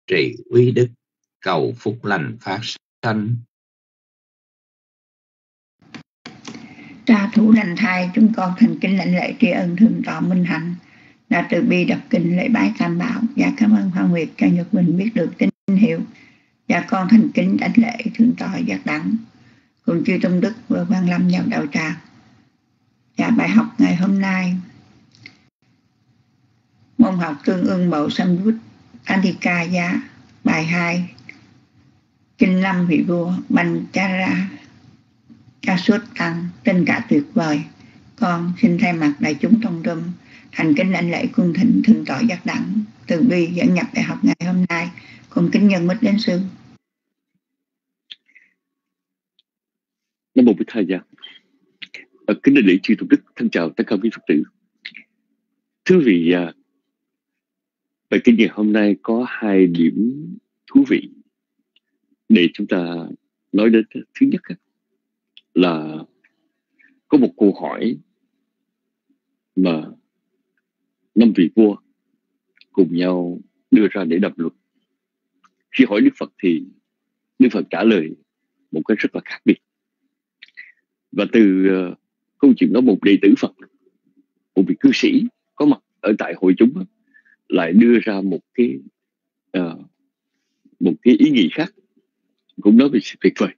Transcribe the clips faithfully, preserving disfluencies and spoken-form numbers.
trì uy đức, cầu phúc lành phát sanh. Tra thủ lành thai, chúng con thành kính lãnh lễ tri ân thượng tọa Minh Hạnh đã từ bi đọc kinh lễ bái tam bảo, và cảm ơn Hoa Nguyệt cho Nhật Bình biết được tín hiệu. Và con thành kính đảnh lễ thượng tọa Giác Đẳng cùng chư tôn đức vừa quan lâm vào đạo tràng. Và bài học ngày hôm nay, môn học tương ưng bộ Samvut Andika giá, bài hai, kinh năm vị vua Banchara Ca Suốt Tăng, tên cả tuyệt vời. Con xin thay mặt đại chúng trong râm thành kính lãnh lễ cung thỉnh thượng tọa Giác Đẳng từ bi dẫn nhập bài học ngày hôm nay, cùng kính nhân mít đến sư. Nam mô Bích Thầy Gia. Kính đại lễ chư tôn đức, thân chào tất cả quý Phật tử. Thưa vị, bài kinh ngày hôm nay có hai điểm thú vị để chúng ta nói đến. Thứ nhất là có một câu hỏi mà năm vị vua cùng nhau đưa ra để đàm luận. Khi hỏi Đức Phật thì Đức Phật trả lời một cách rất là khác biệt. Và từ uh, câu chuyện đó, một đệ tử Phật, một vị cư sĩ có mặt ở tại hội chúng lại đưa ra một cái uh, một cái ý nghĩ khác, cũng nói về sự tuyệt vời.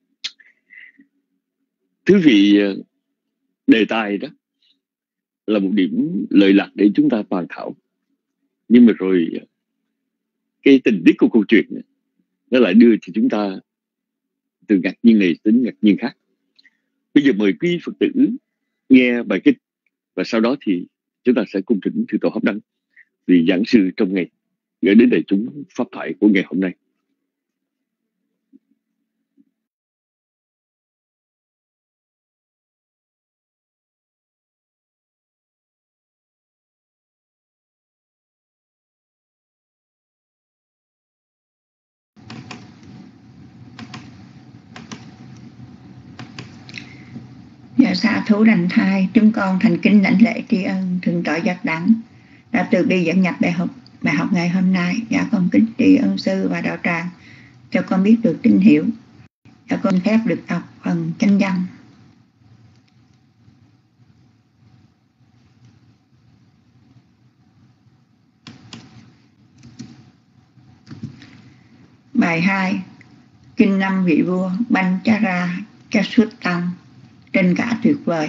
Thứ vị, uh, đề tài đó là một điểm lợi lạc để chúng ta bàn thảo, nhưng mà rồi uh, cái tình tiết của câu chuyện nó lại đưa cho chúng ta từ ngạc nhiên này đến ngạc nhiên khác. Bây giờ mời quý Phật tử nghe bài kinh, và sau đó thì chúng ta sẽ cung thỉnh thượng tọa Pháp Đăng, vị giảng sư trong ngày, gửi đến đại chúng pháp thoại của ngày hôm nay. Và xa thú lành thai, chúng con thành kính lãnh lễ tri ân thượng tọa Giác Đẳng đã từ bi dẫn nhập bài học bài học ngày hôm nay. Và con kính tri ân sư và đạo tràng cho con biết được tín hiệu. Và con phép được đọc phần chánh văn. Bài hai, kinh năm vị vua Banchara Ca Suốt Tăng, trên cả tuyệt vời.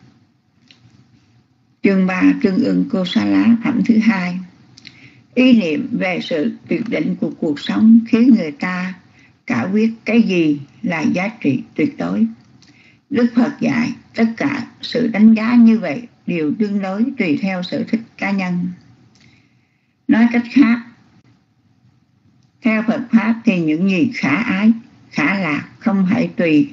Chương ba, tương ưng cô sa lá, phẩm thứ hai. Ý niệm về sự tuyệt định của cuộc sống khiến người ta cả quyết cái gì là giá trị tuyệt đối. Đức Phật dạy tất cả sự đánh giá như vậy đều tương đối tùy theo sở thích cá nhân. Nói cách khác, theo Phật Pháp thì những gì khả ái, khả lạc không phải tùy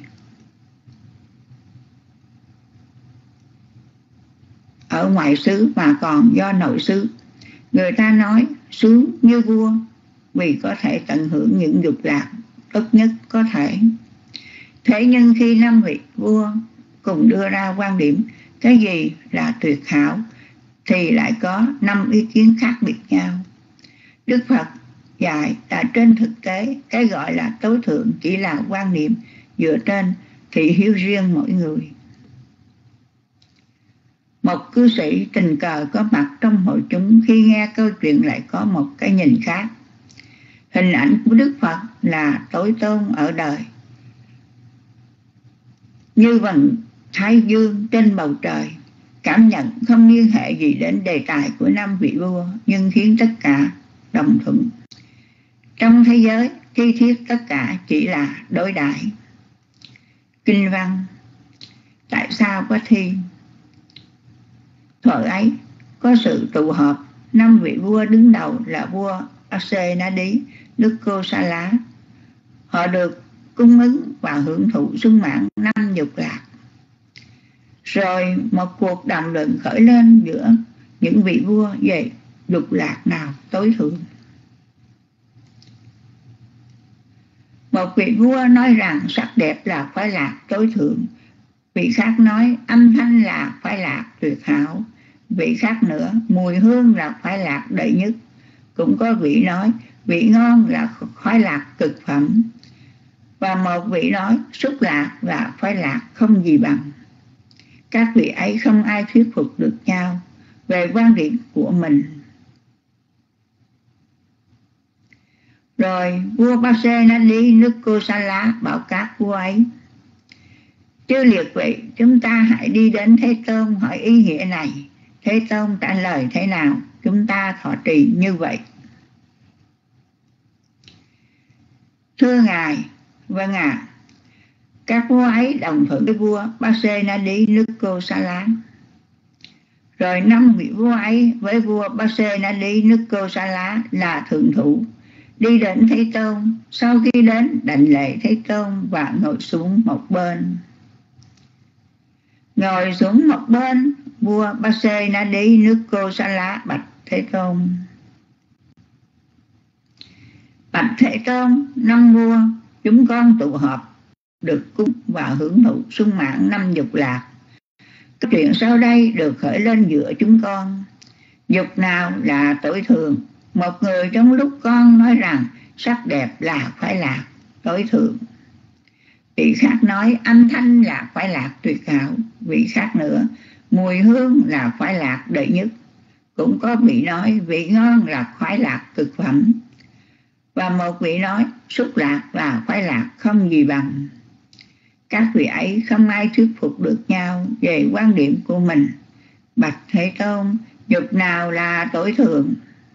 ở ngoại xứ mà còn do nội xứ. Người ta nói sướng như vua vì có thể tận hưởng những dục lạc tốt nhất có thể. Thế nhưng khi năm vị vua cùng đưa ra quan điểm cái gì là tuyệt hảo thì lại có năm ý kiến khác biệt nhau. Đức Phật dạy là trên thực tế cái gọi là tối thượng chỉ là quan niệm dựa trên thị hiếu riêng mỗi người. Một cư sĩ tình cờ có mặt trong hội chúng, khi nghe câu chuyện lại có một cái nhìn khác. Hình ảnh của Đức Phật là tối tôn ở đời, như vầng thái dương trên bầu trời. Cảm nhận không liên hệ gì đến đề tài của năm vị vua, nhưng khiến tất cả đồng thuận. Trong thế giới, thi thiết tất cả chỉ là đối đãi. Kinh văn: tại sao có thi? Thuở ấy có sự tụ họp, năm vị vua đứng đầu là vua Asenadi, nước Cô Sa Lá. Họ được cung ứng và hưởng thụ sung mãn năm dục lạc. Rồi một cuộc đàm luận khởi lên giữa những vị vua về dục lạc nào tối thượng. Một vị vua nói rằng sắc đẹp là khoái lạc tối thượng, vị khác nói âm thanh là khoái lạc tuyệt hảo, vị khác nữa mùi hương là khoái lạc đệ nhất. Cũng có vị nói vị ngon là khoái lạc cực phẩm. Và một vị nói xúc lạc là khoái lạc không gì bằng. Các vị ấy không ai thuyết phục được nhau về quan điểm của mình. Rồi vua Pasenadi nước Kosala bảo các vua ấy: chư liệt vị, chúng ta hãy đi đến Thế Tôn hỏi ý nghĩa này. Thế Tôn trả lời thế nào, chúng ta thọ trì như vậy. Thưa ngài, vâng ạ. À, các vua ấy đồng thuận với vua Pasenadi nước Kosala. Rồi năm vị vua ấy với vua Pasenadi nước Kosala là thượng thủ đi đến Thế Tôn. Sau khi đến đảnh lễ Thế Tôn và ngồi xuống một bên. Ngồi xuống một bên, vua Pasenadi nước Kosala bạch Thế Tôn: bạch Thế Tôn, năm vua chúng con tụ họp được cúng và hưởng thụ sung mãn năm dục lạc. Cái chuyện sau đây được khởi lên giữa chúng con. Dục nào là tối thượng? Một người trong lúc con nói rằng sắc đẹp là khoái lạc tối thượng. Vị khác nói âm thanh là khoái lạc tuyệt hảo. Vị khác nữa mùi hương là khoái lạc đệ nhất. Cũng có vị nói vị ngon là khoái lạc cực phẩm. Và một vị nói xúc lạc là khoái lạc không gì bằng. Các vị ấy không ai thuyết phục được nhau về quan điểm của mình. Bạch Thế Tôn, dục nào là tối thượng?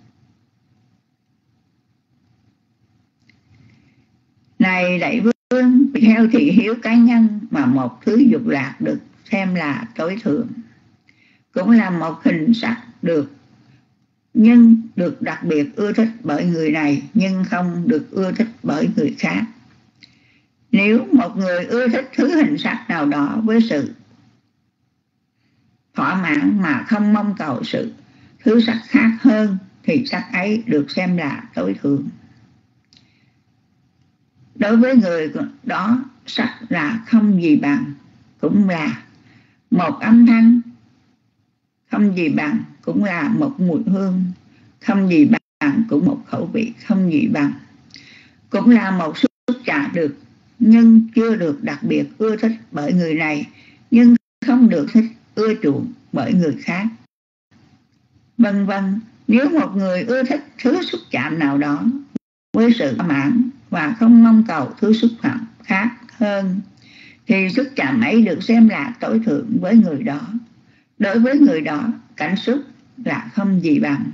Này đại vương, theo thị hiếu cá nhân mà một thứ dục lạc được xem là tối thượng, cũng là một hình sắc được nhưng được đặc biệt ưa thích bởi người này, nhưng không được ưa thích bởi người khác. Nếu một người ưa thích thứ hình sắc nào đó với sự thỏa mãn mà không mong cầu sự thứ sắc khác hơn, thì sắc ấy được xem là tối thượng. Đối với người đó, sắc là không gì bằng, cũng là một âm thanh, không gì bằng, cũng là một mùi hương, không gì bằng, cũng một khẩu vị không gì bằng, cũng là một xúc chạm được nhưng chưa được đặc biệt ưa thích bởi người này, nhưng không được thích ưa chuộng bởi người khác, vân vân. Nếu một người ưa thích thứ xúc chạm nào đó với sự thỏa mãn và không mong cầu thứ xúc phạm khác hơn, thì xúc chạm ấy được xem là tối thượng với người đó. Đối với người đó, cảnh xúc là không gì bằng.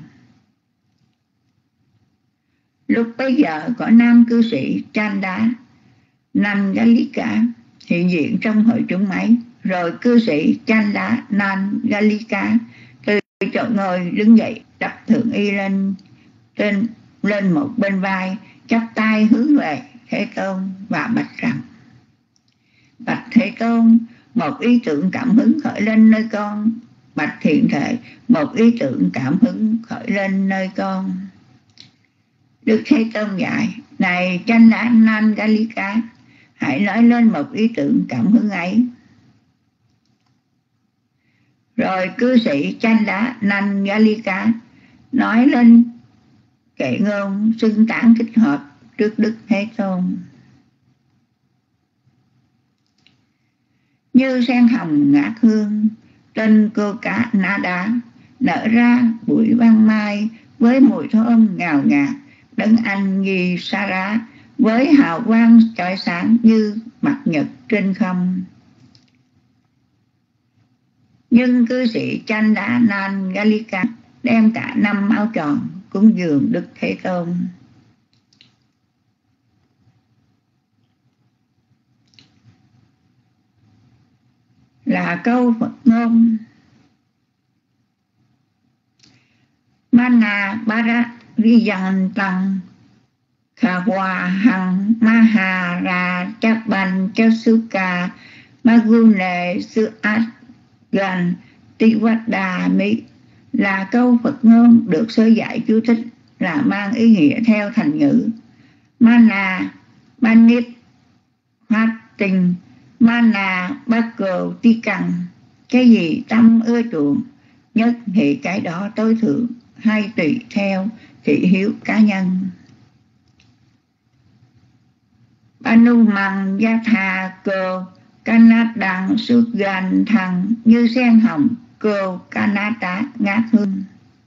Lúc bấy giờ có nam cư sĩ Chanda Nan Galika hiện diện trong hội chúng ấy. Rồi cư sĩ Chanda Nan Galika từ chỗ ngồi đứng dậy, đặt thượng y lên trên lên một bên vai, chắp tay hướng về Thế Tôn và bạch rằng: bạch Thế Tôn, một ý tưởng cảm hứng khởi lên nơi con. Bạch thiện thể, một ý tưởng cảm hứng khởi lên nơi con. Đức Thế Tôn dạy: này Chanda Nan Galika, hãy nói lên một ý tưởng cảm hứng ấy. Rồi cư sĩ Chanda Nan Galika nói lên kệ ngôn xưng tán thích hợp trước Đức Thế Tôn. Như sen hồng ngát hương trên cô cá ná đá, nở ra bụi ban mai với mùi thơm ngào ngạt. Đấng anh nghi sa ra với hào quang chói sáng như mặt nhật trên không. Nhưng cư sĩ Chanda Nan Galika đem cả năm áo tròn cúng dường Đức Thế Tôn. Là câu Phật ngôn: Mana Bara Riyantam Khawa Hằng Mahara Chapan Chasuka Magune Suat Gan Tiwadami. Là câu Phật ngôn được sơ giải chú thích là mang ý nghĩa theo thành ngữ Mana Banit Phát Tình Mana Bako Tikang. Cái gì tâm ưa chuộng nhất thì cái đó tối thượng, hay tùy theo thị hiếu cá nhân. Anumang Yatha Cơ Kanatang Suốt Gan Thăng Như sen hồng Cơ Kanata Ngát Hương.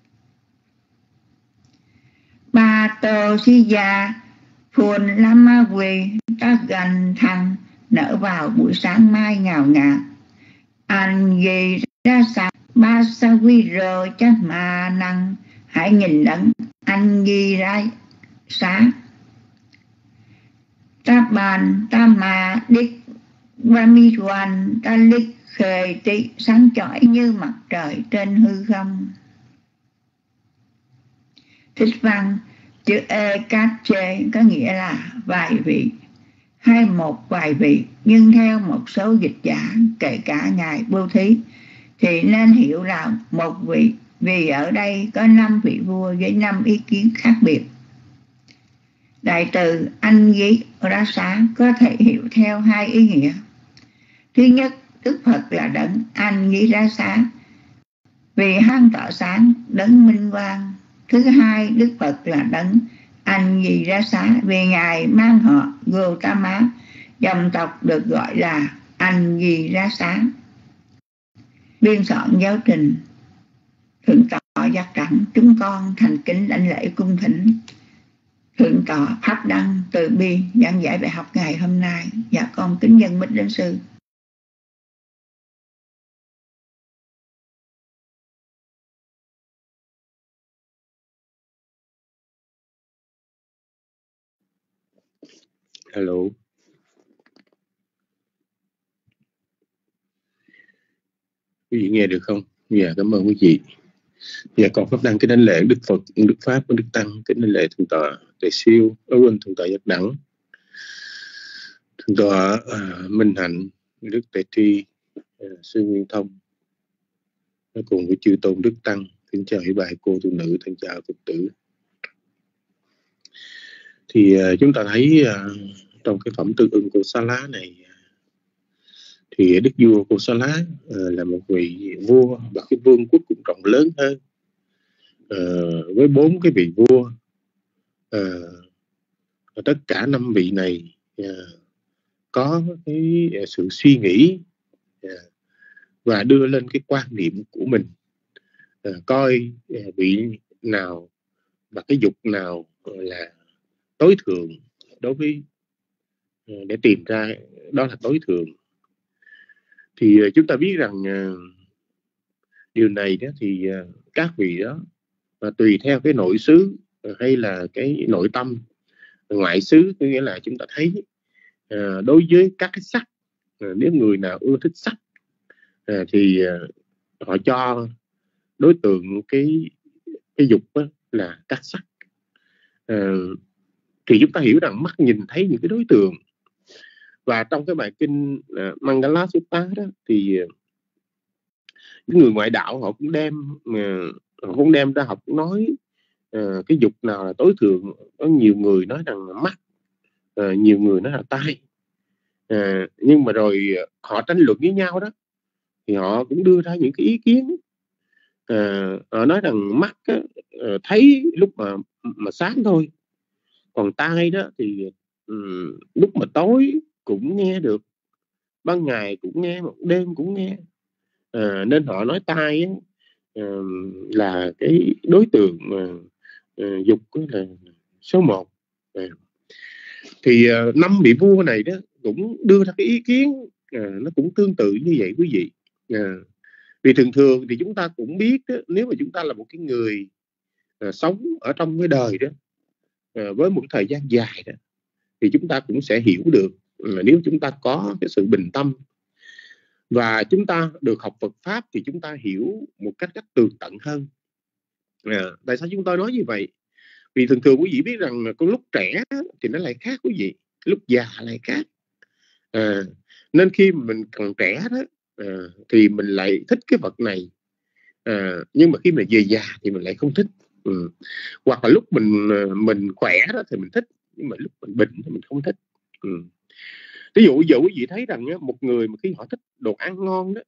Ba Tô Si Gia Phùn Lama Quỳ Ta Gan Thăng nở vào buổi sáng mai ngào ngạt. Anh gì ra sa ba sa quy rơ chắc mà năng hãy nhìn lẫn anh gì ra sáng. Ta bàn ta mà đích và mi hoàn ta lịch khề tị sáng chói như mặt trời trên hư không. Thích văn chữ e cát chê có nghĩa là vài vị hay một vài vị, nhưng theo một số dịch giả kể cả ngài Bố Thí thì nên hiểu là một vị, vì ở đây có năm vị vua với năm ý kiến khác biệt. Đại từ anh với ra xá có thể hiểu theo hai ý nghĩa. Thứ nhất, Đức Phật là đấng anh với ra xá vì hắn tỏ sáng đấng minh quang. Thứ hai, Đức Phật là đấng anh vì ra xá vì ngài mang họ Gautama, dòng tộc được gọi là anh vì ra xá. Biên soạn giáo trình. Thượng tọa Giác Đẳng, chúng con thành kính lãnh lễ cung thỉnh Thượng tọa Pháp Đăng từ bi giảng giải bài học ngày hôm nay. Dạ con kính dân mít đến sư. Hello. Quý vị nghe được không? Dạ, cảm ơn quý vị. Dạ, con Pháp Đăng kính đảnh lễ Đức Phật, Đức Pháp và Đức Tăng, kính đảnh lễ Thượng tọa Tề Siêu, ở quên Thượng tọa Giác Đẳng, Thượng tọa uh, Minh Hạnh, Đức Tề Tri, uh, sư Nguyên Thông, cùng với chư tôn Đức Tăng. Kính chào quý bà cô tu nữ, thân chào Phật tử. Thì uh, chúng ta thấy uh, trong cái phẩm Tương Ưng Kosala này thì Đức vua Kosala uh, là một vị vua và cái vương quốc cũng rộng lớn hơn, uh, với bốn cái vị vua. Uh, tất cả năm vị này uh, có cái uh, sự suy nghĩ uh, và đưa lên cái quan niệm của mình, uh, coi uh, vị nào và cái dục nào uh, là tối thượng đối với uh, để tìm ra đó là tối thượng. Thì uh, chúng ta biết rằng uh, điều này đó thì uh, các vị đó uh, tùy theo cái nội xứ uh, hay là cái nội tâm. Ngoại xứ có nghĩa là chúng ta thấy uh, đối với các cái sắc, uh, nếu người nào ưa thích sắc uh, thì uh, họ cho đối tượng cái cái dục đó là các sắc. Uh, thì chúng ta hiểu rằng mắt nhìn thấy những cái đối tượng. Và trong cái bài kinh uh, Mangala Sutta đó thì uh, những người ngoại đạo họ cũng đem uh, họ cũng đem ra học nói uh, cái dục nào là tối thượng. Có nhiều người nói rằng là mắt, uh, nhiều người nói là tai. Uh, nhưng mà rồi uh, họ tranh luận với nhau đó thì họ cũng đưa ra những cái ý kiến. Uh, họ nói rằng mắt á, uh, thấy lúc mà mà sáng thôi, còn tai đó thì um, lúc mà tối cũng nghe được, ban ngày cũng nghe, một đêm cũng nghe. Uh, nên họ nói tai á, uh, là cái đối tượng uh, uh, dục là số một. Uh, thì uh, năm vị vua này đó cũng đưa ra cái ý kiến uh, nó cũng tương tự như vậy quý vị. Uh, vì thường thường thì chúng ta cũng biết đó, nếu mà chúng ta là một cái người uh, sống ở trong cái đời đó uh, với một thời gian dài đó, thì chúng ta cũng sẽ hiểu được uh, nếu chúng ta có cái sự bình tâm và chúng ta được học Phật Pháp thì chúng ta hiểu một cách cách tường tận hơn. À, tại sao chúng tôi nói như vậy? Vì thường thường quý vị biết rằng con lúc trẻ thì nó lại khác quý vị, lúc già lại khác. À, nên khi mình còn trẻ đó à, thì mình lại thích cái vật này, à, nhưng mà khi mà về già thì mình lại không thích. Ừ. Hoặc là lúc mình mình khỏe đó thì mình thích, nhưng mà lúc mình bệnh thì mình không thích. Ừ. Ví dụ giờ quý vị thấy rằng một người mà khi họ thích đồ ăn ngon đó,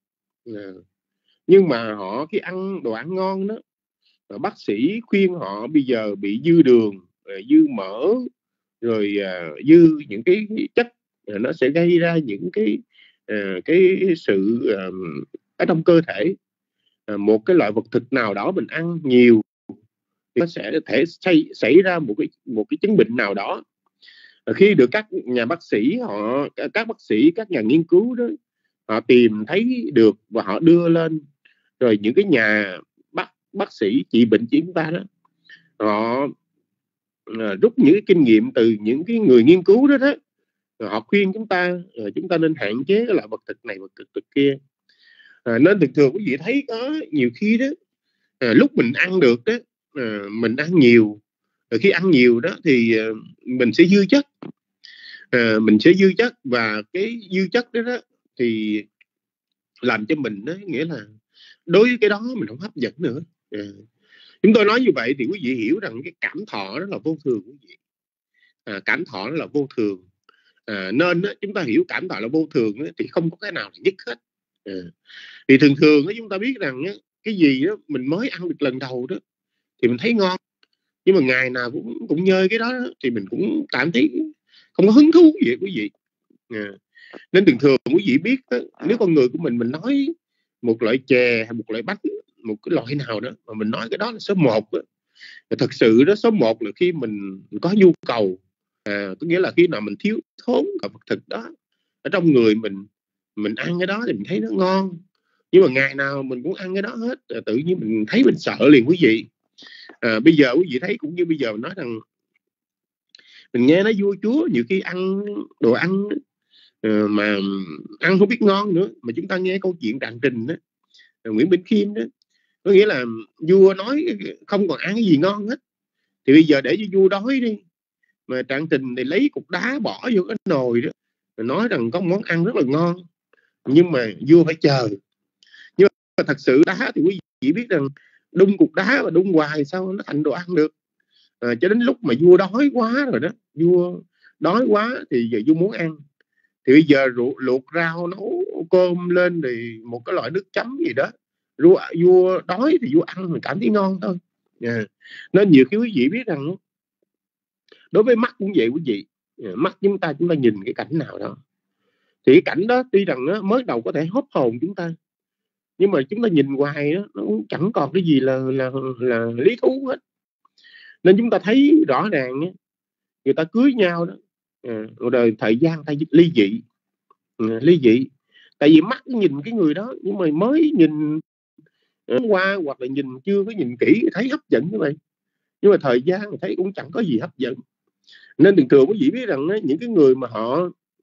nhưng mà họ khi ăn đồ ăn ngon đó, bác sĩ khuyên họ bây giờ bị dư đường, dư mỡ, rồi uh, dư những cái chất uh, nó sẽ gây ra những cái uh, cái sự uh, ở trong cơ thể. Uh, một cái loại vật thực nào đó mình ăn nhiều thì nó sẽ thể xảy, xảy ra một cái một cái chứng bệnh nào đó. Uh, khi được các nhà bác sĩ họ các bác sĩ các nhà nghiên cứu đó họ tìm thấy được và họ đưa lên, rồi những cái nhà bác bác sĩ trị bệnh của chúng ta đó họ uh, rút những cái kinh nghiệm từ những cái người nghiên cứu đó đó, họ khuyên chúng ta uh, chúng ta nên hạn chế cái loại vật thực này vật thực, thực kia. Uh, nên thường thường quý vị thấy có nhiều khi đó uh, lúc mình ăn được đó uh, mình ăn nhiều, rồi khi ăn nhiều đó thì uh, mình sẽ dư chất, uh, mình sẽ dư chất và cái dư chất đó, đó thì làm cho mình đó, nghĩa là đối với cái đó mình không hấp dẫn nữa. À, chúng tôi nói như vậy thì quý vị hiểu rằng cái cảm thọ đó là vô thường quý vị. À, cảm thọ đó là vô thường. À, nên đó, chúng ta hiểu cảm thọ là vô thường đó, thì không có cái nào là nhất hết. À, thì thường thường đó, chúng ta biết rằng đó, cái gì đó mình mới ăn được lần đầu đó thì mình thấy ngon, nhưng mà ngày nào cũng cũng nhơi cái đó, đó thì mình cũng cảm thấy không có hứng thú gì quý vị. À, nên thường thường quý vị biết đó, nếu con người của mình mình nói một loại chè hay một loại bánh, một cái loại nào đó mà mình nói cái đó là số một đó, thật sự đó số một là khi mình có nhu cầu, à, có nghĩa là khi nào mình thiếu thốn cả vật thực đó ở trong người mình, mình ăn cái đó thì mình thấy nó ngon, nhưng mà ngày nào mình cũng ăn cái đó hết, à, tự nhiên mình thấy mình sợ liền quý vị. À, bây giờ quý vị thấy cũng như bây giờ mình nói rằng mình nghe nói vua chúa nhiều khi ăn đồ ăn uh, mà ăn không biết ngon nữa, mà chúng ta nghe câu chuyện Trạng Trình đó, Nguyễn Bỉnh Khiêm đó, có nghĩa là vua nói không còn ăn cái gì ngon hết, thì bây giờ để cho vua đói đi, mà Trạng Trình thì lấy cục đá bỏ vô cái nồi đó, nói rằng có món ăn rất là ngon, nhưng mà vua phải chờ. Nhưng mà thật sự đá thì quý vị biết rằng đun cục đá và đun hoài sao nó thành đồ ăn được. À, cho đến lúc mà vua đói quá rồi đó, vua đói quá thì giờ vua muốn ăn, thì bây giờ luộc, luộc rau nấu cơm lên thì một cái loại nước chấm gì đó, vua, vua đói thì vua ăn mình cảm thấy ngon thôi. À, nên nhiều khi quý vị biết rằng đối với mắt cũng vậy quý vị, à, mắt chúng ta chúng ta nhìn cái cảnh nào đó thì cái cảnh đó tuy rằng đó, mới đầu có thể hốt hồn chúng ta, nhưng mà chúng ta nhìn hoài đó, nó cũng chẳng còn cái gì là là là lý thú hết. Nên chúng ta thấy rõ ràng người ta cưới nhau đó, à, rồi thời gian ta ly dị, à, ly dị tại vì mắt nhìn cái người đó, nhưng mà mới nhìn qua hoặc là nhìn chưa có nhìn kỹ thấy hấp dẫn như vậy, nhưng mà thời gian thấy cũng chẳng có gì hấp dẫn. Nên thường thường quý vị biết rằng những cái người mà họ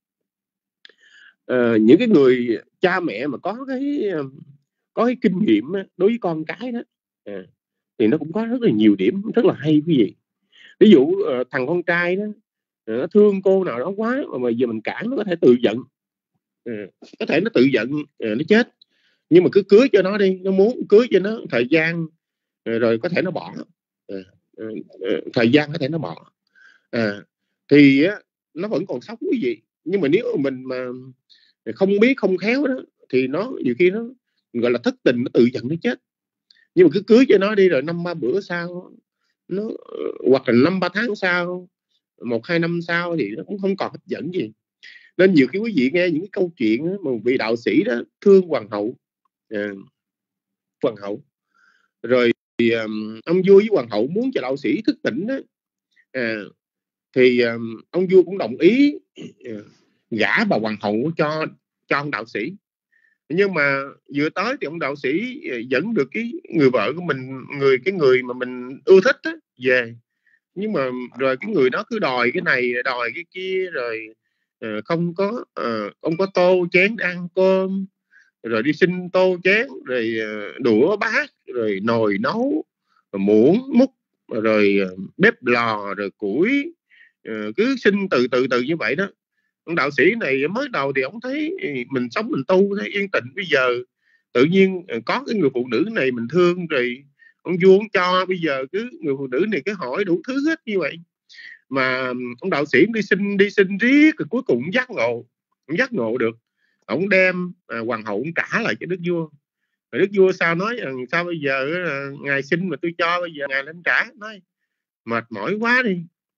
uh, những cái người cha mẹ mà có cái có cái kinh nghiệm đối với con cái đó, à, thì nó cũng có rất là nhiều điểm rất là hay quý vị. Ví dụ uh, thằng con trai đó nó thương cô nào đó quá mà, mà giờ mình cản nó có thể tự giận, à, có thể nó tự giận, à, nó chết, nhưng mà cứ cưới cho nó đi, nó muốn cưới cho nó thời gian, à, rồi có thể nó bỏ, à, à, thời gian có thể nó bỏ, à, thì á, nó vẫn còn sống quý vị. Nhưng mà nếu mình mà không biết không khéo đó thì nó nhiều khi nó gọi là thất tình, nó tự giận nó chết. Nhưng mà cứ cưới cho nó đi, rồi năm ba bữa sau nó, hoặc là năm ba tháng sau, một hai năm sau thì nó cũng không còn hấp dẫn gì. Nên nhiều khi quý vị nghe những cái câu chuyện đó, mà vị đạo sĩ đó thương hoàng hậu, à, hoàng hậu rồi thì um, ông vua với hoàng hậu muốn cho đạo sĩ thức tỉnh đó, à, thì um, ông vua cũng đồng ý uh, gả bà hoàng hậu cho cho ông đạo sĩ. Nhưng mà vừa tới thì ông đạo sĩ dẫn được cái người vợ của mình, người cái người mà mình ưa thích á, về. Nhưng mà rồi cái người đó cứ đòi cái này đòi cái kia, rồi uh, không có uh, không có tô chén ăn cơm, rồi đi xin tô chén, rồi uh, đũa bát, rồi nồi nấu, rồi muỗng múc, rồi uh, bếp lò, rồi củi, uh, cứ xin từ từ từ như vậy đó. Ông đạo sĩ này mới đầu thì ông thấy mình sống mình tu thấy yên tĩnh, bây giờ tự nhiên có cái người phụ nữ này mình thương, rồi ông vua ông cho, bây giờ cứ người phụ nữ này cứ hỏi đủ thứ hết như vậy. Mà ông đạo sĩ đi xin đi xin riết, rồi cuối cùng cũng giác ngộ, cũng giác ngộ được. Ông đem à, hoàng hậu cũng trả lại cho đức vua. Rồi đức vua sao nói rằng sao bây giờ à, ngài xin mà tôi cho, bây giờ ngài lên trả. Nói mệt mỏi quá đi,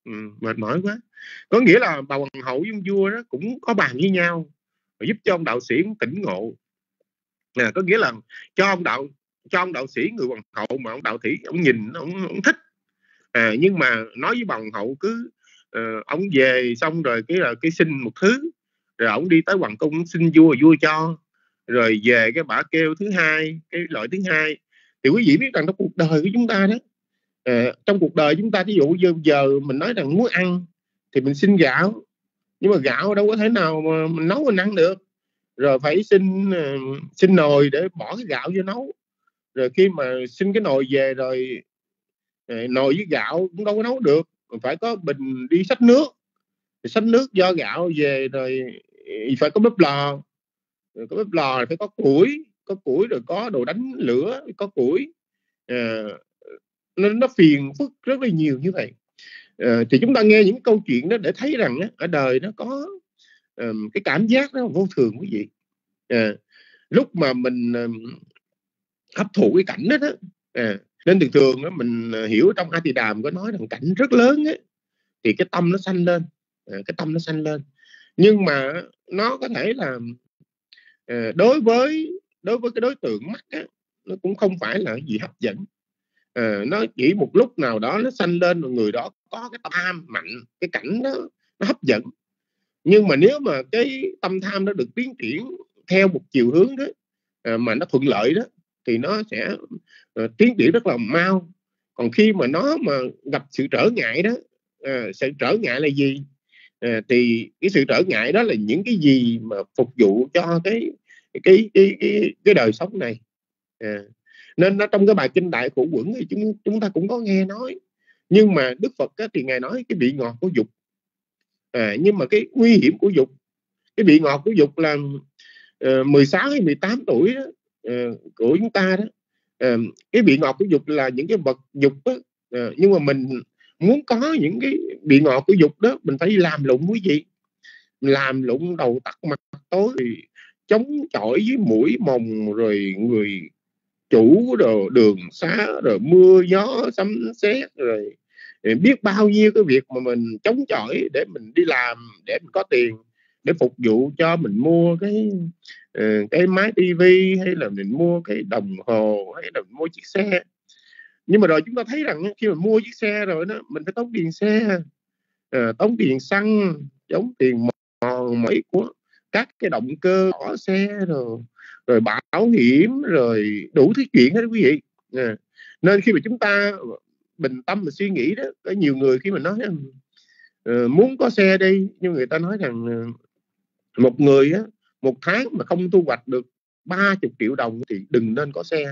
ừ, mệt mỏi quá. Có nghĩa là bà hoàng hậu với ông vua đó cũng có bàn với nhau, giúp cho ông đạo sĩ tỉnh ngộ. À, có nghĩa là cho ông đạo cho ông đạo sĩ người hoàng hậu mà ông đạo sĩ ông nhìn ông, ông thích. À, nhưng mà nói với bà hoàng hậu cứ uh, ông về xong rồi cái là cái xin một thứ, rồi ông đi tới hoàng cung xin vua vua cho, rồi về cái bả kêu thứ hai, cái loại thứ hai. Thì quý vị biết rằng trong cuộc đời của chúng ta đó, à, trong cuộc đời chúng ta ví dụ giờ, giờ mình nói rằng muốn ăn thì mình xin gạo, nhưng mà gạo đâu có thể nào mà mình nấu mình ăn được, rồi phải xin uh, xin nồi để bỏ cái gạo vô nấu. Rồi khi mà xin cái nồi về rồi, uh, nồi với gạo cũng đâu có nấu được, phải có bình đi xách nước, xách nước do gạo về, rồi phải có bếp lò, rồi có bếp lò phải có củi, có củi rồi có đồ đánh lửa, có củi. Uh, nó, nó phiền phức rất là nhiều như vậy. Uh, thì chúng ta nghe những câu chuyện đó để thấy rằng á, ở đời nó có um, cái cảm giác đó vô thường quý vị. Uh, lúc mà mình um, hấp thụ cái cảnh đó, đó uh, nên thường thường đó, mình hiểu trong A Tỳ Đàm có nói rằng cảnh rất lớn ấy, thì cái tâm nó sanh lên, uh, cái tâm nó sanh lên. Nhưng mà nó có thể là uh, đối với đối với cái đối tượng mắt á, nó cũng không phải là gì hấp dẫn. À, nó chỉ một lúc nào đó nó sanh lên, người đó có cái tâm tham mạnh, cái cảnh đó nó hấp dẫn. Nhưng mà nếu mà cái tâm tham nó được tiến triển theo một chiều hướng đó, à, mà nó thuận lợi đó, thì nó sẽ uh, tiến triển rất là mau. Còn khi mà nó mà gặp sự trở ngại đó, à, sự trở ngại là gì? À, thì cái sự trở ngại đó là những cái gì mà phục vụ cho cái cái cái cái, cái đời sống này. À, nên nó trong cái bài kinh Đại Khổ Quẩn thì chúng chúng ta cũng có nghe nói. Nhưng mà Đức Phật á, thì ngài nói cái vị ngọt của dục. À, nhưng mà cái nguy hiểm của dục, cái vị ngọt của dục là uh, mười sáu hay mười tám tuổi đó, uh, của chúng ta đó, uh, cái vị ngọt của dục là những cái vật dục đó. Uh, nhưng mà mình muốn có những cái vị ngọt của dục đó, mình phải làm lụng quý vị, làm lụng đầu tắt mặt tối, chống chọi với mũi mồng, rồi người chủ, rồi đường xá, rồi mưa gió sấm sét, rồi biết bao nhiêu cái việc mà mình chống chọi để mình đi làm, để mình có tiền để phục vụ cho mình mua cái cái máy tivi, hay là mình mua cái đồng hồ, hay là mình mua chiếc xe. Nhưng mà rồi chúng ta thấy rằng khi mà mua chiếc xe rồi đó, mình phải tốn tiền xe, à, tốn tiền xăng, tốn tiền mòn mỏi của các cái động cơ bỏ xe, rồi rồi bảo hiểm, rồi đủ thứ chuyện hết quý vị. À, nên khi mà chúng ta bình tâm mà suy nghĩ đó, có nhiều người khi mà nói uh, muốn có xe đi, nhưng người ta nói rằng uh, một người á, một tháng mà không thu hoạch được ba mươi triệu đồng thì đừng nên có xe.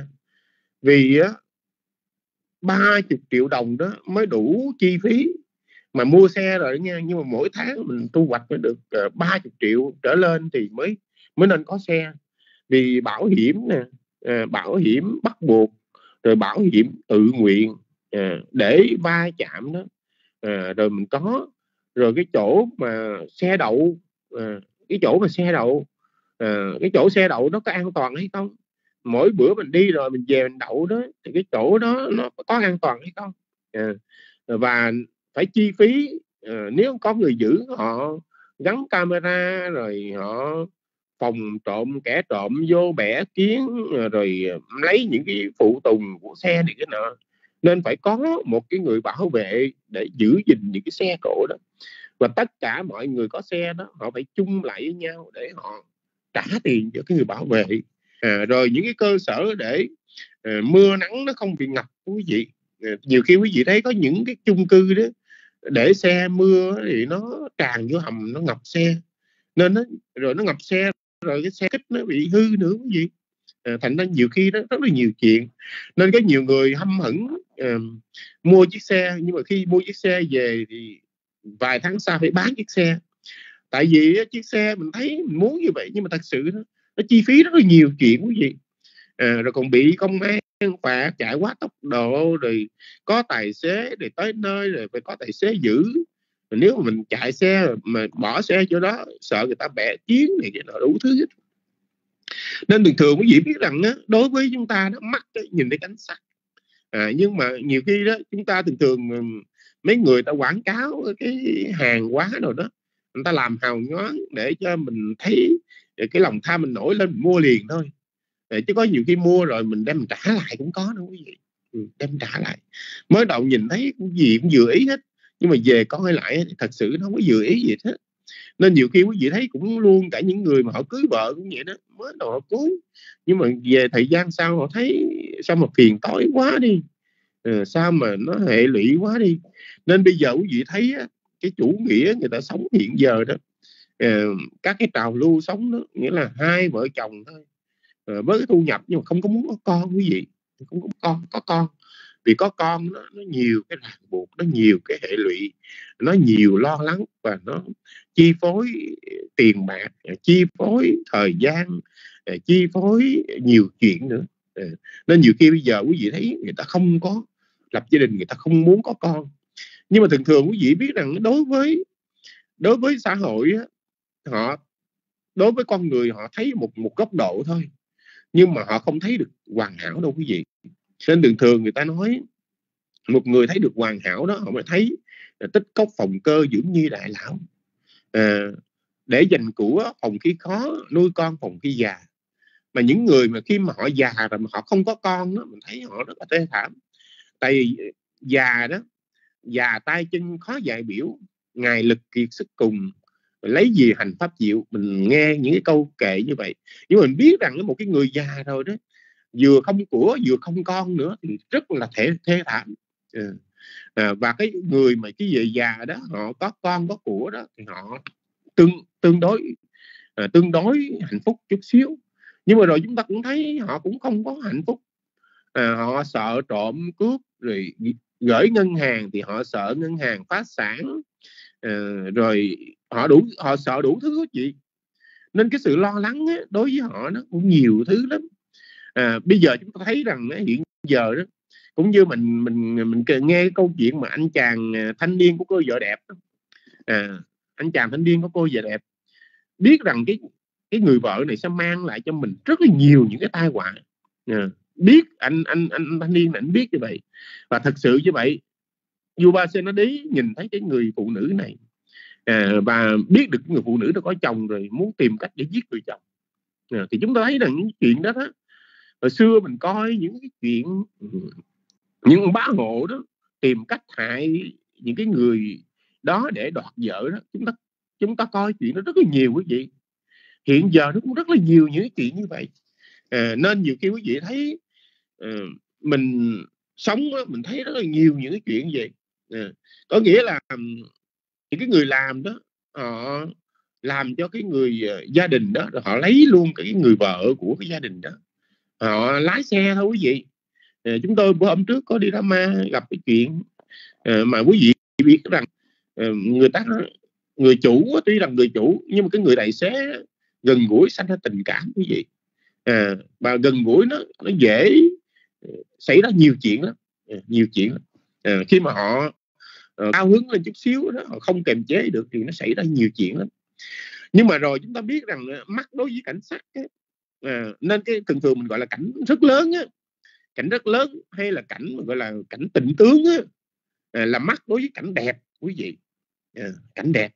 Vì á, ba mươi triệu đồng đó mới đủ chi phí mà mua xe rồi nha, nhưng mà mỗi tháng mình thu hoạch mới được uh, ba mươi triệu trở lên thì mới mới nên có xe. Vì bảo hiểm nè, uh, bảo hiểm bắt buộc, rồi bảo hiểm tự nguyện, uh, để va chạm đó, uh, rồi mình có, rồi cái chỗ mà xe đậu, uh, cái chỗ mà xe đậu, uh, cái chỗ xe đậu nó có an toàn hay không? Mỗi bữa mình đi rồi mình về mình đậu đó, thì cái chỗ đó nó có an toàn hay không? Uh, và phải chi phí, uh, nếu có người giữ họ gắn camera, rồi họ phòng trộm, kẻ trộm vô bẻ kiến, rồi lấy những cái phụ tùng của xe này cái nọ, nên phải có một cái người bảo vệ để giữ gìn những cái xe cộ đó. Và tất cả mọi người có xe đó, họ phải chung lại với nhau để họ trả tiền cho cái người bảo vệ. À, rồi những cái cơ sở để à, mưa nắng nó không bị ngập quý vị. À, nhiều khi quý vị thấy có những cái chung cư đó để xe mưa thì nó tràn vô hầm, nó ngập xe, nên nó rồi nó ngập xe, rồi cái xe kích nó bị hư nữa quý vị. À, thành ra nhiều khi đó rất là nhiều chuyện, nên có nhiều người hâm hững uh, mua chiếc xe, nhưng mà khi mua chiếc xe về thì vài tháng sau phải bán chiếc xe. Tại vì uh, chiếc xe mình thấy mình muốn như vậy, nhưng mà thật sự nó, nó chi phí rất là nhiều chuyện quý vị. À, rồi còn bị công an phạt chạy quá tốc độ, rồi có tài xế để tới nơi rồi phải có tài xế giữ. Rồi nếu mà mình chạy xe mà bỏ xe chỗ đó, sợ người ta bẻ chiến này cái nọ đủ thứ hết. Nên thường thường quý vị biết rằng á, đối với chúng ta đó, mắt ấy, nhìn thấy cảnh sắc, à, nhưng mà nhiều khi đó chúng ta thường thường mấy người ta quảng cáo cái hàng hóa rồi đó, người ta làm hào nhoáng để cho mình thấy cái lòng tham mình nổi lên, mình mua liền thôi. Chứ có nhiều khi mua rồi mình đem mình trả lại cũng có đâu quý vị. Ừ, đem trả lại mới đầu nhìn thấy gì cũng vừa ý hết, nhưng mà về coi lại thì thật sự nó không có vừa ý gì hết. Nên nhiều khi quý vị thấy cũng luôn cả những người mà họ cưới vợ cũng vậy đó, mới đầu họ cưới nhưng mà về thời gian sau họ thấy sao mà phiền toái quá đi, à, sao mà nó hệ lụy quá đi. Nên bây giờ quý vị thấy á, cái chủ nghĩa người ta sống hiện giờ đó, à, các cái trào lưu sống đó, nghĩa là hai vợ chồng thôi, à, với cái thu nhập nhưng mà không có muốn có con quý vị, không có con có con vì có con nó, nó nhiều cái ràng buộc, nó nhiều cái hệ lụy, nó nhiều lo lắng và nó chi phối tiền bạc, chi phối thời gian, chi phối nhiều chuyện nữa. Nên nhiều khi bây giờ quý vị thấy người ta không có lập gia đình, người ta không muốn có con. Nhưng mà thường thường quý vị biết rằng đối với đối với xã hội họ, đối với con người họ thấy một một góc độ thôi, nhưng mà họ không thấy được hoàn hảo đâu quý vị. Nên thường thường người ta nói một người thấy được hoàn hảo đó, họ mới thấy tích cốc phòng cơ dưỡng nhi đại lão, à, để dành của phòng khi khó, nuôi con phòng khi già. Mà những người mà khi mà họ già rồi mà họ không có con đó, mình thấy họ rất là thê thảm. Tại vì già đó, già tay chân khó dạy biểu, ngài lực kiệt sức cùng, lấy gì hành pháp diệu. Mình nghe những cái câu kệ như vậy, nhưng mình biết rằng một cái người già rồi đó, vừa không của vừa không con nữa thì rất là thê, thê thảm. À, và cái người mà cái về già đó, họ có con có của đó thì họ tương tương đối à, tương đối hạnh phúc chút xíu. Nhưng mà rồi chúng ta cũng thấy họ cũng không có hạnh phúc. À, họ sợ trộm cướp, rồi gửi ngân hàng thì họ sợ ngân hàng phá sản, à, rồi họ đủ họ sợ đủ thứ hết chị. Nên cái sự lo lắng á, đối với họ nó cũng nhiều thứ lắm. À, bây giờ chúng ta thấy rằng á, hiện giờ đó, cũng như mình mình mình nghe cái câu chuyện mà anh chàng thanh niên của cô vợ đẹp đó. À, anh chàng thanh niên của cô vợ đẹp biết rằng cái cái người vợ này sẽ mang lại cho mình rất là nhiều những cái tai họa. À, biết anh anh anh thanh niên này anh biết như vậy, và thật sự như vậy, Yuba Senadi nhìn thấy cái người phụ nữ này, à, và biết được người phụ nữ đó có chồng rồi, muốn tìm cách để giết người chồng. À, thì chúng ta thấy rằng những chuyện đó đó, hồi xưa mình coi những cái chuyện những bá hộ đó tìm cách hại những cái người đó để đoạt vợ đó, chúng ta chúng ta coi chuyện đó rất là nhiều quý vị. Hiện giờ nó cũng rất là nhiều những cái chuyện như vậy. À, nên nhiều khi quý vị thấy à, mình sống đó, mình thấy rất là nhiều những cái chuyện vậy. À, có nghĩa là những cái người làm đó, họ làm cho cái người uh, gia đình đó, rồi họ lấy luôn cái người vợ của cái gia đình đó, họ lái xe thôi quý vị. À, chúng tôi bữa hôm trước có đi Rama gặp cái chuyện à, mà quý vị biết rằng à, người ta người chủ tuy rằng người chủ nhưng mà cái người tài xế gần gũi sanh ra tình cảm quý vị. À, và gần gũi nó nó dễ xảy ra nhiều chuyện lắm, à, nhiều chuyện lắm. À, khi mà họ uh, cao hứng lên chút xíu đó, họ không kềm chế được thì nó xảy ra nhiều chuyện lắm. Nhưng mà rồi chúng ta biết rằng mắt đối với cảnh sắc ấy, à, nên cái thường thường mình gọi là cảnh rất lớn á, cảnh rất lớn hay là cảnh gọi là cảnh tịnh tướng á, à, là mắt đối với cảnh đẹp quý vị. À, cảnh đẹp.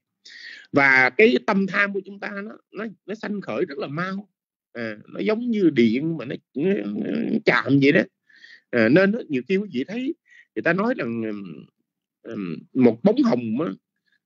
Và cái tâm tham của chúng ta nó nó nó sanh khởi rất là mau. À, nó giống như điện mà nó, nó, nó chạm vậy đó. À, nên đó, nhiều khi quý vị thấy người ta nói rằng um, một bóng hồng á,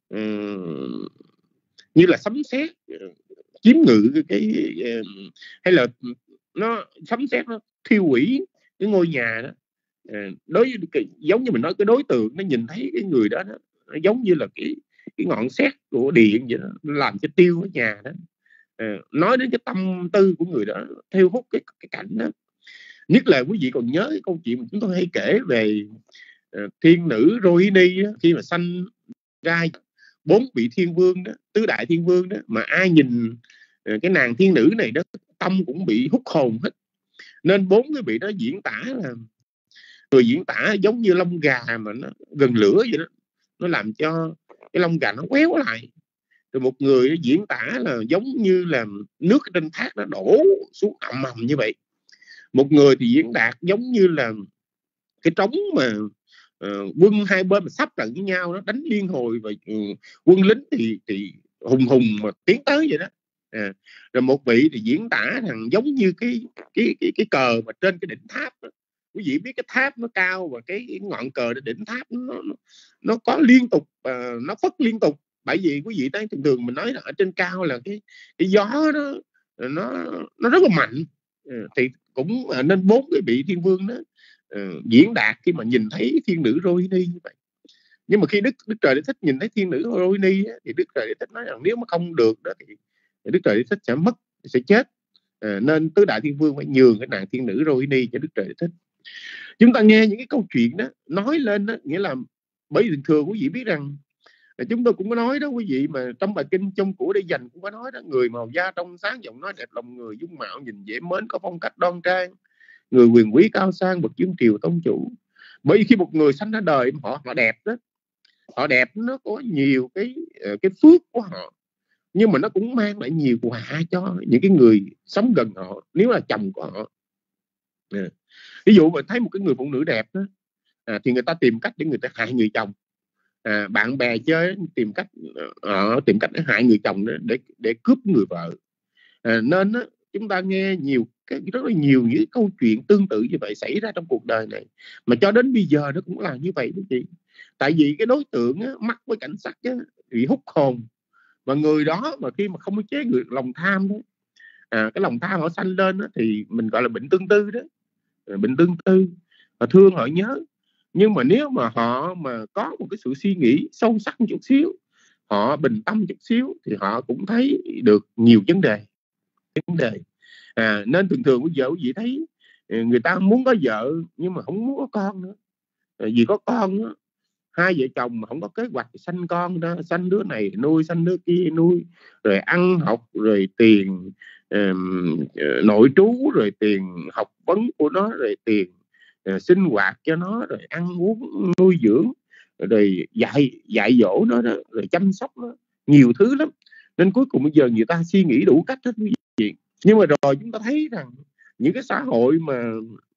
um, như là sấm sét chiếm ngự cái, cái um, hay là nó sấm sét nó thiêu hủy cái ngôi nhà đó. À, đối với cái, giống như mình nói cái đối tượng nó nhìn thấy cái người đó, đó nó giống như là cái cái ngọn sét của điện vậy đó, nó làm cho tiêu cái nhà đó. À, nói đến cái tâm tư của người đó theo hút cái, cái cảnh đó. Nhất là quý vị còn nhớ cái câu chuyện mà chúng tôi hay kể về uh, thiên nữ Rohini đó, khi mà sanh ra bốn vị thiên vương đó, tứ đại thiên vương đó, mà ai nhìn uh, cái nàng thiên nữ này đó, tâm cũng bị hút hồn hết. Nên bốn cái vị đó diễn tả là người diễn tả giống như lông gà mà nó gần lửa vậy đó, nó làm cho cái lông gà nó quéo lại. Rồi một người diễn tả là giống như là nước trên thác nó đổ xuống ầm ầm như vậy. Một người thì diễn đạt giống như là cái trống mà uh, quân hai bên mà sắp trận với nhau, nó đánh liên hồi, và uh, quân lính thì thì hùng hùng mà tiến tới vậy đó. À, rồi một vị thì diễn tả thằng giống như cái cái cái cái cờ mà trên cái đỉnh tháp đó. Quý vị biết cái tháp nó cao và cái, cái ngọn cờ trên đỉnh tháp nó nó, nó có liên tục, uh, nó phất liên tục. Bởi vì quý vị thấy thường thường mình nói là ở trên cao là cái cái gió đó nó nó rất là mạnh. Uh, thì cũng uh, nên bốn cái vị thiên vương đó uh, diễn đạt khi mà nhìn thấy thiên nữ Rohini như vậy. Nhưng mà khi Đức Đức Trời Đế Thích nhìn thấy thiên nữ Rohini á, thì Đức Trời Đế Thích nói rằng nếu mà không được đó thì Đức Trời Đế Thích sẽ mất, sẽ chết. À, nên tứ đại thiên vương phải nhường cái nàng thiên nữ Rohini cho Đức Trời Đế Thích. Chúng ta nghe những cái câu chuyện đó nói lên đó, nghĩa là bởi vì thường thường quý vị biết rằng chúng tôi cũng có nói đó quý vị, mà trong bài kinh Trong Của Để Dành cũng có nói đó, người màu da trong sáng, giọng nói đẹp lòng người, dung mạo nhìn dễ mến, có phong cách đoan trang, người quyền quý cao sang, bậc dương triều tông chủ. Bởi vì khi một người sanh ra đời họ họ đẹp đó, họ đẹp, nó có nhiều cái cái phước của họ, nhưng mà nó cũng mang lại nhiều họa cho những cái người sống gần họ, nếu là chồng của họ. À, ví dụ mà thấy một cái người phụ nữ đẹp đó, à, thì người ta tìm cách để người ta hại người chồng. À, bạn bè chơi tìm cách uh, tìm cách để hại người chồng đó, để để cướp người vợ. À, nên đó, chúng ta nghe nhiều cái rất là nhiều những câu chuyện tương tự như vậy xảy ra trong cuộc đời này, mà cho đến bây giờ nó cũng là như vậy đó chị. Tại vì cái đối tượng á, mắc với cảnh sắc á, bị hút hồn, và người đó mà khi mà không có chế ngự lòng tham đó, à, cái lòng tham họ sanh lên đó, thì mình gọi là bệnh tương tư đó, à, bệnh tương tư, họ thương họ nhớ. Nhưng mà nếu mà họ mà có một cái sự suy nghĩ sâu sắc một chút xíu, họ bình tâm chút xíu, thì họ cũng thấy được nhiều vấn đề vấn đề à, nên thường thường bây giờ quý vị thấy người ta muốn có vợ nhưng mà không muốn có con nữa. À, vì có con đó, hai vợ chồng mà không có kế hoạch sanh con đó, sanh đứa này nuôi, sanh đứa kia nuôi, rồi ăn học, rồi tiền um, nội trú, rồi tiền học vấn của nó, rồi tiền uh, sinh hoạt cho nó, rồi ăn uống nuôi dưỡng, rồi dạy dạy dỗ nó đó, rồi chăm sóc nó, nhiều thứ lắm. Nên cuối cùng bây giờ người ta suy nghĩ đủ cách hết quý vị. Nhưng mà rồi chúng ta thấy rằng những cái xã hội mà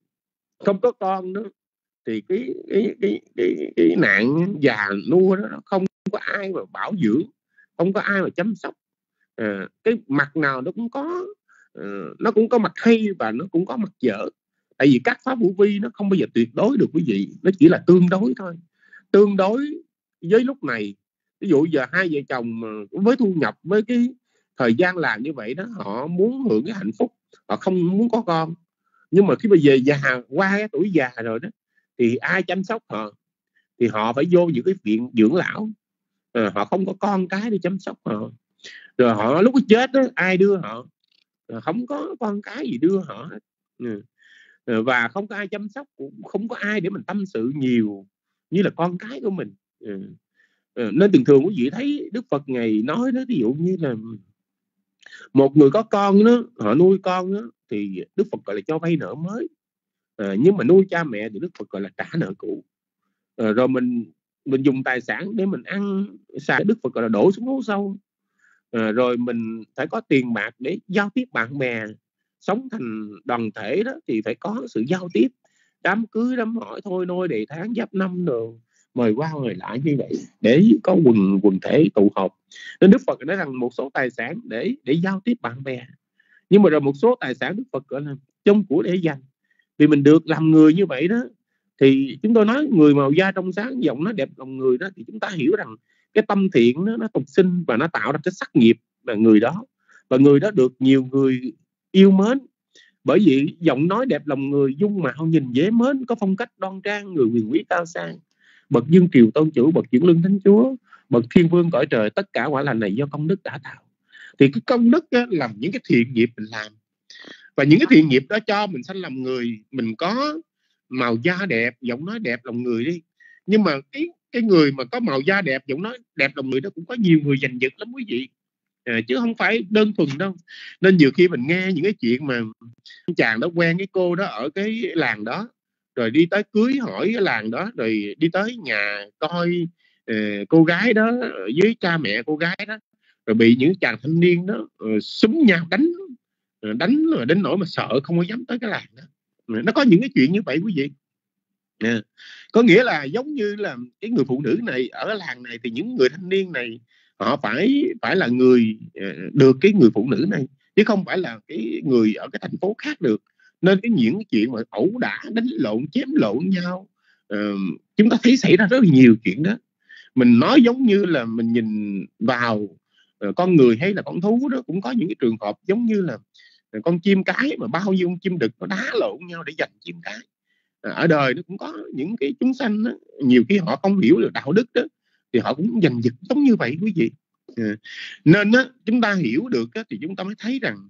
không có con đó, thì cái cái cái cái, cái nạn già nua đó không có ai mà bảo dưỡng, không có ai mà chăm sóc. À, cái mặt nào nó cũng có uh, nó cũng có mặt hay và nó cũng có mặt dở. Tại vì các pháp vũ vi nó không bao giờ tuyệt đối được quý vị, nó chỉ là tương đối thôi. Tương đối với lúc này, ví dụ giờ hai vợ chồng với thu nhập, với cái thời gian làm như vậy đó, họ muốn hưởng cái hạnh phúc, họ không muốn có con. Nhưng mà khi mà về già, qua cái tuổi già rồi đó, thì ai chăm sóc họ? Thì họ phải vô những cái viện dưỡng lão, à, họ không có con cái để chăm sóc họ. Rồi họ lúc chết đó, ai đưa họ? À, không có con cái gì đưa họ hết. À, và không có ai chăm sóc, cũng không có ai để mình tâm sự nhiều như là con cái của mình. À, à, nên thường thường quý vị thấy Đức Phật ngày nói đó, ví dụ như là một người có con đó, họ nuôi con đó, thì Đức Phật gọi là cho vay nợ mới. À, nhưng mà nuôi cha mẹ thì Đức Phật gọi là trả nợ cũ. À, rồi mình mình dùng tài sản để mình ăn xài, Đức Phật gọi là đổ xuống hố sâu. À, rồi mình phải có tiền bạc để giao tiếp bạn bè, sống thành đoàn thể đó, thì phải có sự giao tiếp, đám cưới, đám hỏi, thôi nôi, đề tháng, giáp năm đồ, mời qua mời lại như vậy để có quần quần thể tụ họp. Nên Đức Phật nói rằng một số tài sản để để giao tiếp bạn bè, nhưng mà rồi một số tài sản Đức Phật gọi là trong của để dành. Vì mình được làm người như vậy đó, thì chúng tôi nói người màu da trong sáng, giọng nó đẹp lòng người đó, thì chúng ta hiểu rằng cái tâm thiện nó, nó tục sinh và nó tạo ra cái sắc nghiệp là người đó, và người đó được nhiều người yêu mến. Bởi vì giọng nói đẹp lòng người, dung mạo nhìn dễ mến, có phong cách đoan trang, người quyền quý cao sang, bậc dương triều tôn chủ, bậc chuyển lương thánh chúa, bậc thiên vương cõi trời, tất cả quả lành này do công đức đã tạo. Thì cái công đức á, làm những cái thiện nghiệp mình làm, và những cái thiện nghiệp đó cho mình sanh làm người. Mình có màu da đẹp, giọng nói đẹp lòng người đi, nhưng mà cái cái người mà có màu da đẹp, giọng nói đẹp lòng người đó cũng có nhiều người giành giật lắm quý vị, à, chứ không phải đơn thuần đâu. Nên nhiều khi mình nghe những cái chuyện mà chàng đó quen cái cô đó ở cái làng đó, rồi đi tới cưới hỏi cái làng đó, rồi đi tới nhà coi uh, cô gái đó với cha mẹ cô gái đó, rồi bị những chàng thanh niên đó uh, súng nhau đánh đánh đến nỗi mà sợ không có dám tới cái làng đó. Nó có những cái chuyện như vậy quý vị. À, có nghĩa là giống như là cái người phụ nữ này ở làng này thì những người thanh niên này họ phải phải là người được cái người phụ nữ này, chứ không phải là cái người ở cái thành phố khác được. Nên cái những cái chuyện mà ẩu đả, đánh lộn, chém lộn nhau, uh, chúng ta thấy xảy ra rất là nhiều chuyện đó. Mình nói giống như là mình nhìn vào uh, con người hay là con thú đó, cũng có những cái trường hợp giống như là con chim cái mà bao nhiêu con chim đực nó đá lộn nhau để giành chim cái. Ở đời nó cũng có những cái chúng sanh đó, nhiều khi họ không hiểu được đạo đức đó thì họ cũng giành giật giống như vậy quý vị. À, nên đó, chúng ta hiểu được đó, thì chúng ta mới thấy rằng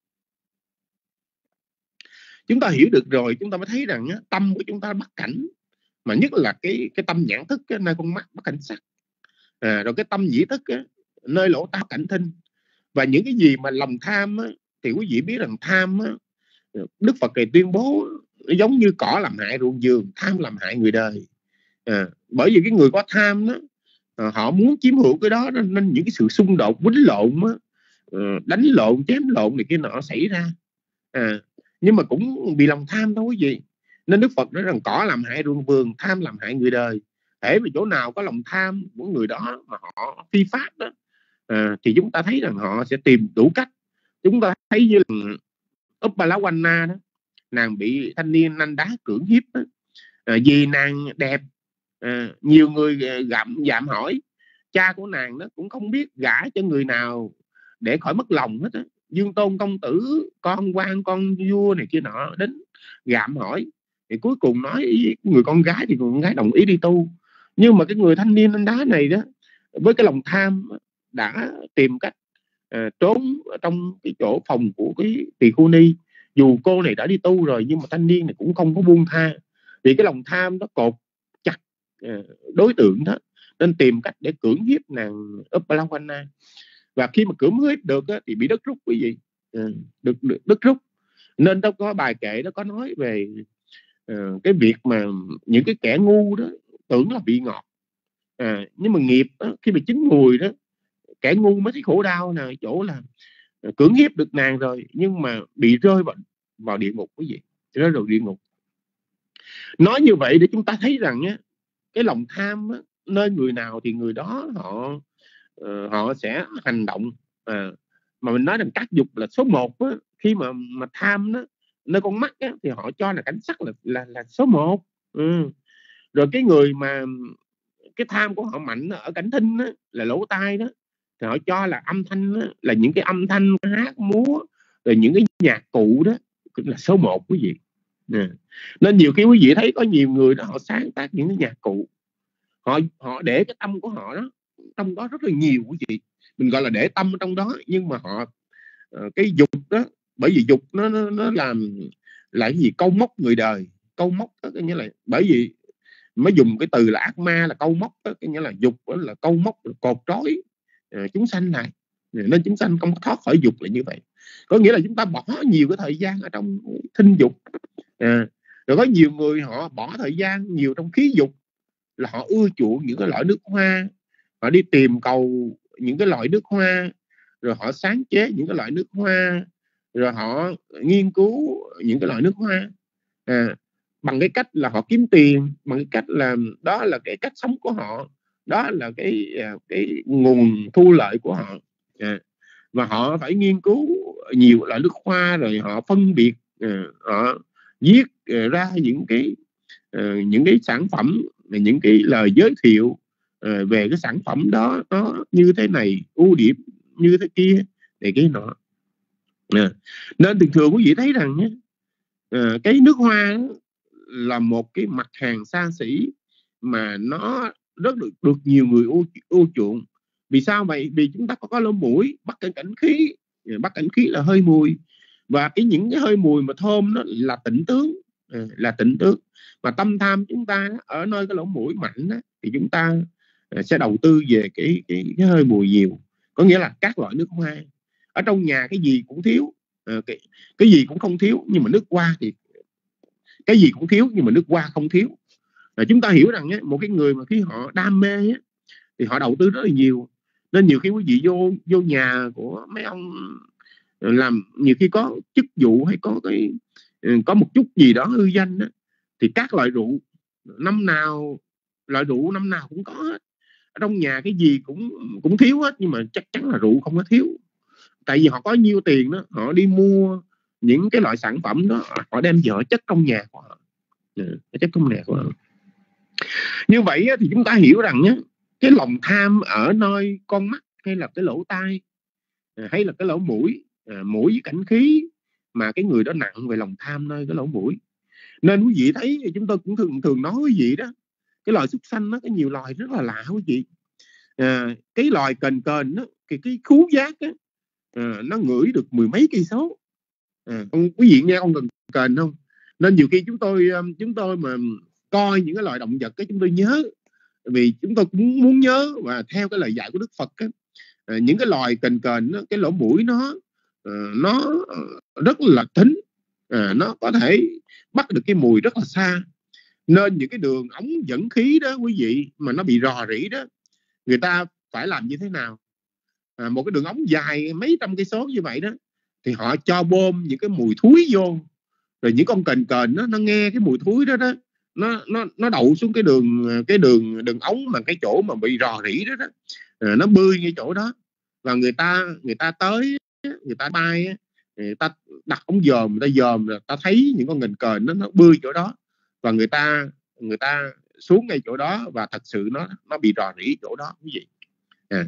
chúng ta hiểu được rồi chúng ta mới thấy rằng đó, tâm của chúng ta bắt cảnh, mà nhất là cái cái tâm nhãn thức đó, nơi con mắt bắt cảnh sắc, à, rồi cái tâm nhĩ thức đó, nơi lỗ tai cảnh thinh. Và những cái gì mà lòng tham đó, thì quý vị biết rằng tham đó, Đức Phật này tuyên bố nó giống như cỏ làm hại ruộng vườn, tham làm hại người đời. À, bởi vì cái người có tham đó, à, họ muốn chiếm hữu cái đó, nên những cái sự xung đột, quýnh lộn đó, đánh lộn, chém lộn này kia nọ xảy ra. À, nhưng mà cũng bị lòng tham thôi quý vị. Nên Đức Phật nói rằng cỏ làm hại ruộng vườn, tham làm hại người đời. Hễ vì chỗ nào có lòng tham của người đó mà họ phi pháp đó, à, thì chúng ta thấy rằng họ sẽ tìm đủ cách. Chúng ta thấy như là Uppalawanna đó, nàng bị thanh niên nanh đá cưỡng hiếp đó. À, vì nàng đẹp, à, nhiều người gặm dạm hỏi, cha của nàng đó cũng không biết gả cho người nào để khỏi mất lòng hết á. Dương Tôn công tử, con quan con vua này kia nọ đến gặm hỏi, thì cuối cùng nói người con gái thì người con gái đồng ý đi tu. Nhưng mà cái người thanh niên nanh đá này đó, với cái lòng tham đã tìm cách à, trốn ở trong cái chỗ phòng của cái tỳ khu ni. Dù cô này đã đi tu rồi nhưng mà thanh niên này cũng không có buông tha, vì cái lòng tham đó cột chặt à, đối tượng đó, nên tìm cách để cưỡng hiếp nàng Uppalawanna. Và khi mà cưỡng hiếp được á, thì bị đất rút quý vị, à, được, được đất rút. Nên đâu có bài kệ đó có nói về à, cái việc mà những cái kẻ ngu đó tưởng là bị ngọt, à, nhưng mà nghiệp đó, khi mà chín mùi đó, kẻ ngu mới thấy khổ đau nè, chỗ là cưỡng hiếp được nàng rồi nhưng mà bị rơi vào, vào địa ngục quý vị, rơi vào địa ngục. Nói như vậy để chúng ta thấy rằng á, cái lòng tham á, nơi người nào thì người đó họ uh, họ sẽ hành động. À, mà mình nói rằng các dục là số một á, khi mà mà tham đó, nơi con mắt á, thì họ cho là cảnh sắc là là, là số một. Ừ. Rồi cái người mà cái tham của họ mạnh đó, ở cảnh thinh đó, là lỗ tai đó, thì họ cho là âm thanh đó, là những cái âm thanh hát múa, rồi những cái nhạc cụ đó cũng là số một quý vị. À. Nên nhiều khi quý vị thấy có nhiều người đó họ sáng tác những cái nhạc cụ, họ họ để cái tâm của họ đó trong đó rất là nhiều quý vị, mình gọi là để tâm trong đó, nhưng mà họ cái dục đó, bởi vì dục nó nó, nó làm là cái gì câu móc người đời, câu móc đó, cái nghĩa là bởi vì mới dùng cái từ là ác ma là câu móc đó, cái nghĩa là dục đó là câu móc, cột trói uh, chúng sanh này, nên chúng sanh không thoát khỏi dục là như vậy. Có nghĩa là chúng ta bỏ nhiều cái thời gian ở trong thinh dục. À, rồi có nhiều người họ bỏ thời gian nhiều trong khí dục, là họ ưa chuộng những cái loại nước hoa, họ đi tìm cầu những cái loại nước hoa, rồi họ sáng chế những cái loại nước hoa, rồi họ nghiên cứu những cái loại nước hoa, à, bằng cái cách là họ kiếm tiền, bằng cái cách là đó là cái cách sống của họ, đó là cái cái nguồn thu lợi của họ. À, và họ phải nghiên cứu nhiều loại nước hoa, rồi họ phân biệt, à, họ viết à, ra những cái à, những cái sản phẩm, những cái lời giới thiệu à, về cái sản phẩm đó nó như thế này, ưu điểm như thế kia, để cái nọ. À, nên thường thường quý vị thấy rằng nhé, à, cái nước hoa là một cái mặt hàng xa xỉ mà nó rất được, được nhiều người ưa, ưa chuộng. Vì sao vậy? Vì chúng ta có, có lỗ mũi bắt cảnh cảnh khí, bắt cảnh khí là hơi mùi, và cái những cái hơi mùi mà thơm nó là tịnh tướng, là tịnh tướng. Mà tâm tham chúng ta ở nơi cái lỗ mũi mạnh đó, thì chúng ta sẽ đầu tư về cái, cái, cái hơi mùi nhiều. Có nghĩa là các loại nước hoa ở trong nhà cái gì cũng thiếu, cái, cái gì cũng không thiếu, nhưng mà nước hoa thì cái gì cũng thiếu nhưng mà nước hoa không thiếu. Là chúng ta hiểu rằng á, một cái người mà khi họ đam mê á, thì họ đầu tư rất là nhiều. Nên nhiều khi quý vị vô vô nhà của mấy ông làm, nhiều khi có chức vụ hay có cái có một chút gì đó hư danh á, thì các loại rượu năm nào loại rượu năm nào cũng có hết. Ở trong nhà cái gì cũng cũng thiếu hết, nhưng mà chắc chắn là rượu không có thiếu. Tại vì họ có nhiêu tiền đó, họ đi mua những cái loại sản phẩm đó, họ đem về họ chất trong nhà của họ, chất trong nhà của họ. Như vậy thì chúng ta hiểu rằng nhé, cái lòng tham ở nơi con mắt hay là cái lỗ tai hay là cái lỗ mũi, mũi với cảnh khí, mà cái người đó nặng về lòng tham nơi cái lỗ mũi. Nên quý vị thấy chúng tôi cũng thường thường nói quý vị đó, cái loài súc sanh nó có nhiều loài rất là lạ quý vị. À, cái loài kền kền đó, cái, cái khứu giác á, à, nó ngửi được mười mấy cây số. À, ông quý vị nghe ông kền kền không? Nên nhiều khi chúng tôi chúng tôi mà coi những cái loài động vật cái chúng tôi nhớ, vì chúng tôi cũng muốn nhớ và theo cái lời dạy của Đức Phật á, à, những cái loài kền kền đó, cái lỗ mũi nó à, nó rất là thính, à, nó có thể bắt được cái mùi rất là xa. Nên những cái đường ống dẫn khí đó quý vị mà nó bị rò rỉ đó, người ta phải làm như thế nào? À, một cái đường ống dài mấy trăm cây số như vậy đó, thì họ cho bơm những cái mùi thúi vô, rồi những con kền kền nó nó nghe cái mùi thúi đó đó, nó nó nó đậu xuống cái đường cái đường đường ống mà cái chỗ mà bị rò rỉ đó đó, à, nó bươi ngay chỗ đó. Và người ta người ta tới người ta bay, người ta đặt ống dòm, người ta dòm rồi ta thấy những con kền kền nó nó bươi chỗ đó, và người ta người ta xuống ngay chỗ đó, và thật sự nó nó bị rò rỉ chỗ đó quý vị. À,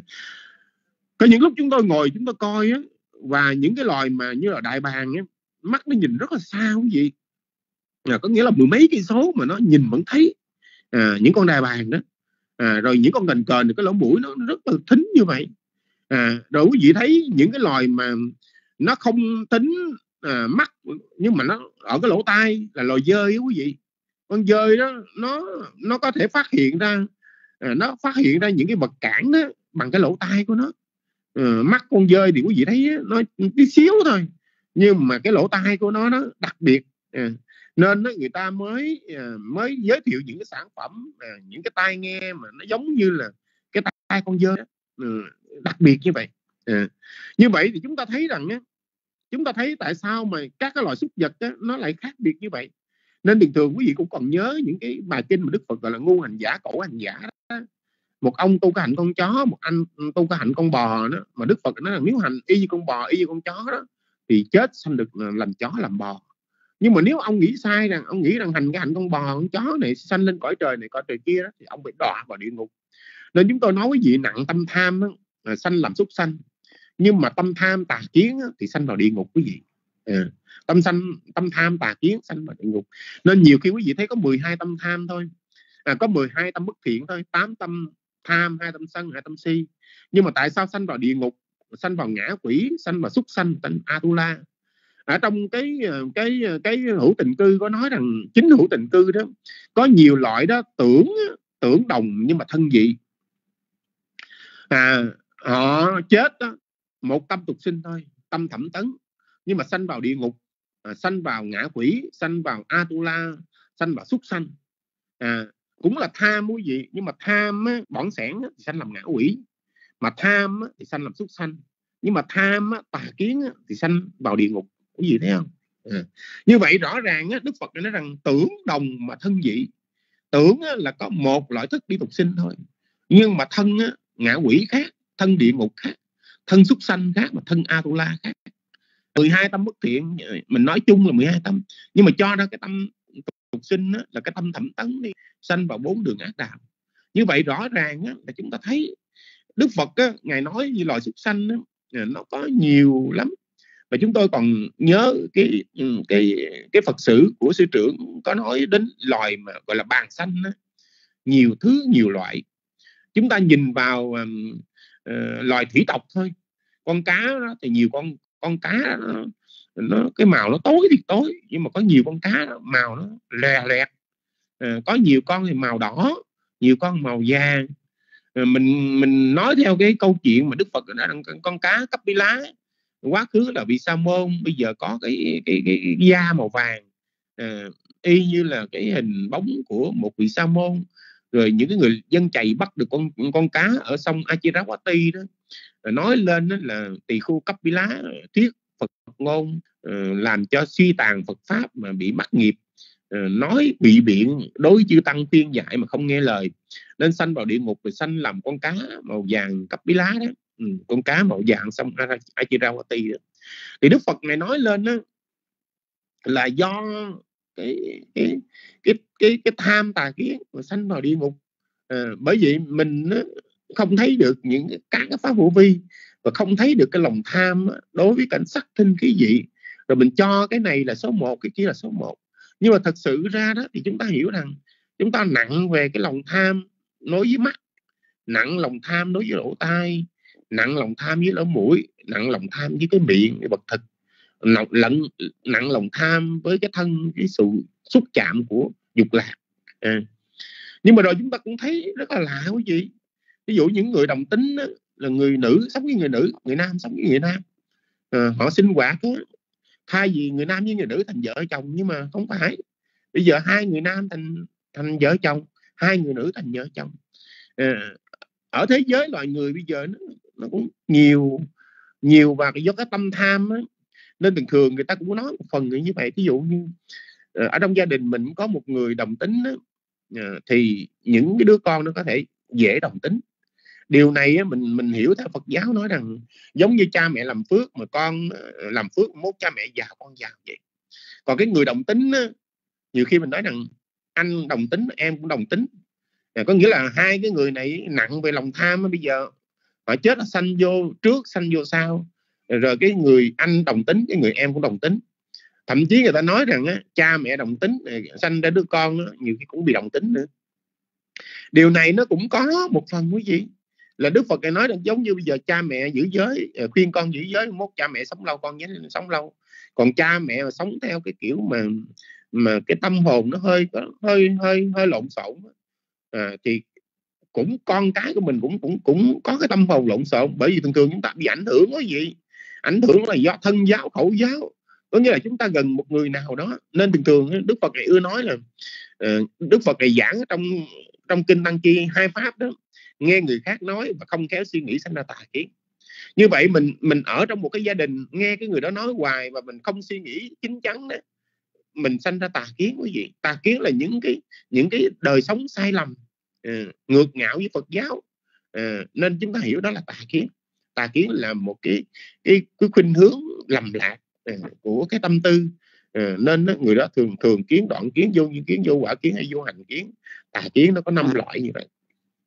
có những lúc chúng tôi ngồi chúng tôi coi á, và những cái loài mà như là đại bàng á, mắt nó nhìn rất là xa quý vị, à, có nghĩa là mười mấy cây số mà nó nhìn vẫn thấy, à, những con đại bàng đó. À, rồi những con kền kền, cái lỗ mũi nó rất là thính như vậy. À, rồi quý vị thấy những cái loài mà nó không tính à, mắt, nhưng mà nó ở cái lỗ tai là loài dơi đó quý vị. Con dơi đó nó nó có thể phát hiện ra, à, nó phát hiện ra những cái vật cản đó bằng cái lỗ tai của nó. À, mắt con dơi thì quý vị thấy nó tí xíu thôi, nhưng mà cái lỗ tai của nó nó đặc biệt. À, nên đó, người ta mới à, mới giới thiệu những cái sản phẩm, à, những cái tai nghe mà nó giống như là cái tai con dơi đó, à, đặc biệt như vậy. À, như vậy thì chúng ta thấy rằng á, chúng ta thấy tại sao mà các cái loài súc vật á, nó lại khác biệt như vậy. Nên bình thường quý vị cũng còn nhớ những cái bài kinh mà Đức Phật gọi là ngu hành giả, cổ hành giả đó. Một ông tu cái hạnh con chó, một anh tu cái hạnh con bò đó, mà Đức Phật nói là nếu hành y như con bò, y như con chó đó, thì chết sanh được làm chó làm bò. Nhưng mà nếu ông nghĩ sai rằng ông nghĩ rằng hành cái hạnh con bò con chó này sanh lên cõi trời này cõi trời kia đó, thì ông bị đọa vào địa ngục. Nên chúng tôi nói quý vị, nặng tâm tham đó, là sanh làm súc sanh, nhưng mà tâm tham tà kiến đó, thì sanh vào địa ngục quý vị. À, tâm sanh tâm tham tà kiến sanh vào địa ngục. Nên nhiều khi quý vị thấy có mười hai tâm tham thôi, à, có mười hai tâm bất thiện thôi, tám tâm tham, hai tâm sân, hai tâm si. Nhưng mà tại sao sanh vào địa ngục, sanh vào ngã quỷ, sanh vào súc sanh, sanh Atula? Ở trong cái cái cái hữu tình cư có nói rằng chính hữu tình cư đó có nhiều loại đó tưởng tưởng đồng nhưng mà thân dị. À, họ chết đó, một tâm tục sinh thôi, tâm thẩm tấn, nhưng mà sanh vào địa ngục, à, sanh vào ngã quỷ, sanh vào Atula, sanh vào súc sanh. À, cũng là tham quý vị, nhưng mà tham á, bỏng sẻn á, thì sanh làm ngã quỷ, mà tham á, thì sanh làm súc sanh, nhưng mà tham á, tà kiến á, thì sanh vào địa ngục. Quý vị thấy không? À, như vậy rõ ràng á, Đức Phật nói rằng tưởng đồng mà thân dị. Tưởng á, là có một loại thức đi tục sinh thôi, nhưng mà thân á, ngã quỷ khác, thân địa ngục khác, thân súc sanh khác, mà thân Atula khác. mười hai tâm bất thiện mình nói chung là mười hai tâm, nhưng mà cho ra cái tâm tục sinh á, là cái tâm thẩm tấn đi, sanh vào bốn đường ác đạo. Như vậy rõ ràng á, là chúng ta thấy Đức Phật á, Ngài nói như loài súc sanh á, nó có nhiều lắm. Và chúng tôi còn nhớ cái cái cái Phật sử của sư trưởng có nói đến loài mà gọi là bàn xanh á, nhiều thứ nhiều loại. Chúng ta nhìn vào uh, uh, loài thủy tộc thôi, con cá đó, thì nhiều con con cá đó, nó cái màu nó tối thì tối, nhưng mà có nhiều con cá đó, màu nó lè lẹt. Uh, có nhiều con thì màu đỏ, nhiều con màu vàng. Uh, mình mình nói theo cái câu chuyện mà Đức Phật đã đăng con cá Kapila, quá khứ là vị sa môn, bây giờ có cái cái cái, cái da màu vàng, à, y như là cái hình bóng của một vị sa môn. Rồi những cái người dân chày bắt được con con cá ở sông Achirawati đó, rồi nói lên đó là tỳ khu Kapila thuyết Phật ngôn, uh, làm cho suy tàn Phật pháp mà bị mắc nghiệp, nói bị biện đối chư tăng khuyên dạy mà không nghe lời, nên sanh vào địa ngục, rồi sanh làm con cá màu vàng cấp bí lá đó, ừ, con cá màu vàng xong Achirawati đó. Thì Đức Phật này nói lên đó là do cái cái cái cái, cái tham tà kiến mà sanh vào địa ngục. À, bởi vậy mình không thấy được những các cái pháp hữu vi và không thấy được cái lòng tham đối với cảnh sắc thinh khí vị, rồi mình cho cái này là số một, cái kia là số một. Nhưng mà thật sự ra đó thì chúng ta hiểu rằng chúng ta nặng về cái lòng tham đối với mắt, nặng lòng tham đối với lỗ tai, nặng lòng tham với lỗ mũi, nặng lòng tham với cái miệng, cái vật thực, nặng, nặng, nặng lòng tham với cái thân, cái sự xúc chạm của dục lạc. À. Nhưng mà rồi chúng ta cũng thấy rất là lạ quý vị. Ví dụ những người đồng tính đó, là người nữ sống với người nữ, người nam sống với người nam, à, họ sinh hoạt đó, thay vì người nam với người nữ thành vợ chồng, nhưng mà không phải. Bây giờ hai người nam thành thành vợ chồng, hai người nữ thành vợ chồng. À, ở thế giới loài người bây giờ nó, nó cũng nhiều nhiều và do cái tâm tham đó, nên thường thường người ta cũng nói một phần như vậy. Ví dụ như ở trong gia đình mình có một người đồng tính đó, thì những cái đứa con nó có thể dễ đồng tính. Điều này mình mình hiểu theo Phật giáo nói rằng giống như cha mẹ làm phước mà con làm phước, mốt cha mẹ giàu con giàu vậy. Còn cái người đồng tính á, nhiều khi mình nói rằng anh đồng tính em cũng đồng tính, à, có nghĩa là hai cái người này nặng về lòng tham á, bây giờ họ chết sanh vô trước sanh vô sau, rồi cái người anh đồng tính, cái người em cũng đồng tính. Thậm chí người ta nói rằng á, cha mẹ đồng tính sanh ra đứa con á, nhiều khi cũng bị đồng tính nữa. Điều này nó cũng có một phần quý vị, là Đức Phật này nói rằng giống như bây giờ cha mẹ giữ giới, khuyên con giữ giới, mốt cha mẹ sống lâu con nhớ sống lâu. Còn cha mẹ mà sống theo cái kiểu mà mà cái tâm hồn nó hơi hơi hơi hơi lộn xộn, à, thì cũng con cái của mình cũng cũng cũng có cái tâm hồn lộn xộn. Bởi vì thường thường chúng ta bị ảnh hưởng cái gì, ảnh hưởng là do thân giáo, khẩu giáo, có nghĩa là chúng ta gần một người nào đó. Nên thường thường Đức Phật này ưa nói là uh, Đức Phật này giảng trong trong kinh Tăng Chi hai pháp đó: nghe người khác nói và không khéo suy nghĩ sanh ra tà kiến. Như vậy mình mình ở trong một cái gia đình, nghe cái người đó nói hoài và mình không suy nghĩ chín chắn đó, mình sanh ra tà kiến quý vị. Tà kiến là những cái những cái đời sống sai lầm, uh, ngược ngạo với Phật giáo, uh, nên chúng ta hiểu đó là tà kiến. Tà kiến là một cái cái, cái khuynh hướng lầm lạc uh, của cái tâm tư. Uh, nên đó, người đó thường thường kiến, đoạn kiến, vô như kiến, vô quả kiến hay vô hành kiến. Tà kiến nó có năm loại như vậy.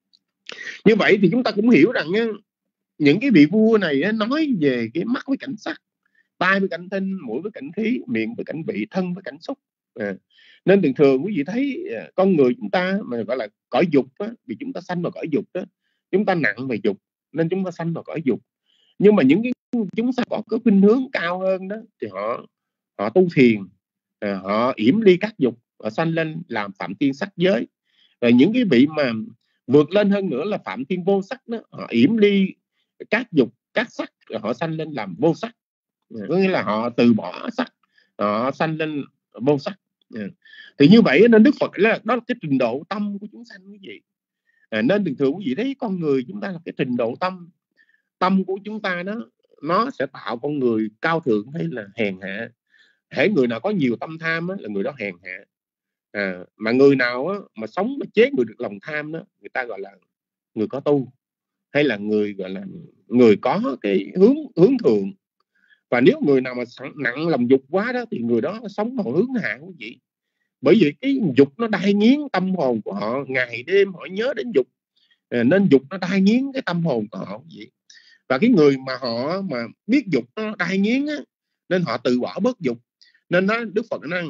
Như vậy thì chúng ta cũng hiểu rằng những cái vị vua này nói về cái mắt với cảnh sắc, tai với cảnh thinh, mũi với cảnh khí, miệng với cảnh vị, thân với cảnh xúc. À, nên thường thường quý vị thấy con người chúng ta mà gọi là cõi dục á, vì chúng ta sanh vào cõi dục đó, chúng ta nặng về dục nên chúng ta sanh vào cõi dục. Nhưng mà những cái chúng ta có cái khuynh hướng cao hơn đó thì họ họ tu thiền, à, họ yểm ly các dục, họ sanh lên làm phạm thiên sắc giới. Rồi những cái vị mà vượt lên hơn nữa là phạm thiên vô sắc đó, họ yểm ly các dục các sắc, rồi họ sanh lên làm vô sắc, có nghĩa là họ từ bỏ sắc, họ sanh lên vô sắc. Thì như vậy nên Đức Phật là đó là cái trình độ tâm của chúng sanh quý vị. À, nên thường thường quý vị thấy con người chúng ta là cái trình độ tâm tâm của chúng ta đó, nó sẽ tạo con người cao thượng hay là hèn hạ. Hễ người nào có nhiều tâm tham á, là người đó hèn hạ. À, mà người nào á, mà sống mà chế người được lòng tham đó, người ta gọi là người có tu, hay là người gọi là người có cái hướng hướng thượng. Và nếu người nào mà nặng lòng dục quá đó thì người đó sống vào hướng hạ quý vị. Bởi vì cái dục nó đai nghiến tâm hồn của họ, ngày đêm họ nhớ đến dục, à, nên dục nó đai nghiến cái tâm hồn của họ quý vị. Và cái người mà họ mà biết dục nó đai nghiến á, nên họ từ bỏ bớt dục. Nên nó Đức Phật nói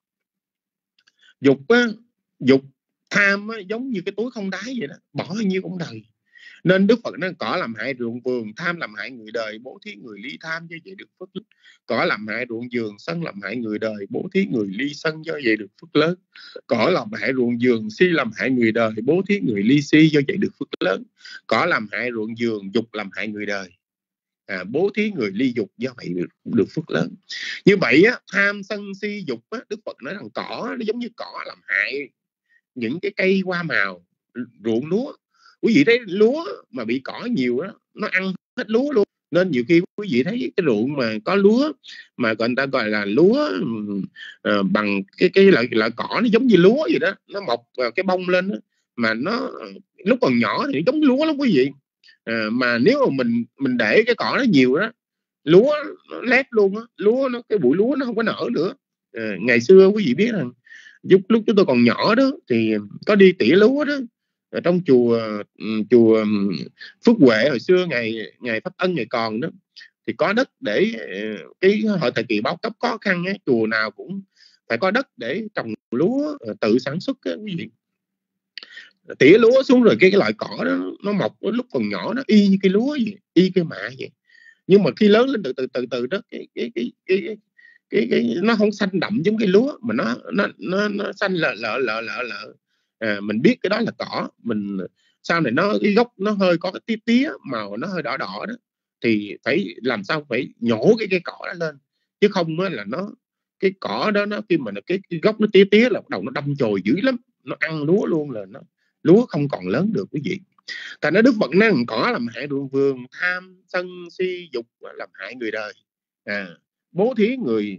dục á, dục tham á, giống như cái túi không đáy vậy đó, bỏ bao nhiêu cũng đầy. Nên Đức Phật nói cỏ làm hại ruộng vườn, tham làm hại người đời, bố thí người ly tham do vậy được phước lớn. Cỏ làm hại ruộng vườn, sân làm hại người đời, bố thí người ly sân do vậy được phước lớn. Cỏ làm hại ruộng vườn, si làm hại người đời, bố thí người ly si do vậy được phước lớn. Cỏ làm hại ruộng vườn, dục làm hại người đời, à, bố thí người ly dục do vậy được, được phước lớn. Như vậy á, tham sân si dục á, Đức Phật nói rằng cỏ nó giống như cỏ làm hại những cái cây hoa màu, ruộng lúa. Quý vị thấy lúa mà bị cỏ nhiều đó, nó ăn hết lúa luôn. Nên nhiều khi quý vị thấy cái ruộng mà có lúa mà người ta gọi là lúa uh, bằng cái cái loại loại cỏ nó giống như lúa vậy đó, nó mọc uh, cái bông lên đó, mà nó lúc còn nhỏ thì giống lúa lắm quý vị. Uh, mà nếu mà mình mình để cái cỏ nó nhiều đó, lúa nó lép luôn á, lúa nó cái bụi lúa nó không có nở nữa. Uh, ngày xưa quý vị biết rằng lúc lúc chúng tôi còn nhỏ đó thì có đi tỉa lúa đó ở trong chùa chùa Phước Huệ hồi xưa, ngày ngày Pháp Ân ngày còn đó, thì có đất để cái hồi thời kỳ bao cấp khó khăn ấy, chùa nào cũng phải có đất để trồng lúa tự sản xuất ấy, quý vị. Tỉa lúa xuống rồi cái, cái loại cỏ đó nó mọc lúc còn nhỏ nó y như cây lúa vậy, y cây mạ vậy. Nhưng mà khi lớn lên từ từ từ từ đó cái cái cái cái, cái Cái, cái nó không xanh đậm giống cái lúa, mà nó nó nó nó xanh lợ lợ lợ lợ lợ à, mình biết cái đó là cỏ. Mình sau này nó cái gốc nó hơi có cái tía tía màu, nó hơi đỏ đỏ đó, thì phải làm sao phải nhổ cái cây cỏ đó lên, chứ không là nó cái cỏ đó nó khi mà cái, cái gốc nó tía tía là bắt đầu nó đâm chồi dữ lắm, nó ăn lúa luôn, là nó lúa không còn lớn được quý vị. Tại nó Đức Phật nói cỏ làm hại ruộng vườn, tham sân si dục làm hại người đời. À, bố thí người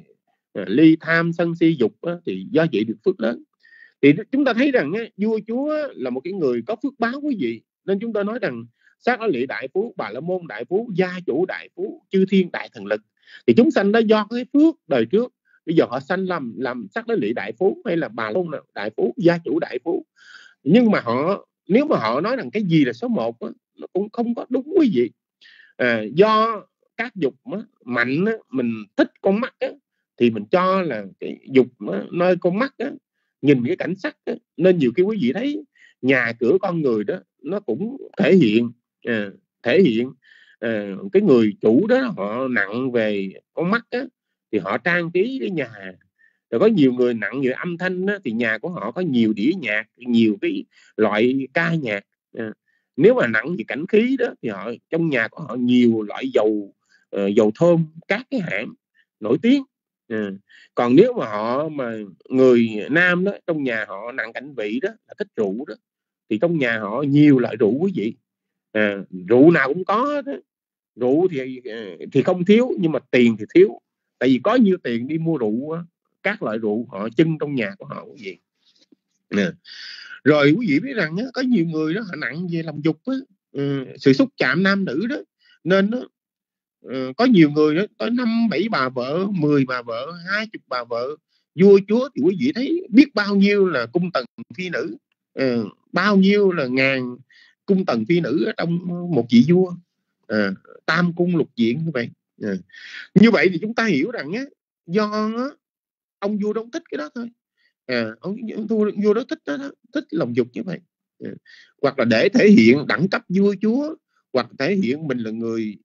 ly tham sân si dục á, thì do vậy được phước lớn. Thì chúng ta thấy rằng á, vua chúa là một cái người có phước báo quý vị, nên chúng ta nói rằng Sát Đa Lị đại phú, Bà La Môn đại phú, Gia Chủ đại phú, Chư Thiên đại thần lực. Thì chúng sanh đó do cái phước đời trước, bây giờ họ sanh làm làm Sát Đa Lị đại phú hay là Bà La Môn đại phú, Gia Chủ đại phú. Nhưng mà họ nếu mà họ nói rằng cái gì là số một á, nó cũng không có đúng quý vị. À, do các dục á, mạnh á, mình thích con mắt á, thì mình cho là cái dục á, nơi con mắt á, nhìn cái cảnh sắc á, nên nhiều khi quý vị thấy nhà cửa con người đó nó cũng thể hiện à, thể hiện à, cái người chủ đó họ nặng về con mắt á, thì họ trang trí cái nhà. Rồi có nhiều người nặng về âm thanh á, thì nhà của họ có nhiều đĩa nhạc, nhiều cái loại ca nhạc. À, nếu mà nặng về cảnh khí đó thì họ trong nhà của họ nhiều loại dầu uh, dầu thơm các cái hãng nổi tiếng. À, còn nếu mà họ mà người nam đó trong nhà họ nặng cảnh vị đó là thích rượu đó, thì trong nhà họ nhiều loại rượu quý vị. À, rượu nào cũng có đó. Rượu thì thì không thiếu, nhưng mà tiền thì thiếu. Tại vì có nhiêu tiền đi mua rượu á, các loại rượu họ trưng trong nhà của họ quý vị. À, rồi quý vị biết rằng á, có nhiều người đó họ nặng về làm dục á, ừ, sự xúc chạm nam nữ đó, nên đó, ừ, có nhiều người đó tới năm bảy bà vợ, mười bà vợ, hai chục bà vợ. Vua chúa thì quý vị thấy biết bao nhiêu là cung tần phi nữ, ừ, bao nhiêu là ngàn cung tần phi nữ ở trong một vị vua. À, tam cung lục diện như vậy. À, như vậy thì chúng ta hiểu rằng á, do á, ông vua đâu thích cái đó thôi. À, ông vua, vua đó thích đó, thích lòng dục như vậy. À, hoặc là để thể hiện đẳng cấp vua chúa, hoặc thể hiện mình là người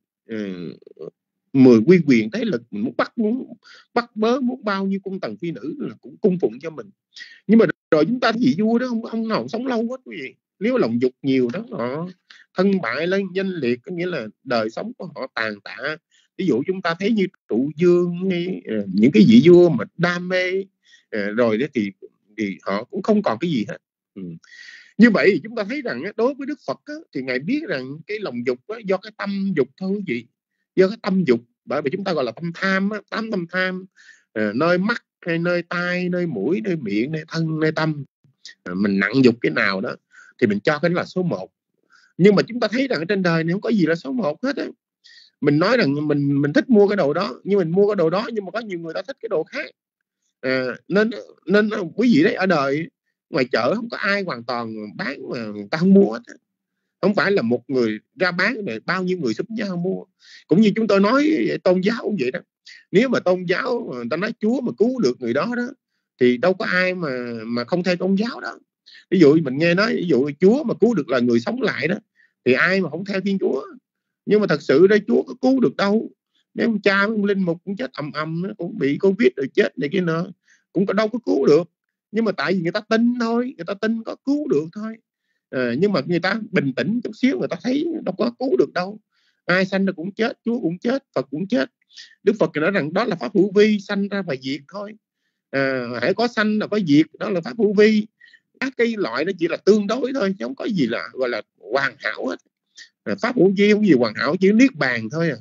uh, mười quy quyền thế lực, mình muốn bắt muốn bắt bớ muốn bao nhiêu cung tần phi nữ là cũng cung phụng cho mình. Nhưng mà rồi chúng ta vị vua đó ông, ông nào sống lâu hết quý vị. Nếu lòng dục nhiều đó, họ thân bại lên danh liệt, có nghĩa là đời sống của họ tàn tạ. Ví dụ chúng ta thấy như Trụ Dương hay uh, những cái vị vua mà đam mê uh, rồi đó thì, thì họ cũng không còn cái gì hết. Ừ. Như vậy thì chúng ta thấy rằng đối với Đức Phật á, thì Ngài biết rằng cái lòng dục á, do cái tâm dục thôi quý vị, do cái tâm dục, bởi vì chúng ta gọi là tâm tham á, tám tâm tham, à, nơi mắt hay nơi tai, nơi mũi, nơi miệng, nơi thân, nơi tâm, à, mình nặng dục cái nào đó thì mình cho cái đó là số một. Nhưng mà chúng ta thấy rằng ở trên đời này không có gì là số một hết á. Mình nói rằng mình mình thích mua cái đồ đó, nhưng mình mua cái đồ đó nhưng mà có nhiều người ta thích cái đồ khác. À, nên nên quý vị đấy, ở đời ngoài chợ không có ai hoàn toàn bán mà người ta không mua hết. Không phải là một người ra bán để bao nhiêu người xúm nhau mua. Cũng như chúng tôi nói tôn giáo cũng vậy đó. Nếu mà tôn giáo người ta nói Chúa mà cứu được người đó đó, thì đâu có ai mà mà không theo tôn giáo đó. Ví dụ mình nghe nói ví dụ Chúa mà cứu được là người sống lại đó, thì ai mà không theo Thiên Chúa. Nhưng mà thật sự đây Chúa có cứu được đâu. Nếu ông cha ông linh mục cũng chết ầm ầm, cũng bị Covid rồi chết này kia nọ, cũng đâu có cứu được. Nhưng mà tại vì người ta tin thôi, người ta tin có cứu được thôi. À, nhưng mà người ta bình tĩnh chút xíu, người ta thấy đâu có cứu được đâu. Ai sanh ra cũng chết, Chúa cũng chết, Phật cũng chết. Đức Phật nói rằng đó là pháp hữu vi, sanh ra và diệt thôi. À, hãy có sanh là có diệt, đó là pháp hữu vi. Các cái loại đó chỉ là tương đối thôi, chứ không có gì là gọi là hoàn hảo hết. À, pháp hữu vi không gì hoàn hảo, chỉ niết bàn thôi à.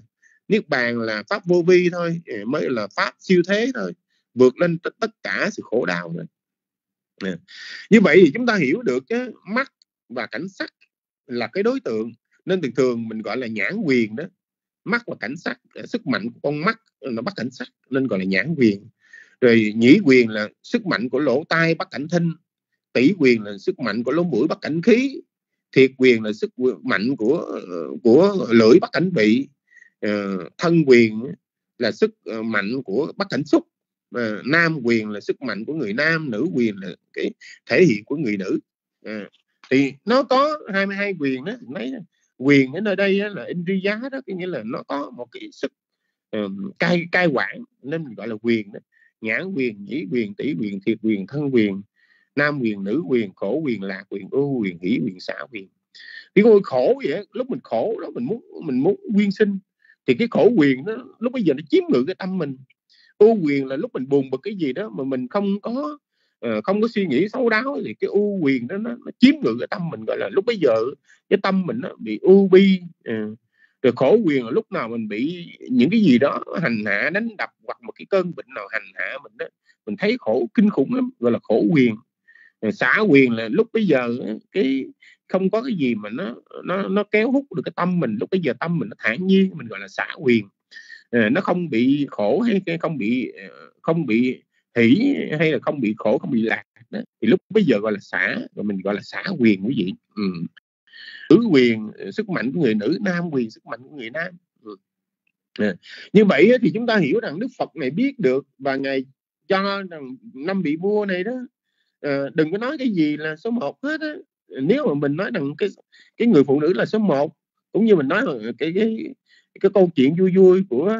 Niết bàn là pháp vô vi thôi, mới là pháp siêu thế thôi, vượt lên tất, tất cả sự khổ đau thôi. À. Như vậy thì chúng ta hiểu được cái mắt và cảnh sắc là cái đối tượng, nên thường thường mình gọi là nhãn quyền đó. Mắt và cảnh sắc, sức mạnh của con mắt nó bắt cảnh sắc nên gọi là nhãn quyền. Rồi nhĩ quyền là sức mạnh của lỗ tai bắt cảnh thinh, tỷ quyền là sức mạnh của lỗ mũi bắt cảnh khí, thiệt quyền là sức mạnh của của lưỡi bắt cảnh vị, uh, thân quyền là sức mạnh của bắt cảnh xúc, uh, nam quyền là sức mạnh của người nam, nữ quyền là cái thể hiện của người nữ. Uh, thì nó có hai mươi hai quyền đó. Mấy quyền ở nơi đây đó là Indriya đó, có nghĩa là nó có một cái sức um, cai cai quản, nên mình gọi là quyền đó. Nhãn quyền, nhĩ quyền, tỷ quyền, thiệt quyền, thân quyền, nam quyền, nữ quyền, khổ quyền, lạc quyền, ưu quyền, hỷ quyền, xả quyền. Thì ngôi khổ vậy, lúc mình khổ đó, mình muốn mình muốn nguyên sinh, thì cái khổ quyền đó lúc bây giờ nó chiếm ngự cái tâm mình. Ưu quyền là lúc mình buồn bực cái gì đó mà mình không có uh, không có suy nghĩ thấu đáo, thì cái ưu quyền đó nó, nó chiếm ngự cái tâm mình, gọi là lúc bây giờ cái tâm mình nó bị ưu bi. Uh, rồi khổ quyền là lúc nào mình bị những cái gì đó hành hạ, đánh đập, hoặc một cái cơn bệnh nào hành hạ mình đó, mình thấy khổ kinh khủng lắm, gọi là khổ quyền. Xả quyền là lúc bây giờ cái không có cái gì mà nó nó nó kéo hút được cái tâm mình, lúc bây giờ tâm mình nó thản nhiên, mình gọi là xả quyền. À, nó không bị khổ hay không bị không bị hỷ, hay là không bị khổ, không bị lạc đó, thì lúc bây giờ gọi là xả, rồi mình gọi là xả quyền quý vị. Ừ. Nữ quyền sức mạnh của người nữ, nam quyền sức mạnh của người nam. Ừ. À. Như vậy thì chúng ta hiểu rằng Đức Phật này biết được, và Ngài cho rằng năm vị vua này đó, à, đừng có nói cái gì là số một hết á. Nếu mà mình nói rằng cái cái người phụ nữ là số một, cũng như mình nói cái cái cái câu chuyện vui vui của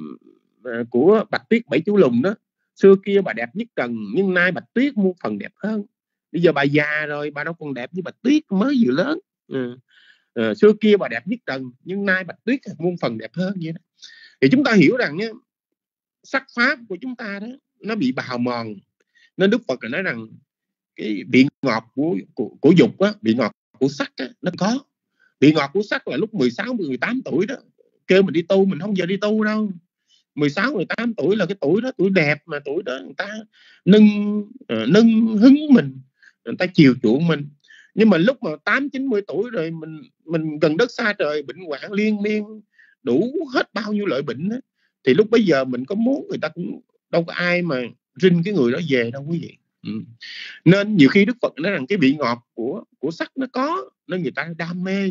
của Bạch Tuyết bảy chú lùn đó. Xưa kia bà đẹp nhất trần, nhưng nay Bạch Tuyết muôn phần đẹp hơn. Bây giờ bà già rồi, bà đâu còn đẹp như Bạch Tuyết mới vừa lớn. Ừ. À, xưa kia bà đẹp nhất trần, nhưng nay Bạch Tuyết muôn phần đẹp hơn vậy đó. Thì chúng ta hiểu rằng nhé, sắc pháp của chúng ta đó nó bị bào mòn, nên Đức Phật nói rằng cái vị ngọt của của, của dục á, vị ngọt của sắc á, nó có. Vị ngọt của sắc là lúc mười sáu, mười tám tuổi đó, kêu mình đi tu, mình không giờ đi tu đâu. mười sáu, mười tám tuổi là cái tuổi đó, tuổi đẹp, mà tuổi đó người ta nâng uh, nâng hứng mình, người ta chiều chuộng mình. Nhưng mà lúc mà tám, chín mươi tuổi rồi, mình mình gần đất xa trời, bệnh hoạn liên miên, đủ hết bao nhiêu loại bệnh đó, thì lúc bây giờ mình có muốn, người ta cũng đâu có ai mà rinh cái người đó về đâu quý vị. Ừ. Nên nhiều khi Đức Phật nói rằng cái vị ngọt của của sắc nó có, nên người ta đam mê.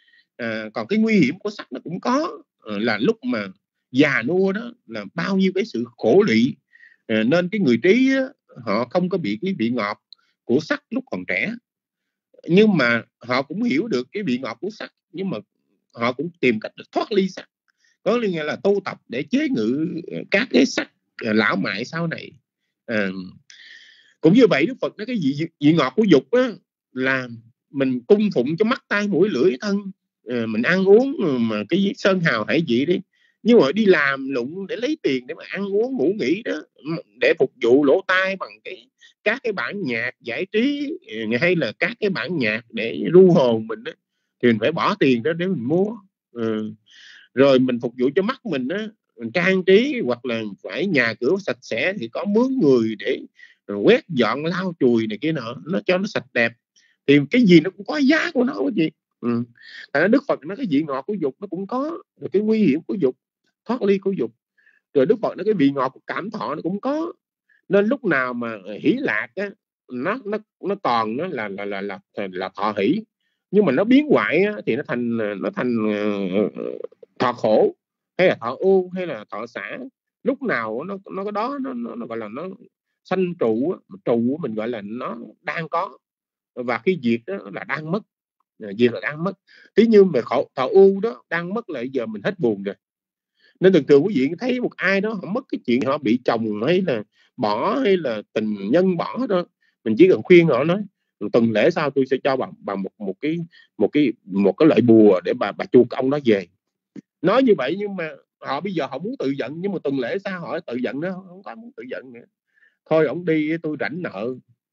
À, còn cái nguy hiểm của sắc nó cũng có, à, là lúc mà già nua đó là bao nhiêu cái sự khổ lụy. À, nên cái người trí á, họ không có bị cái vị ngọt của sắc lúc còn trẻ, nhưng mà họ cũng hiểu được cái vị ngọt của sắc, nhưng mà họ cũng tìm cách thoát ly sắc, có nghĩa là tu tập để chế ngự các cái sắc lão mại sau này. À, cũng như vậy Đức Phật nói cái vị, vị ngọt của dục á, là mình cung phụng cho mắt tai mũi lưỡi thân, à, mình ăn uống mà cái sơn hào hải vị đi, nhưng mà đi làm lụng để lấy tiền để mà ăn uống ngủ nghỉ đó, để phục vụ lỗ tai bằng cái các cái bản nhạc giải trí, hay là các cái bản nhạc để ru hồn mình đó, thì mình phải bỏ tiền đó để mình mua. Ừ. Rồi mình phục vụ cho mắt mình đó, mình trang trí, hoặc là phải nhà cửa sạch sẽ thì có mướn người để quét dọn lau chùi này kia nọ, nó cho nó sạch đẹp. Thì cái gì nó cũng có giá của nó cái gì. Ừ. Tại Đức Phật nói cái vị ngọt của dục nó cũng có, rồi cái nguy hiểm của dục, thoát ly của dục. Rồi Đức Phật nói cái vị ngọt của cảm thọ nó cũng có. Nên lúc nào mà hỷ lạc á, nó nó nó còn nó là là là là là, là thọ hỷ, nhưng mà nó biến hoại á, thì nó thành nó thành uh, thọ khổ, hay là thọ ưu, hay là thọ xả. Lúc nào nó nó cái đó nó, nó nó gọi là nó sanh trụ, trụ mình gọi là nó đang có, và khi diệt đó là đang mất, diệt là đang mất. Thế nhưng mà khổ thọ ưu đó đang mất là giờ mình hết buồn rồi. Nên thường thường quý vị thấy một ai đó họ mất cái chuyện họ bị chồng hay là bỏ, hay là tình nhân bỏ đó, mình chỉ cần khuyên họ nói tuần lễ sau tôi sẽ cho bằng bằng một một cái một cái một cái loại bùa để bà bà chuộc ông đó về. Nói như vậy nhưng mà họ bây giờ họ muốn tự giận, nhưng mà tuần lễ sau họ tự giận nữa, không có muốn tự giận nữa. Thôi ông đi tôi rảnh nợ.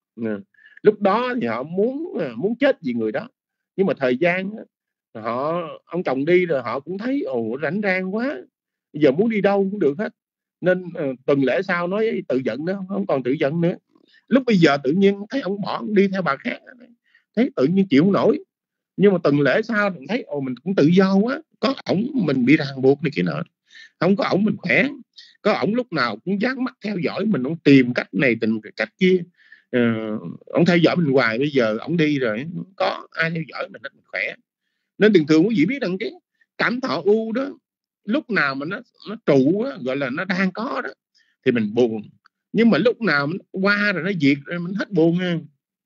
Lúc đó thì họ muốn muốn chết vì người đó, nhưng mà thời gian họ ông chồng đi rồi họ cũng thấy ồ rảnh rang quá, giờ muốn đi đâu cũng được hết. Nên uh, tuần lễ sau nói tự giận nữa, không còn tự giận nữa. Lúc bây giờ tự nhiên thấy ông bỏ ông đi theo bà khác, thấy tự nhiên chịu không nổi. Nhưng mà tuần lễ sau mình thấy ồ mình cũng tự do quá, có ổng mình bị ràng buộc này kia nọ, không có ổng mình khỏe, có ổng lúc nào cũng dán mắt theo dõi mình, ông tìm cách này tìm cách kia, uh, ông theo dõi mình hoài. Bây giờ ổng đi rồi có ai theo dõi mình, mình khỏe. Nên thường thường quý vị biết rằng cái cảm thọ u đó, lúc nào mà nó nó trụ đó, gọi là nó đang có đó thì mình buồn, nhưng mà lúc nào nó qua rồi nó diệt rồi mình hết buồn ha.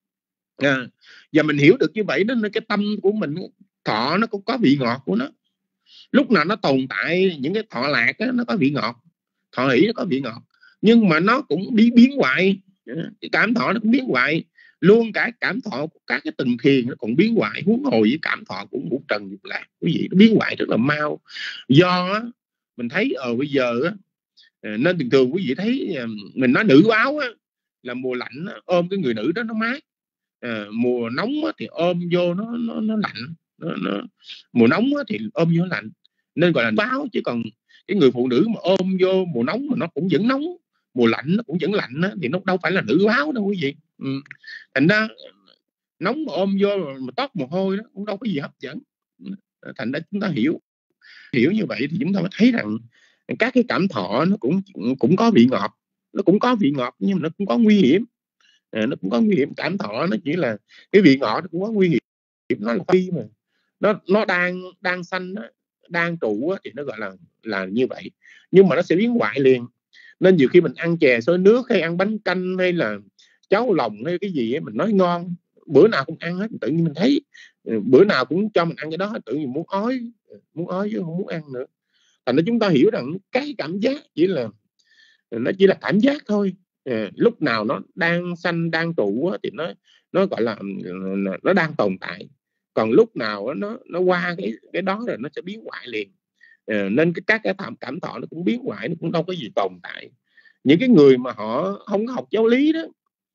À, và mình hiểu được như vậy đó, nên cái tâm của mình, thọ nó cũng có vị ngọt của nó. Lúc nào nó tồn tại những cái thọ lạc đó, nó có vị ngọt, thọ hỷ nó có vị ngọt, nhưng mà nó cũng biến biến hoại. Cái cảm thọ nó cũng biến hoại luôn, cả cảm thọ của các cái từng thiền nó cũng biến hoại, huống hồ với cảm thọ của ngũ trần dục lạc, quý vị, nó biến hoại rất là mau. Do mình thấy ở bây giờ nên thường thường quý vị thấy mình nói nữ báo á, là mùa lạnh ôm cái người nữ đó nó mát, à, mùa nóng thì ôm vô nó nó, nó lạnh, nó, nó, mùa nóng thì ôm vô lạnh, nên gọi là báo. Chứ còn cái người phụ nữ mà ôm vô mùa nóng mà nó cũng vẫn nóng, mùa lạnh nó cũng vẫn lạnh á, thì nó đâu phải là nữ báo đâu quý vị. Ừ. Thành ra nóng mà ôm vô mà toát mồ hôi đó cũng đâu có gì hấp dẫn. Thành ra chúng ta hiểu hiểu như vậy thì chúng ta mới thấy rằng các cái cảm thọ nó cũng cũng có vị ngọt, nó cũng có vị ngọt nhưng mà nó cũng có nguy hiểm. À, nó cũng có nguy hiểm. Cảm thọ nó chỉ là cái vị ngọt, nó cũng có nguy hiểm. Nó là khi mà nó nó đang đang sanh đó, đang trụ thì nó gọi là là như vậy, nhưng mà nó sẽ biến hoại liền. Nên nhiều khi mình ăn chè xôi nước hay ăn bánh canh hay là cháo lòng hay cái gì ấy, mình nói ngon, bữa nào cũng ăn hết, tự nhiên mình thấy bữa nào cũng cho mình ăn cái đó, tự nhiên muốn ói, muốn ói chứ không muốn ăn nữa. Thành ra chúng ta hiểu rằng cái cảm giác chỉ là nó chỉ là cảm giác thôi. À, lúc nào nó đang sanh đang trụ thì nó nó gọi là nó đang tồn tại, còn lúc nào nó nó qua cái cái đó rồi nó sẽ biến hoại liền. À, nên cái các cái cảm cảm thọ nó cũng biến hoại, nó cũng đâu có gì tồn tại. Những cái người mà họ không có học giáo lý đó,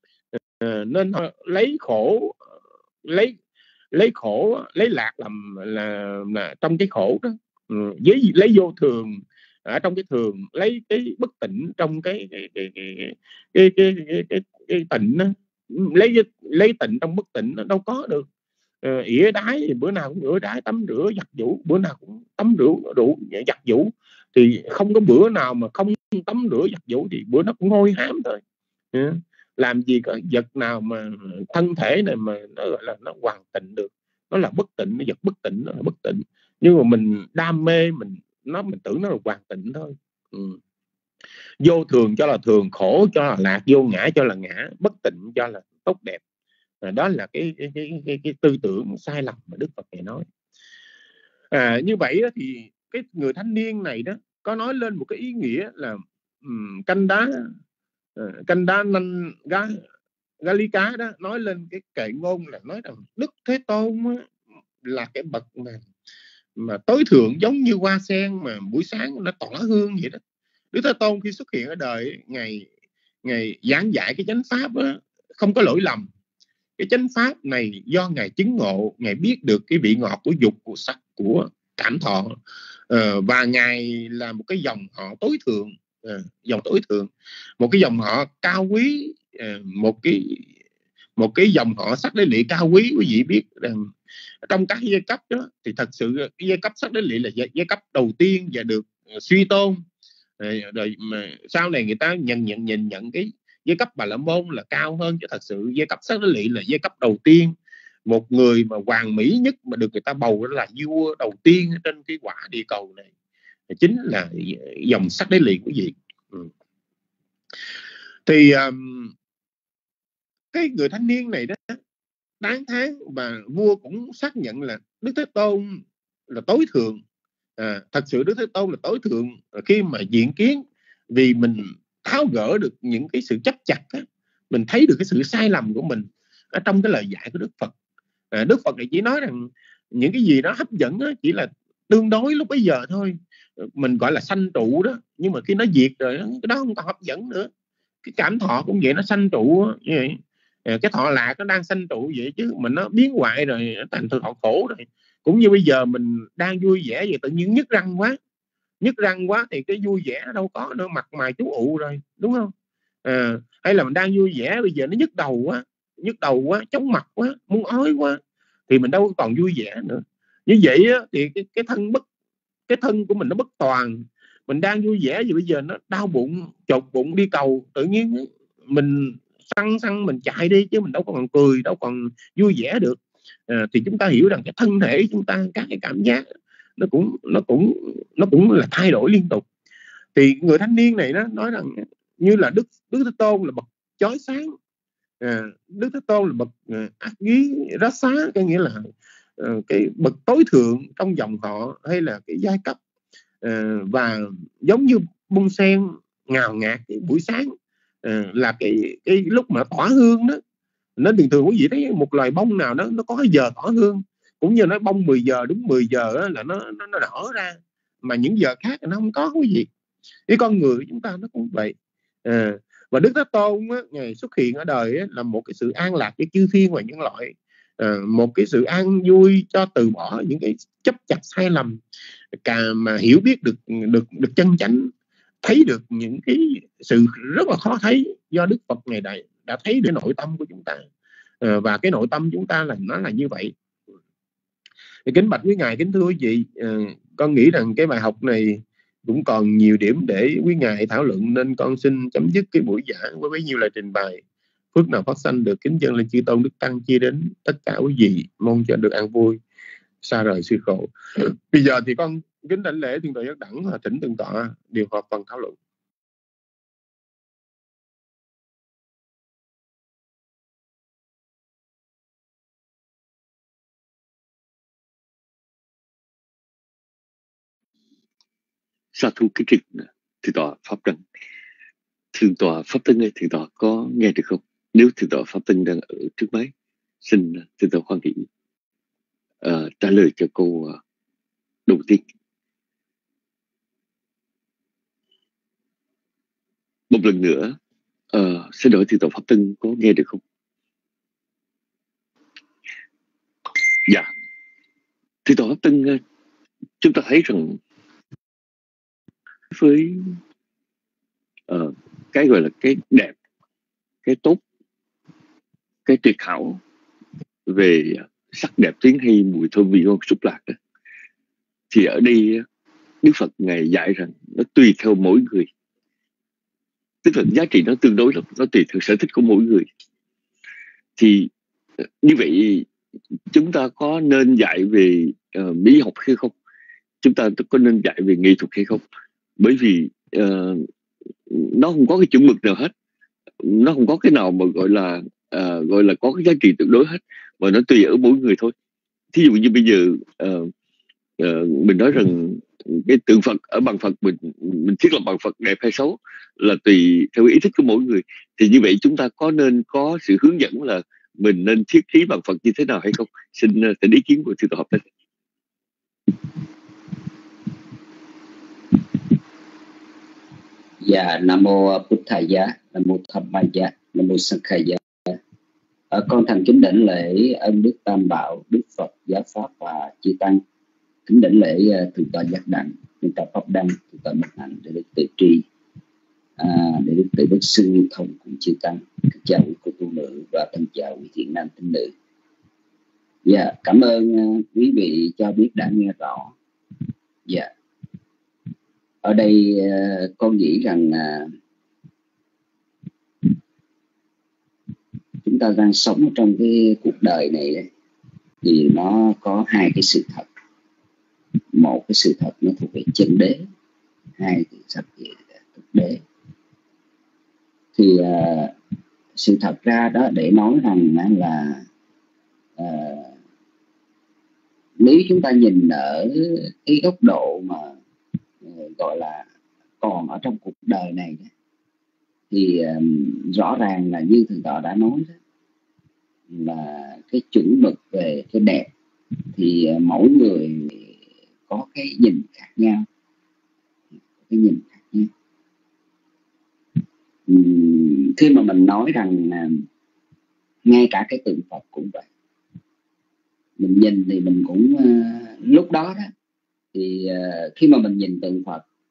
à, nên họ lấy khổ lấy lấy khổ lấy lạc làm là, là trong cái khổ đó, với lấy vô thường ở trong cái thường, lấy cái bất tịnh trong cái cái cái cái cái cái, cái, cái, cái tịnh đó. lấy lấy tịnh trong bất tịnh nó đâu có được. Ờ, ỉa đái thì bữa nào cũng rửa đái, tắm rửa giặt giũ, bữa nào cũng tắm rửa đủ giặt giũ, thì không có bữa nào mà không tắm rửa giặt giũ, thì bữa nó cũng hôi hám thôi. Ừ. Làm gì có vật nào mà thân thể này mà nó gọi là nó hoàn tịnh được, nó là bất tịnh, nó vật bất tịnh, nó là bất tịnh. Nhưng mà mình đam mê mình nó mình tưởng nó là hoàn tịnh thôi. Ừ. Vô thường cho là thường, khổ cho là lạc, vô ngã cho là ngã, bất tịnh cho là tốt đẹp. À, đó là cái cái, cái cái cái tư tưởng sai lầm mà Đức Phật này nói. À, như vậy đó thì cái người thanh niên này đó có nói lên một cái ý nghĩa là um, canh đá uh, canh đá nanh gá gá lý cá đó, nói lên cái kệ ngôn là nói rằng Đức Thế Tôn là cái bậc mà mà tối thượng, giống như hoa sen mà buổi sáng nó tỏa hương vậy đó. Đức Thế Tôn khi xuất hiện ở đời, ngày ngày giảng dạy cái chánh pháp đó, không có lỗi lầm. Cái chánh pháp này do ngài chứng ngộ, ngài biết được cái vị ngọt của dục, của sắc, của cảm thọ, à, và ngài là một cái dòng họ tối thượng, à, dòng tối thượng, một cái dòng họ cao quý, à, một cái một cái dòng họ sắc đế lỵ cao quý. Quý vị biết rằng trong các giai cấp đó thì thật sự cái giai cấp sắc đế lỵ là giai, giai cấp đầu tiên và được uh, suy tôn. Rồi, rồi mà sau này người ta nhận nhận nhìn nhận cái giai cấp Bà La Môn là cao hơn, chứ thật sự giai cấp sắc đế lỵ là giai cấp đầu tiên. Một người mà hoàn mỹ nhất mà được người ta bầu là vua đầu tiên trên cái quả địa cầu này chính là dòng sắc đế lỵ, quý vị. Ừ. Thì um, cái người thanh niên này đó đáng tháng, và vua cũng xác nhận là Đức Thế Tôn là tối thượng. À, thật sự Đức Thế Tôn là tối thượng khi mà diện kiến, vì mình tháo gỡ được những cái sự chấp chặt á, mình thấy được cái sự sai lầm của mình ở trong cái lời dạy của Đức Phật. À, Đức Phật này chỉ nói rằng những cái gì đó hấp dẫn á, chỉ là tương đối lúc bấy giờ thôi, mình gọi là sanh trụ đó, nhưng mà khi nó diệt rồi cái đó không còn hấp dẫn nữa. Cái cảm thọ cũng vậy, nó sanh trụ như vậy. À, cái thọ lạc nó đang sanh trụ vậy, chứ mình nó biến hoại rồi, nó thành thọ khổ rồi. Cũng như bây giờ mình đang vui vẻ vậy, tự nhiên nhức răng quá, nhức răng quá thì cái vui vẻ đâu có nữa, mặt mày chú ụ rồi, đúng không? À, hay là mình đang vui vẻ bây giờ nó nhức đầu quá, nhức đầu quá, chóng mặt quá, muốn ói quá, thì mình đâu còn vui vẻ nữa. Như vậy á, thì cái, cái thân bất cái thân của mình nó bất toàn. Mình đang vui vẻ vì bây giờ nó đau bụng, chột bụng đi cầu, tự nhiên mình xăng xăng mình chạy đi, chứ mình đâu còn cười, đâu còn vui vẻ được. À, thì chúng ta hiểu rằng cái thân thể chúng ta, các cái cảm giác nó cũng nó cũng nó cũng là thay đổi liên tục. Thì người thanh niên này nó nói rằng như là Đức Đức Thế Tôn là bậc chói sáng, à, Đức Thế Tôn là bậc uh, ác ghi rá xá, có nghĩa là uh, cái bậc tối thượng trong dòng họ hay là cái giai cấp, uh, và giống như bông sen ngào ngạt cái buổi sáng, uh, là cái cái lúc mà tỏa hương đó. Nên thường thường quý vị thấy một loài bông nào nó nó có cái giờ tỏa hương, cũng như nói bông mười giờ, đúng mười giờ đó, là nó nó nó nở ra, mà những giờ khác nó không có quý vị. Cái con người của chúng ta nó cũng vậy. À, và Đức Thế Tôn á, ngày xuất hiện ở đời á, là một cái sự an lạc cho chư thiên và nhân loại, à, một cái sự an vui cho từ bỏ những cái chấp chặt sai lầm, cả mà hiểu biết được được được chân chánh, thấy được những cái sự rất là khó thấy do Đức Phật ngày đại đã thấy được nội tâm của chúng ta. À, và cái nội tâm chúng ta là nó là như vậy. Thì kính bạch quý ngài, kính thưa quý vị, à, con nghĩ rằng cái bài học này cũng còn nhiều điểm để quý ngài thảo luận, nên con xin chấm dứt cái buổi giảng với bấy nhiêu lời trình bày. Phước nào phát sanh được kính dâng lên chư tôn đức tăng chia đến tất cả quý vị, mong cho được an vui, xa rời suy khổ. Bây giờ thì con kính đảnh lễ thượng tọa Giác Đẳng, thỉnh thượng tọa điều hòa phần thảo luận. Sa thu kính trình thượng tọa Pháp Đăng. Thượng tọa Pháp Tân ơi, thượng tọa có nghe được không? Nếu thượng tọa Pháp Tân đang ở trước máy, xin thượng tọa khoan hỷ uh, trả lời cho câu uh, đầu tiên. Một lần nữa, uh, xin hỏi thượng tọa Pháp Tân có nghe được không? Dạ. Thượng tọa Pháp Tân, uh, chúng ta thấy rằng với uh, cái gọi là cái đẹp, cái tốt, cái tuyệt hảo về sắc đẹp tiếng hay mùi thơm vị ngon xúc lạc đó, thì ở đây Đức Phật ngài dạy rằng nó tùy theo mỗi người, tức là giá trị nó tương đối lắm, nó tùy theo sở thích của mỗi người. Thì như vậy chúng ta có nên dạy về uh, mỹ học hay không? Chúng ta có nên dạy về nghệ thuật hay không? Bởi vì uh, nó không có cái chuẩn mực nào hết, nó không có cái nào mà gọi là uh, gọi là có cái giá trị tương đối hết, mà nó tùy ở mỗi người thôi. Thí dụ như bây giờ uh, uh, mình nói rằng cái tượng Phật ở bằng Phật, mình mình thiết lập bằng Phật đẹp hay xấu là tùy theo ý thích của mỗi người. Thì như vậy chúng ta có nên có sự hướng dẫn là mình nên thiết trí bằng Phật như thế nào hay không? Xin uh, ý kiến của thượng tọa Hợp Tân. Dạ, Nam mô Buddhaya, Nam mô Dhammaya, Nam mô Sankhaya. À, con thành kính đảnh lễ ân Đức Tam Bảo, Đức Phật, Giáo Pháp và Chư Tăng. Kính đảnh lễ uh, thượng tọa Giác Đẳng, thượng tọa Pháp Đăng, thượng tọa Minh Hạnh, để Đức Tự Tri, à, để Đức Tự Đức Sư Thông cùng Chư Tăng. Chào quý cô tu nữ và thân chào quý thiện nam tín nữ. Dạ, cảm ơn uh, quý vị cho biết đã nghe rõ. Dạ. Ở đây uh, con nghĩ rằng uh, chúng ta đang sống trong cái cuộc đời này đấy, thì nó có hai cái sự thật. Một cái sự thật nó thuộc về chân đế, hai cái sự thật về thực đế. Thì uh, sự thật ra đó để nói rằng là uh, nếu chúng ta nhìn ở cái góc độ mà uh, gọi là còn ở trong cuộc đời này đó, thì um, rõ ràng là như thượng tọa đã nói đó, là cái chuẩn mực về cái đẹp thì uh, mỗi người có cái nhìn khác nhau, cái nhìn khác nhau. Uhm, khi mà mình nói rằng uh, ngay cả cái tượng Phật cũng vậy, mình nhìn thì mình cũng uh, lúc đó đó thì uh, khi mà mình nhìn tượng Phật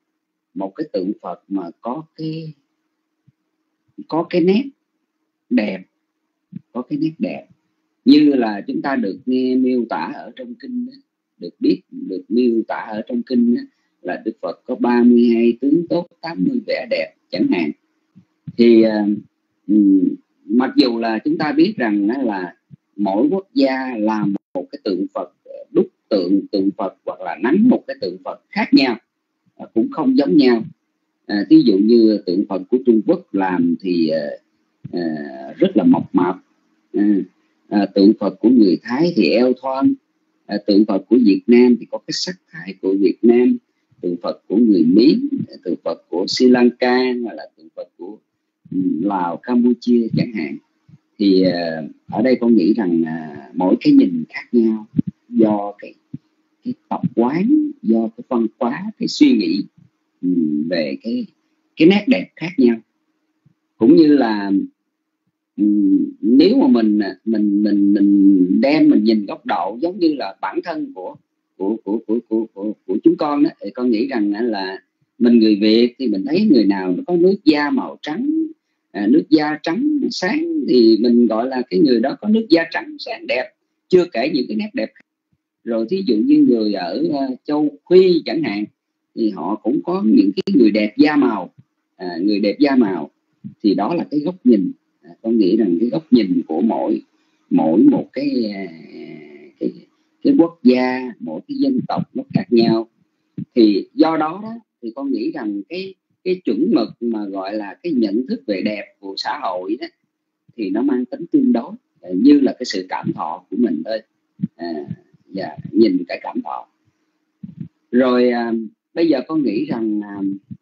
một cái tượng Phật mà có cái có cái nét đẹp, có cái nét đẹp như là chúng ta được nghe miêu tả ở trong kinh đó, được biết được miêu tả ở trong kinh đó, là Đức Phật có ba mươi hai tướng tốt, tám mươi vẻ đẹp chẳng hạn. Thì uh, mặc dù là chúng ta biết rằng đó là mỗi quốc gia làm một cái tượng Phật, đúc tượng tượng Phật hoặc là nắn một cái tượng Phật khác nhau, uh, cũng không giống nhau. À, ví dụ như tượng Phật của Trung Quốc làm thì uh, uh, rất là mộc mạp, uh, uh, tượng Phật của người Thái thì eo thon, uh, tượng Phật của Việt Nam thì có cái sắc thái của Việt Nam, tượng Phật của người Miến, tượng Phật của Sri Lanka, hoặc là tượng Phật của um, Lào, Campuchia chẳng hạn. Thì uh, ở đây con nghĩ rằng uh, mỗi cái nhìn khác nhau do cái cái tập quán, do cái văn hóa, cái suy nghĩ um, về cái cái nét đẹp khác nhau. Cũng như là um, nếu mà mình mình mình mình đem mình nhìn góc độ giống như là bản thân của của của của của của, của chúng con đó, thì con nghĩ rằng là mình người Việt thì mình thấy người nào nó có nước da màu trắng, à, nước da trắng sáng thì mình gọi là cái người đó có nước da trắng sáng đẹp, chưa kể những cái nét đẹp khác. Rồi thí dụ như người ở uh, châu Phi chẳng hạn thì họ cũng có những cái người đẹp da màu, à, người đẹp da màu thì đó là cái góc nhìn. À, con nghĩ rằng cái góc nhìn của mỗi mỗi một cái cái cái quốc gia, mỗi cái dân tộc nó khác nhau. Thì do đó đó thì con nghĩ rằng cái cái chuẩn mực mà gọi là cái nhận thức về đẹp của xã hội đó thì nó mang tính tương đối, như là cái sự cảm thọ của mình thôi. À, dạ, nhìn cái cảm thọ. Rồi à, bây giờ con nghĩ rằng à,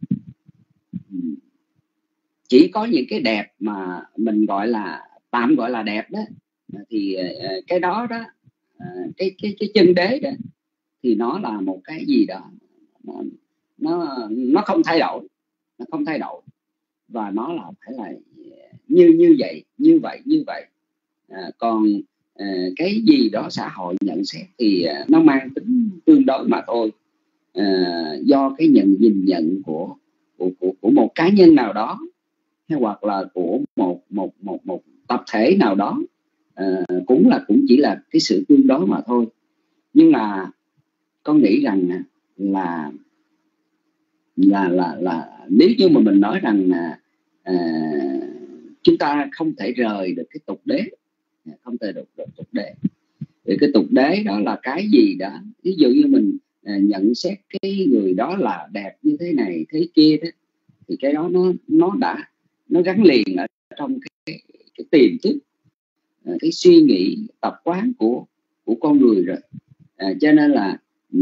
chỉ có những cái đẹp mà mình gọi là tạm gọi là đẹp đó, thì à, cái đó đó à, cái cái cái chân đế đó thì nó là một cái gì đó nó nó, nó không thay đổi, nó không thay đổi và nó là phải là như như vậy như vậy như vậy. À, còn à, cái gì đó xã hội nhận xét thì à, nó mang tính tương đối mà thôi. À, do cái nhận nhìn nhận của của của của một cá nhân nào đó hay hoặc là của một một một một tập thể nào đó, à, cũng là cũng chỉ là cái sự tương đối mà thôi. Nhưng mà con nghĩ rằng là là là là nếu như mà mình nói rằng là à, chúng ta không thể rời được cái tục đế, không thể được, được tục đế. Thì cái tục đế đó là cái gì đó, ví dụ như mình à, nhận xét cái người đó là đẹp như thế này thế kia đó, thì cái đó nó nó đã nó gắn liền ở trong cái, cái tiềm thức, cái suy nghĩ tập quán của của con người rồi. À, cho nên là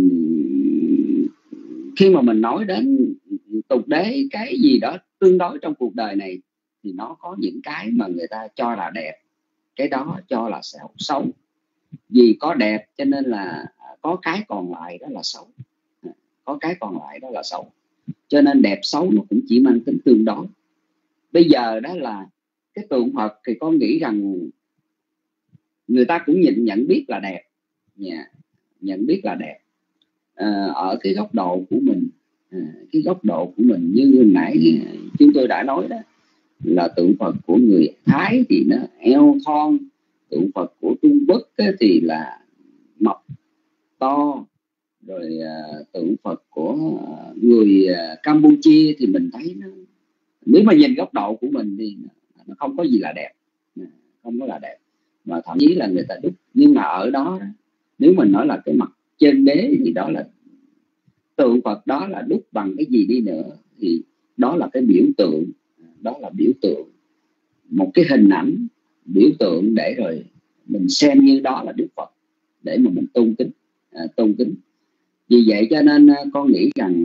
um, khi mà mình nói đến tục đế cái gì đó tương đối trong cuộc đời này thì nó có những cái mà người ta cho là đẹp, cái đó cho là xấu, xấu. Vì có đẹp cho nên là có cái còn lại đó là xấu, có cái còn lại đó là xấu. Cho nên đẹp xấu nó cũng chỉ mang tính tương đối. Bây giờ đó là cái tượng Phật thì con nghĩ rằng người ta cũng nhận nhận biết là đẹp, yeah, nhận biết là đẹp à, ở cái góc độ của mình, à, cái góc độ của mình như hồi nãy chúng tôi đã nói đó, là tượng Phật của người Thái thì nó eo thon, tượng Phật của Trung Quốc thì là mập to, rồi uh, tượng Phật của uh, người uh, Campuchia thì mình thấy nó, nếu mà nhìn góc độ của mình thì nó không có gì là đẹp, không có là đẹp, mà thậm chí là người ta đúc. Nhưng mà ở đó, nếu mình nói là cái mặt trên đế thì đó là tượng Phật, đó là đúc bằng cái gì đi nữa thì đó là cái biểu tượng, đó là biểu tượng, một cái hình ảnh biểu tượng để rồi mình xem như đó là Đức Phật để mà mình tôn kính, à, tôn kính. Vì vậy cho nên con nghĩ rằng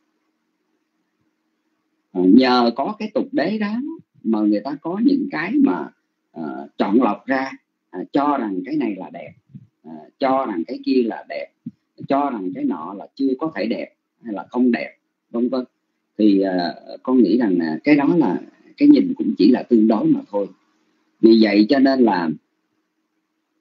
à, nhờ có cái tục đế đó mà người ta có những cái mà à, chọn lọc ra, à, cho rằng cái này là đẹp, à, cho rằng cái kia là đẹp, cho rằng cái nọ là chưa có thể đẹp hay là không đẹp, vân vân. Thì à, con nghĩ rằng à, cái đó là cái nhìn cũng chỉ là tương đối mà thôi. Vì vậy cho nên là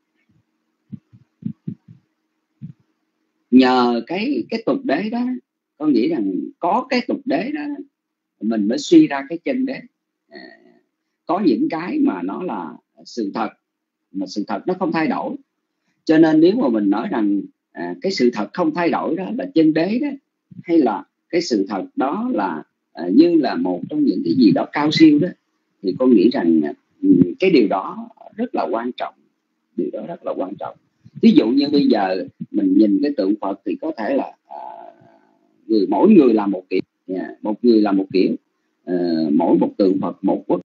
nhờ cái cái tục đế đó Con nghĩ rằng có cái tục đế đó mình mới suy ra cái chân đế. À, có những cái mà nó là sự thật, mà sự thật nó không thay đổi. Cho nên nếu mà mình nói rằng à, cái sự thật không thay đổi đó là chân đế đó, hay là cái sự thật đó là à, như là một trong những cái gì đó cao siêu đó, thì con nghĩ rằng à, cái điều đó rất là quan trọng. Điều đó rất là quan trọng. Ví dụ như bây giờ mình nhìn cái tượng Phật thì có thể là à, người mỗi người là một kiểu, yeah, một người là một kiểu, à, mỗi một tượng Phật một quốc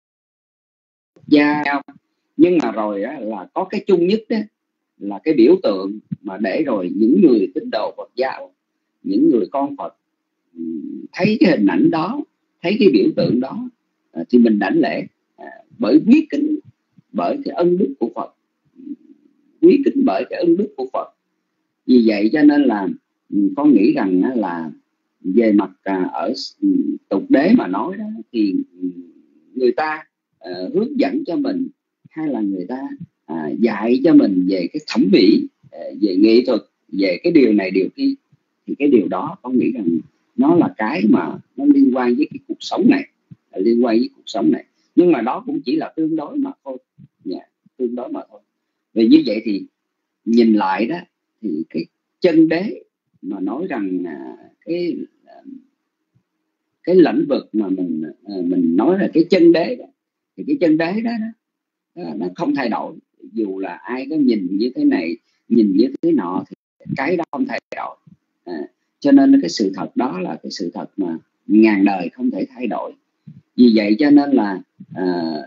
gia, nhưng mà rồi á, là có cái chung nhất đó là cái biểu tượng mà để rồi những người tín đồ Phật giáo, những người con Phật thấy cái hình ảnh đó, thấy cái biểu tượng đó à, thì mình đảnh lễ à, bởi quý kính bởi cái ân đức của Phật, quý kính bởi cái ân đức của Phật. Vì vậy cho nên là con nghĩ rằng là về mặt à, ở tục đế mà nói đó, thì người ta à, hướng dẫn cho mình, hay là người ta à, dạy cho mình về cái thẩm mỹ, à, về nghệ thuật, về cái điều này điều kia, thì cái điều đó con nghĩ rằng nó là cái mà nó liên quan với cái cuộc sống này, liên quan với cuộc sống này. Nhưng mà đó cũng chỉ là tương đối mà thôi, yeah, tương đối mà thôi. Vì như vậy thì nhìn lại đó, thì cái chân đế mà nói rằng à, cái cái lĩnh vực mà mình à, mình nói là cái chân đế đó, thì cái chân đế đó, đó nó không thay đổi. Dù là ai có nhìn như thế này, nhìn như thế nọ, thì cái đó không thay đổi. À, cho nên cái sự thật đó là cái sự thật mà ngàn đời không thể thay đổi. Vì vậy cho nên là à,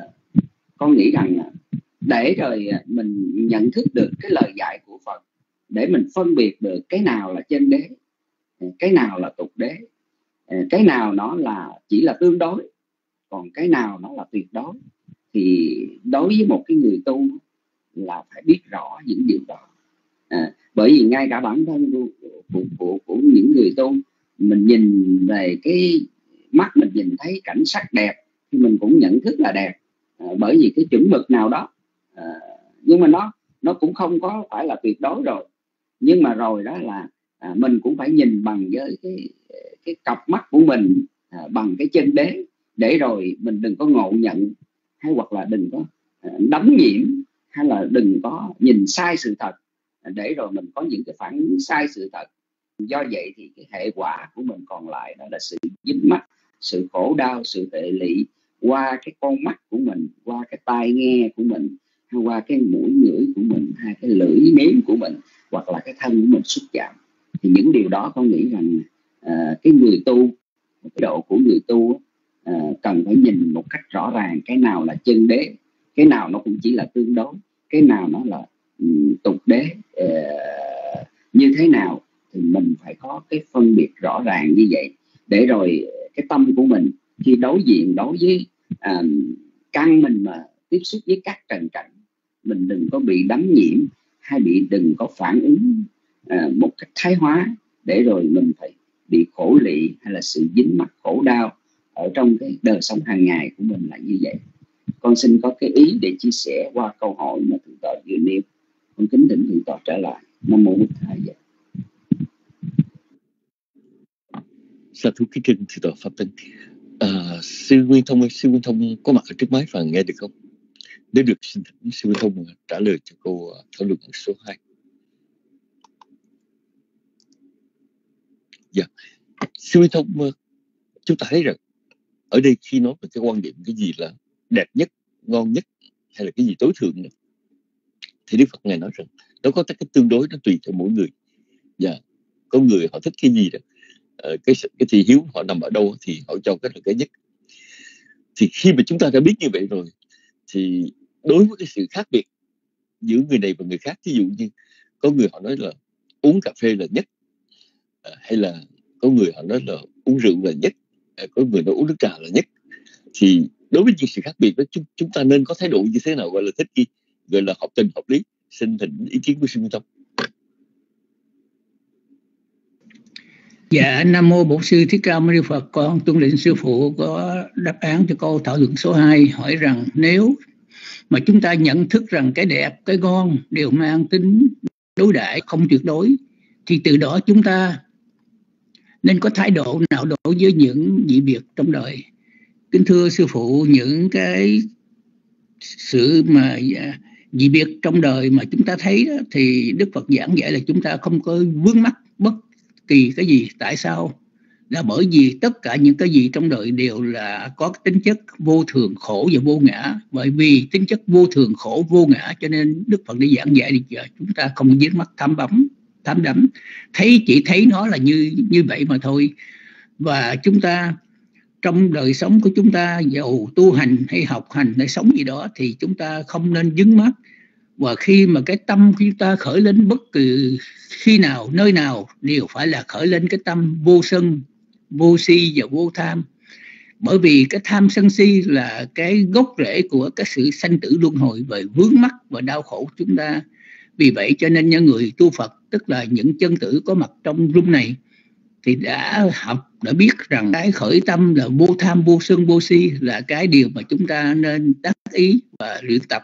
con nghĩ rằng để rồi mình nhận thức được cái lời dạy của Phật, để mình phân biệt được cái nào là chân đế, cái nào là tục đế, cái nào nó là chỉ là tương đối, còn cái nào nó là tuyệt đối, thì đối với một cái người tu là phải biết rõ những điều đó. À, bởi vì ngay cả bản thân của, của, của, của những người tu, mình nhìn về cái mắt mình nhìn thấy cảnh sắc đẹp thì mình cũng nhận thức là đẹp, à, bởi vì cái chuẩn mực nào đó. À, nhưng mà nó nó cũng không có phải là tuyệt đối rồi. Nhưng mà rồi đó là à, mình cũng phải nhìn bằng với cái cái cặp mắt của mình, à, bằng cái chân đế, để rồi mình đừng có ngộ nhận, hay hoặc là đừng có à, đắm nhiễm, hay là đừng có nhìn sai sự thật, à, để rồi mình có những cái phản ứng sai sự thật. Do vậy thì cái hệ quả của mình còn lại đó là sự dính mắc, sự khổ đau, sự hệ lụy qua cái con mắt của mình, qua cái tai nghe của mình, hay qua cái mũi ngửi của mình, hay cái lưỡi nếm của mình, hoặc là cái thân của mình xúc chạm. Thì những điều đó con nghĩ rằng à, cái người tu, cái độ của người tu à, cần phải nhìn một cách rõ ràng cái nào là chân đế, cái nào nó cũng chỉ là tương đối, cái nào nó là um, tục đế uh, như thế nào, thì mình phải có cái phân biệt rõ ràng như vậy, để rồi cái tâm của mình khi đối diện đối với uh, căn mình mà tiếp xúc với các trần cảnh, mình đừng có bị đắm nhiễm, hay bị đừng có phản ứng uh, một cách thái hóa, để rồi mình phải bị khổ lụy, hay là sự dính mắc khổ đau ở trong cái đời sống hàng ngày của mình là như vậy. Con xin có cái ý để chia sẻ qua câu hỏi mà thượng tọa vừa nêu. Con kính thỉnh thượng tọa trả lại. Nam mô Bổn Thầy. Sa thú kính trình thượng tọa pháp tánh. À, sư Nguyên Thông ơi, sư Nguyên Thông có mặt ở trước máy và nghe được không? Nếu được xin thỉnh sư Nguyên Thông trả lời cho câu thảo luận số hai. Dạ, sư Nguyên Thông, chúng ta thấy rằng ở đây khi nói về cái quan điểm cái gì là đẹp nhất, ngon nhất, hay là cái gì tối thượng nữa, thì Đức Phật Ngài nói rằng nó có cái tương đối, nó tùy cho mỗi người. Dạ, có người họ thích cái gì đó, ờ, cái cái thị hiếu họ nằm ở đâu thì họ cho cái là cái nhất. Thì khi mà chúng ta đã biết như vậy rồi, thì đối với cái sự khác biệt giữa người này và người khác, ví dụ như có người họ nói là uống cà phê là nhất, hay là có người họ nói là uống rượu là nhất, có người nói uống nước trà là nhất, thì đối với những sự khác biệt đó, chúng, chúng ta nên có thái độ như thế nào gọi là thích nghi, gọi là hợp tình hợp lý? Xin thỉnh ý kiến của sư Minh Thông. Dạ, Nam mô Bổn Sư Thích Ca Mâu Ni Phật. Con tuân lệnh sư phụ có đáp án cho câu thảo luận số hai, hỏi rằng nếu mà chúng ta nhận thức rằng cái đẹp, cái ngon đều mang tính đối đãi không tuyệt đối, thì từ đó chúng ta nên có thái độ nào đối với những vị việc trong đời. Kính thưa sư phụ, những cái sự mà vị việc trong đời mà chúng ta thấy đó, thì Đức Phật giảng dạy là chúng ta không có vướng mắc bất kỳ cái gì. Tại sao? Là bởi vì tất cả những cái gì trong đời đều là có tính chất vô thường, khổ và vô ngã. Bởi vì tính chất vô thường, khổ, vô ngã cho nên Đức Phật đã giảng dạy để chúng ta không vướng mắc tham bấm, tham đắm. Thấy chỉ thấy nó là như như vậy mà thôi. Và chúng ta trong đời sống của chúng ta, dầu tu hành hay học hành hay sống gì đó, thì chúng ta không nên vướng mắc. Và khi mà cái tâm của chúng ta khởi lên bất kỳ khi nào, nơi nào, đều phải là khởi lên cái tâm vô sân, vô si và vô tham. Bởi vì cái tham sân si là cái gốc rễ của cái sự sanh tử luân hồi và vướng mắc và đau khổ chúng ta. Vì vậy cho nên những người tu Phật, tức là những chân tử có mặt trong room này, thì đã học, đã biết rằng cái khởi tâm là vô tham, vô sân, vô si là cái điều mà chúng ta nên đắc ý và luyện tập.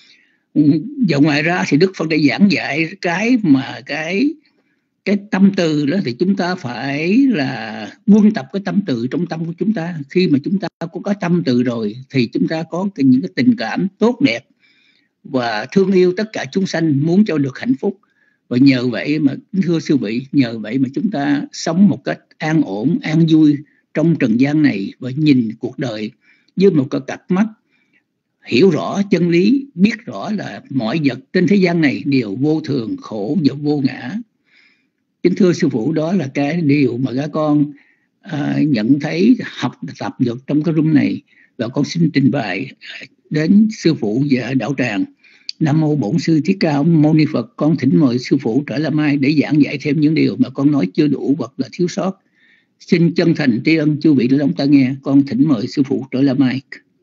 Và ngoài ra thì Đức Phật đã giảng dạy cái mà cái cái tâm từ đó, thì chúng ta phải là quân tập cái tâm từ trong tâm của chúng ta. Khi mà chúng ta có có tâm từ rồi thì chúng ta có những cái tình cảm tốt đẹp và thương yêu tất cả chúng sanh, muốn cho được hạnh phúc. Và nhờ vậy mà, thưa sư vị, nhờ vậy mà chúng ta sống một cách an ổn, an vui trong trần gian này, và nhìn cuộc đời với một cái cặp mắt hiểu rõ chân lý, biết rõ là mọi vật trên thế gian này đều vô thường, khổ và vô ngã. Kính thưa sư phụ, đó là cái điều mà các con à, nhận thấy, học tập được trong cái room này, và con xin trình bày đến sư phụ và đạo tràng. Nam mô Bổn Sư Thích Ca Mâu Ni Phật. Con thỉnh mời sư phụ trở lại mai để giảng dạy thêm những điều mà con nói chưa đủ hoặc là thiếu sót. Xin chân thành tri ân chư vị đã lắng tai nghe. Con thỉnh mời sư phụ trở lại mai.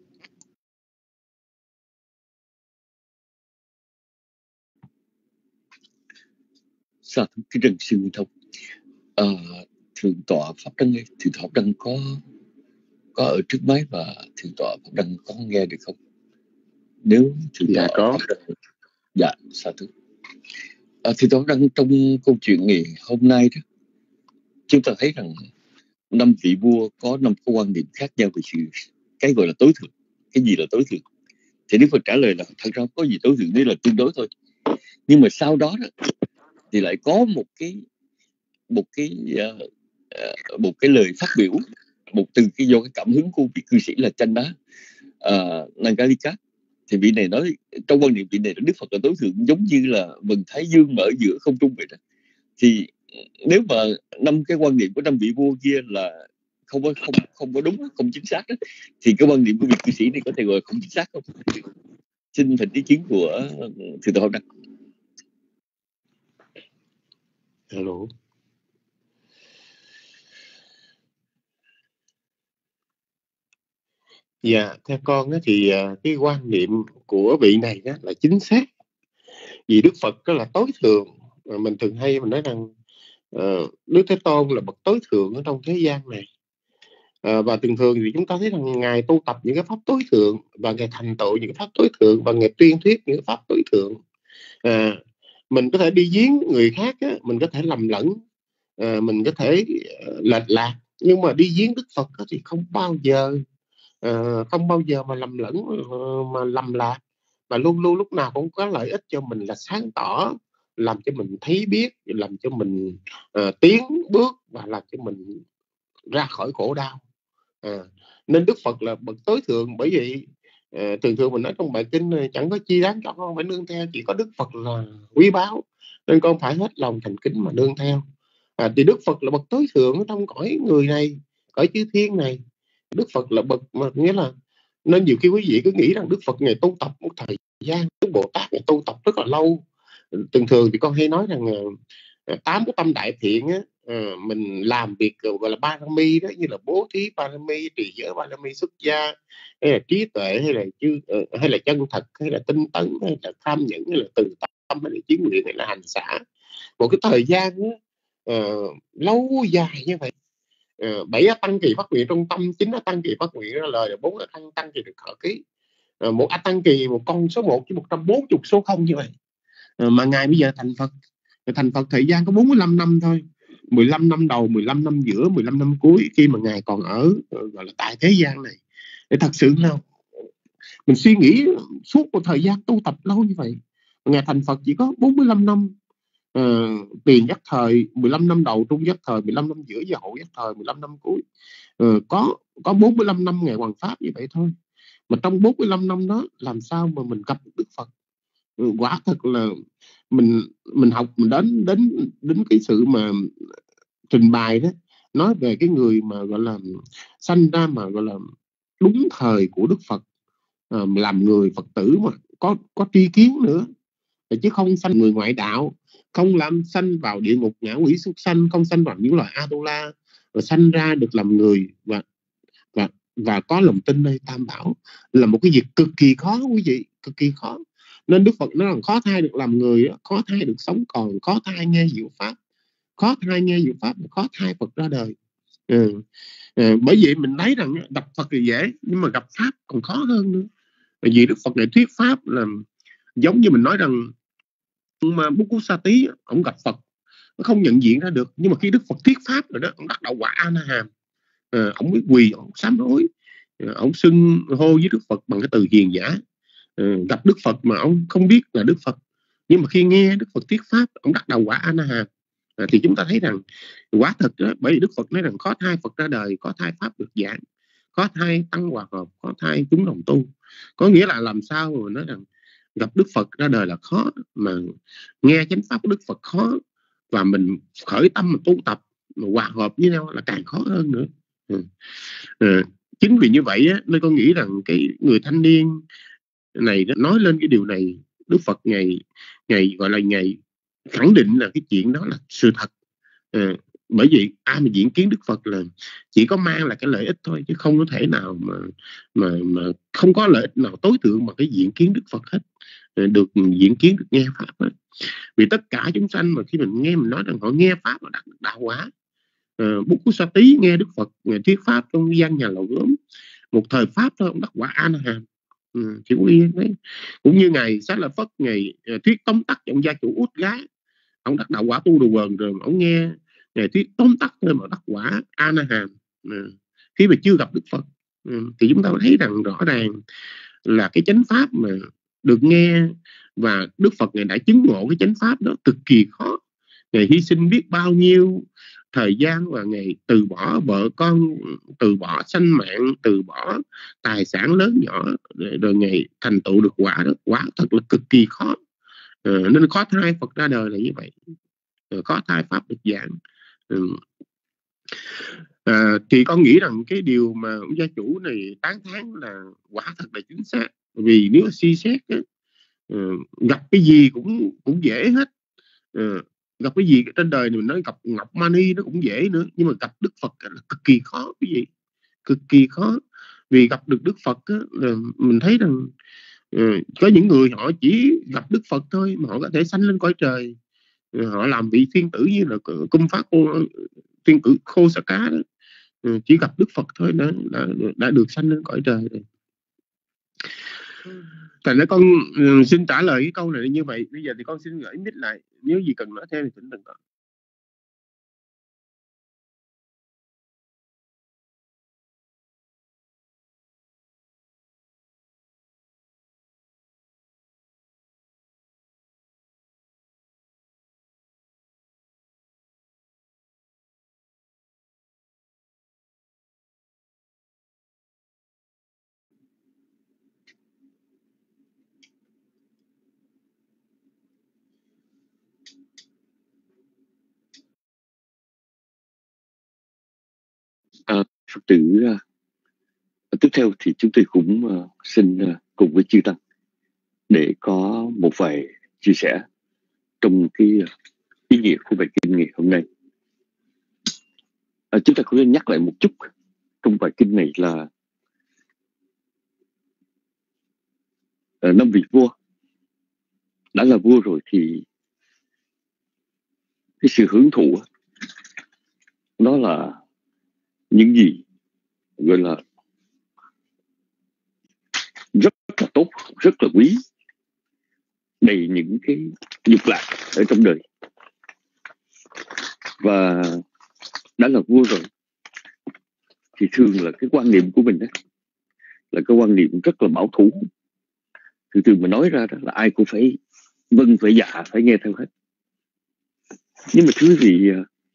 Sa thú kính trân sư Nguyên Thông. À, thượng tọa Pháp Đăng ơi, thượng tọa Pháp Đăng có có ở trước máy và thượng tọa Pháp Đăng có nghe được không? Nếu thượng dạ, tọa có. Pháp Đăng, dạ, sa thú. À, thượng tọa Pháp Đăng, trong câu chuyện ngày hôm nay đó, chúng ta thấy rằng năm vị vua có năm cái quan niệm khác nhau về sự cái gọi là tối thượng. Cái gì là tối thượng? Thì Đức Phật trả lời là thật ra có gì tối thượng, đây là tương đối thôi. Nhưng mà sau đó, đó thì lại có một cái một cái uh, uh, một cái lời phát biểu, một từ cái do cái cảm hứng của vị cư sĩ là Chanda uh, Nagarika. Thì vị này nói, trong quan niệm vị này là Đức Phật là tối thượng, giống như là vầng thái dương mà ở giữa không trung vậy đó. Thì nếu mà năm cái quan niệm của năm vị vua kia là không có không không có đúng, không chính xác đó, thì cái quan niệm của vị cư sĩ này có thể gọi là không chính xác không? Xin thỉnh ý kiến của thượng tọa Pháp Đăng. Hello. Dạ, theo con á, thì cái quan niệm của vị này đó là chính xác. Vì Đức Phật đó là tối thượng. Mình thường hay mình nói rằng uh, Đức Thế Tôn là bậc tối thượng ở trong thế gian này. Uh, và thường thường thì chúng ta thấy rằng Ngài tu tập những cái pháp tối thượng, và Ngài thành tựu những cái pháp tối thượng, và Ngài tuyên thuyết những cái pháp tối thượng. Uh, mình có thể đi giếng người khác á, mình có thể lầm lẫn, uh, mình có thể uh, lệch lạc, nhưng mà đi giếng Đức Phật á, thì không bao giờ uh, không bao giờ mà lầm lẫn, uh, mà lầm lạc, mà luôn luôn lúc nào cũng có lợi ích cho mình là sáng tỏ, làm cho mình thấy biết, làm cho mình uh, tiến bước, và làm cho mình ra khỏi khổ đau. À, nên Đức Phật là bậc tối thượng. Bởi vậy uh, thường thường mình nói trong bài kinh chẳng có chi đáng cho con phải nương theo, chỉ có Đức Phật là quý báu, nên con phải hết lòng thành kính mà nương theo. À, thì Đức Phật là bậc tối thượng trong cõi người này, cõi chư thiên này. Đức Phật là bậc mà nghĩa là, nên nhiều khi quý vị cứ nghĩ rằng Đức Phật ngày tu tập một thời gian, Đức Bồ Tát ngày tu tập rất là lâu. Thường thường thì con hay nói rằng tám cái tâm đại thiện á, à, mình làm việc gọi là Parami đó, như là bố thí Parami, trì giới Parami, xuất gia, hay là trí tuệ, hay là chư, hay là chân thật, hay là tinh tấn, hay là tham nhẫn, hay là từ tâm, hay là chiến nguyện, hay là hành xả. Một cái thời gian á, uh, lâu dài như vậy. Uh, bảy tăng kỳ phát nguyện trong tâm, chín tăng kỳ phát nguyện ra lời, bốn tăng tăng kỳ được khởi ký. Uh, một tăng kỳ, một con số một chứ một trăm bốn mươi số không như vậy. Uh, mà ngài bây giờ thành Phật, thành Phật thời gian có bốn mươi lăm năm thôi. mười lăm năm đầu, mười lăm năm giữa, mười lăm năm cuối khi mà Ngài còn ở gọi là tại thế gian này, để thật sự là mình suy nghĩ suốt một thời gian tu tập lâu như vậy. Ngài thành Phật chỉ có bốn mươi lăm năm, uh, tiền giác thời mười lăm năm đầu, trung giác thời mười lăm năm giữa và hậu giác thời mười lăm năm cuối, uh, có có bốn mươi lăm năm Ngài hoàn pháp như vậy thôi. Mà trong bốn mươi lăm năm đó làm sao mà mình gặp Đức Phật? Uh, quả thật là mình mình học mình đến đến đến cái sự mà trình bày đó, nói về cái người mà gọi là sanh ra mà gọi là đúng thời của Đức Phật, à, làm người Phật tử mà có có tri kiến nữa, chứ không sanh người ngoại đạo, không làm sanh vào địa ngục ngạ quỷ súc sanh, không sanh vào những loài Atula, rồi sanh ra được làm người và và và có lòng tin nơi Tam Bảo là một cái việc cực kỳ khó, quý vị, cực kỳ khó. Nên Đức Phật nói rằng khó thai được làm người, khó thai được sống còn, khó thai nghe diệu pháp, khó thai nghe diệu pháp, khó thai Phật ra đời. Ừ. Ừ. Bởi vậy mình thấy rằng gặp Phật thì dễ, nhưng mà gặp pháp còn khó hơn nữa. Bởi vì Đức Phật này thuyết pháp là giống như mình nói rằng mà Bukkusati ông gặp Phật nó không nhận diện ra được, nhưng mà khi Đức Phật thuyết pháp rồi đó, ông đắc đạo quả A Na Hàm. À, ông mới quỳ, ông sám hối, à, ông xưng hô với Đức Phật bằng cái từ hiền giả. À, gặp Đức Phật mà ông không biết là Đức Phật, nhưng mà khi nghe Đức Phật thuyết pháp, ông đắc đạo quả A Na Hàm. À, thì chúng ta thấy rằng quả thật đó, bởi vì Đức Phật nói rằng có thai Phật ra đời, có thai pháp được giảng, có thai tăng hòa hợp, có thai chúng đồng tu. Có nghĩa là làm sao mà nói rằng gặp Đức Phật ra đời là khó, mà nghe chánh pháp của Đức Phật khó, và mình khởi tâm mà tu tập mà hòa hợp với nhau là càng khó hơn nữa. Ừ. Ừ. Chính vì như vậy á, nên con nghĩ rằng cái người thanh niên này đó, nói lên cái điều này, Đức Phật ngày ngày gọi là ngày khẳng định là cái chuyện đó là sự thật. Ừ. Bởi vì ai mà diễn kiến Đức Phật là chỉ có mang là cái lợi ích thôi, chứ không có thể nào mà mà mà không có lợi ích nào tối thượng mà cái diễn kiến Đức Phật hết, được diễn kiến, được nghe pháp hết. Vì tất cả chúng sanh mà khi mình nghe, mình nói rằng họ nghe pháp là đạt đạo quả. Uh, Bukkusati nghe Đức Phật ngày thuyết pháp trong gian nhà lò gốm, một thời pháp thôi ông đắc quả A Na Hàm. Ừ, chỉ có yên đấy. Cũng như ngày Xá Lợi Phất ngày uh, thuyết tóm tắt trong gia chủ út gái, ông đắc đạo quả tu đồ vờn rồi, ông nghe ngày thuyết tóm tắt thôi mà đắc quả A Na Hàm. Ừ. Khi mà chưa gặp Đức Phật, ừ, thì chúng ta thấy rằng rõ ràng là cái chánh pháp mà được nghe và Đức Phật Ngài đã chứng ngộ cái chánh pháp đó cực kỳ khó. Ngài hy sinh biết bao nhiêu thời gian, và Ngài từ bỏ vợ con, từ bỏ sanh mạng, từ bỏ tài sản lớn nhỏ, rồi Ngài thành tựu được quả đó. Quả thật là cực kỳ khó. À, nên khó thai Phật ra đời là như vậy, khó thai pháp được giảng. Ừ. À, thì con nghĩ rằng cái điều mà ông gia chủ này tán thán là quả thật là chính xác. Vì nếu suy xét á, uh, gặp cái gì cũng cũng dễ hết. Uh, gặp cái gì trên đời này mình nói gặp Ngọc Mani nó cũng dễ nữa, nhưng mà gặp Đức Phật là cực kỳ khó, cái gì cực kỳ khó. Vì gặp được Đức Phật á, là mình thấy rằng uh, có những người họ chỉ gặp Đức Phật thôi mà họ có thể sanh lên cõi trời. Uh, họ làm vị thiên tử như là cung phát cô thiên tử Khô Sa Cá đó. Uh, chỉ gặp Đức Phật thôi đã, đã, đã được sanh lên cõi trời rồi. Thành ra con uh, xin trả lời cái câu này như vậy. Bây giờ thì con xin gửi mic lại, nếu gì cần nói thêm thì thỉnh đừng có. À, Phật tử uh, tiếp theo thì chúng tôi cũng uh, xin uh, cùng với chư tăng để có một vài chia sẻ trong cái uh, ý nghĩa của bài kinh ngày hôm nay. À, chúng ta cũng nên nhắc lại một chút trong bài kinh này là uh, năm vị vua đã là vua rồi thì cái sự hưởng thụ đó là những gì gọi là rất là tốt, rất là quý, đầy những cái dục lạc ở trong đời. và đã là vua rồi, thì thường là cái quan niệm của mình đó là cái quan niệm rất là bảo thủ. Thường thường mà nói ra đó là ai cũng phải vâng, phải dạ, phải nghe theo hết. Nhưng mà thưa quý vị,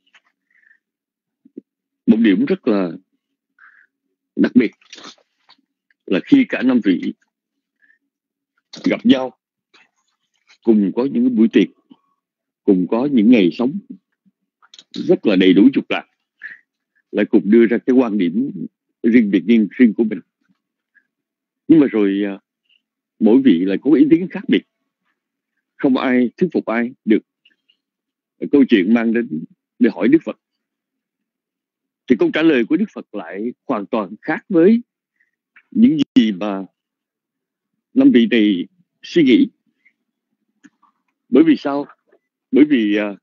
một điểm rất là đặc biệt là khi cả năm vị gặp nhau, cùng có những buổi tiệc, cùng có những ngày sống rất là đầy đủ trục lạc, lại cùng đưa ra cái quan điểm riêng biệt riêng, riêng của mình. Nhưng mà rồi mỗi vị lại có ý kiến khác biệt, không ai thuyết phục ai được. Câu chuyện mang đến để hỏi Đức Phật, thì câu trả lời của Đức Phật lại hoàn toàn khác với những gì mà năm vị này suy nghĩ. Bởi vì sao? Bởi vì uh,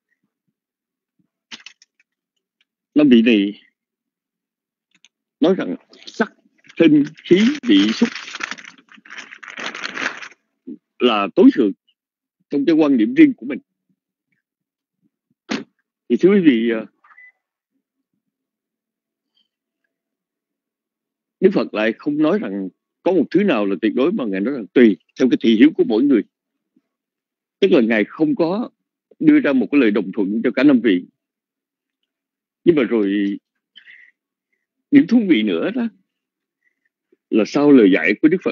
năm vị này nói rằng sắc, thinh, khí, vị, xúc là tối thượng trong cái quan điểm riêng của mình. Thì thưa quý vị, uh, Đức Phật lại không nói rằng có một thứ nào là tuyệt đối, mà Ngài nói rằng tùy theo cái thị hiếu của mỗi người. Tức là Ngài không có đưa ra một cái lời đồng thuận cho cả năm vị. Nhưng mà rồi điểm thú vị nữa đó là sau lời dạy của Đức Phật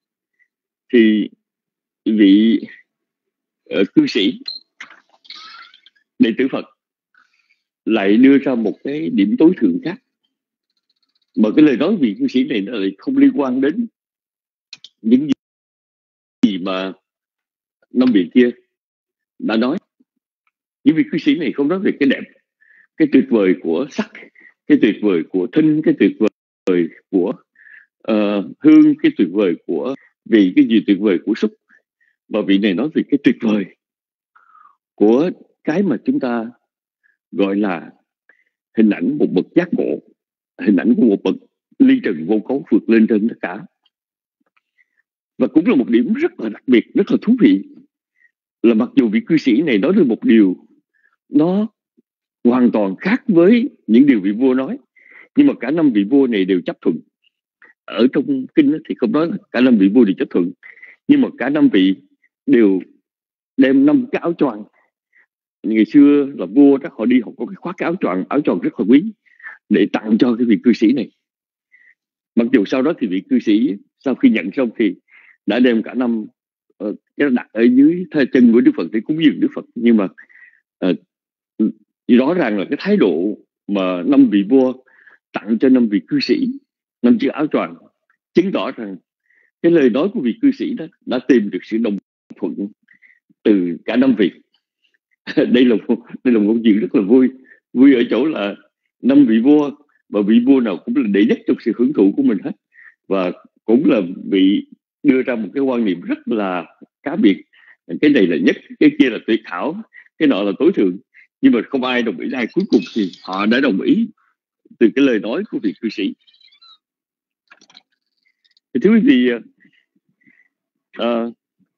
thì vị uh, cư sĩ đệ tử Phật lại đưa ra một cái điểm tối thượng khác. Mà cái lời nói vị cư sĩ này nó lại không liên quan đến những gì mà năm vị kia đã nói. Những vị cư sĩ này không nói về cái đẹp, cái tuyệt vời của sắc, cái tuyệt vời của thinh, cái tuyệt vời của uh, hương, cái tuyệt vời của vị, cái gì tuyệt vời của xúc. Mà vị này nói về cái tuyệt vời của cái mà chúng ta gọi là hình ảnh một bậc giác ngộ, hình ảnh của một bậc ly trần vô cấu vượt lên trên tất cả. Và cũng là một điểm rất là đặc biệt, rất là thú vị, là mặc dù vị cư sĩ này nói được một điều nó hoàn toàn khác với những điều vị vua nói, nhưng mà cả năm vị vua này đều chấp thuận. Ở trong kinh thì không nói là cả năm vị vua đều chấp thuận, nhưng mà cả năm vị đều đem năm cái áo choàng. Ngày xưa là vua đó, họ đi họ có cái khoác cái áo choàng, áo choàng rất là quý, để tặng cho cái vị cư sĩ này. Mặc dù sau đó thì vị cư sĩ sau khi nhận xong thì đã đem cả năm uh, cái đặt ở dưới chân của Đức Phật để cúng dường Đức Phật. Nhưng mà uh, rõ ràng là cái thái độ mà năm vị vua tặng cho năm vị cư sĩ năm chiếc áo choàng chứng tỏ rằng cái lời nói của vị cư sĩ đó đã tìm được sự đồng thuận từ cả năm vị. đây là đây là một câu chuyện rất là vui. Vui ở chỗ là năm vị vua, và vị vua nào cũng là đệ nhất trong sự hưởng thụ của mình hết, và cũng là vị đưa ra một cái quan niệm rất là cá biệt. Cái này là nhất, cái kia là tuyệt hảo, cái nọ là tối thượng. Nhưng mà không ai đồng ý ai. Cuối cùng thì họ đã đồng ý từ cái lời nói của vị cư sĩ. Thưa quý vị, uh,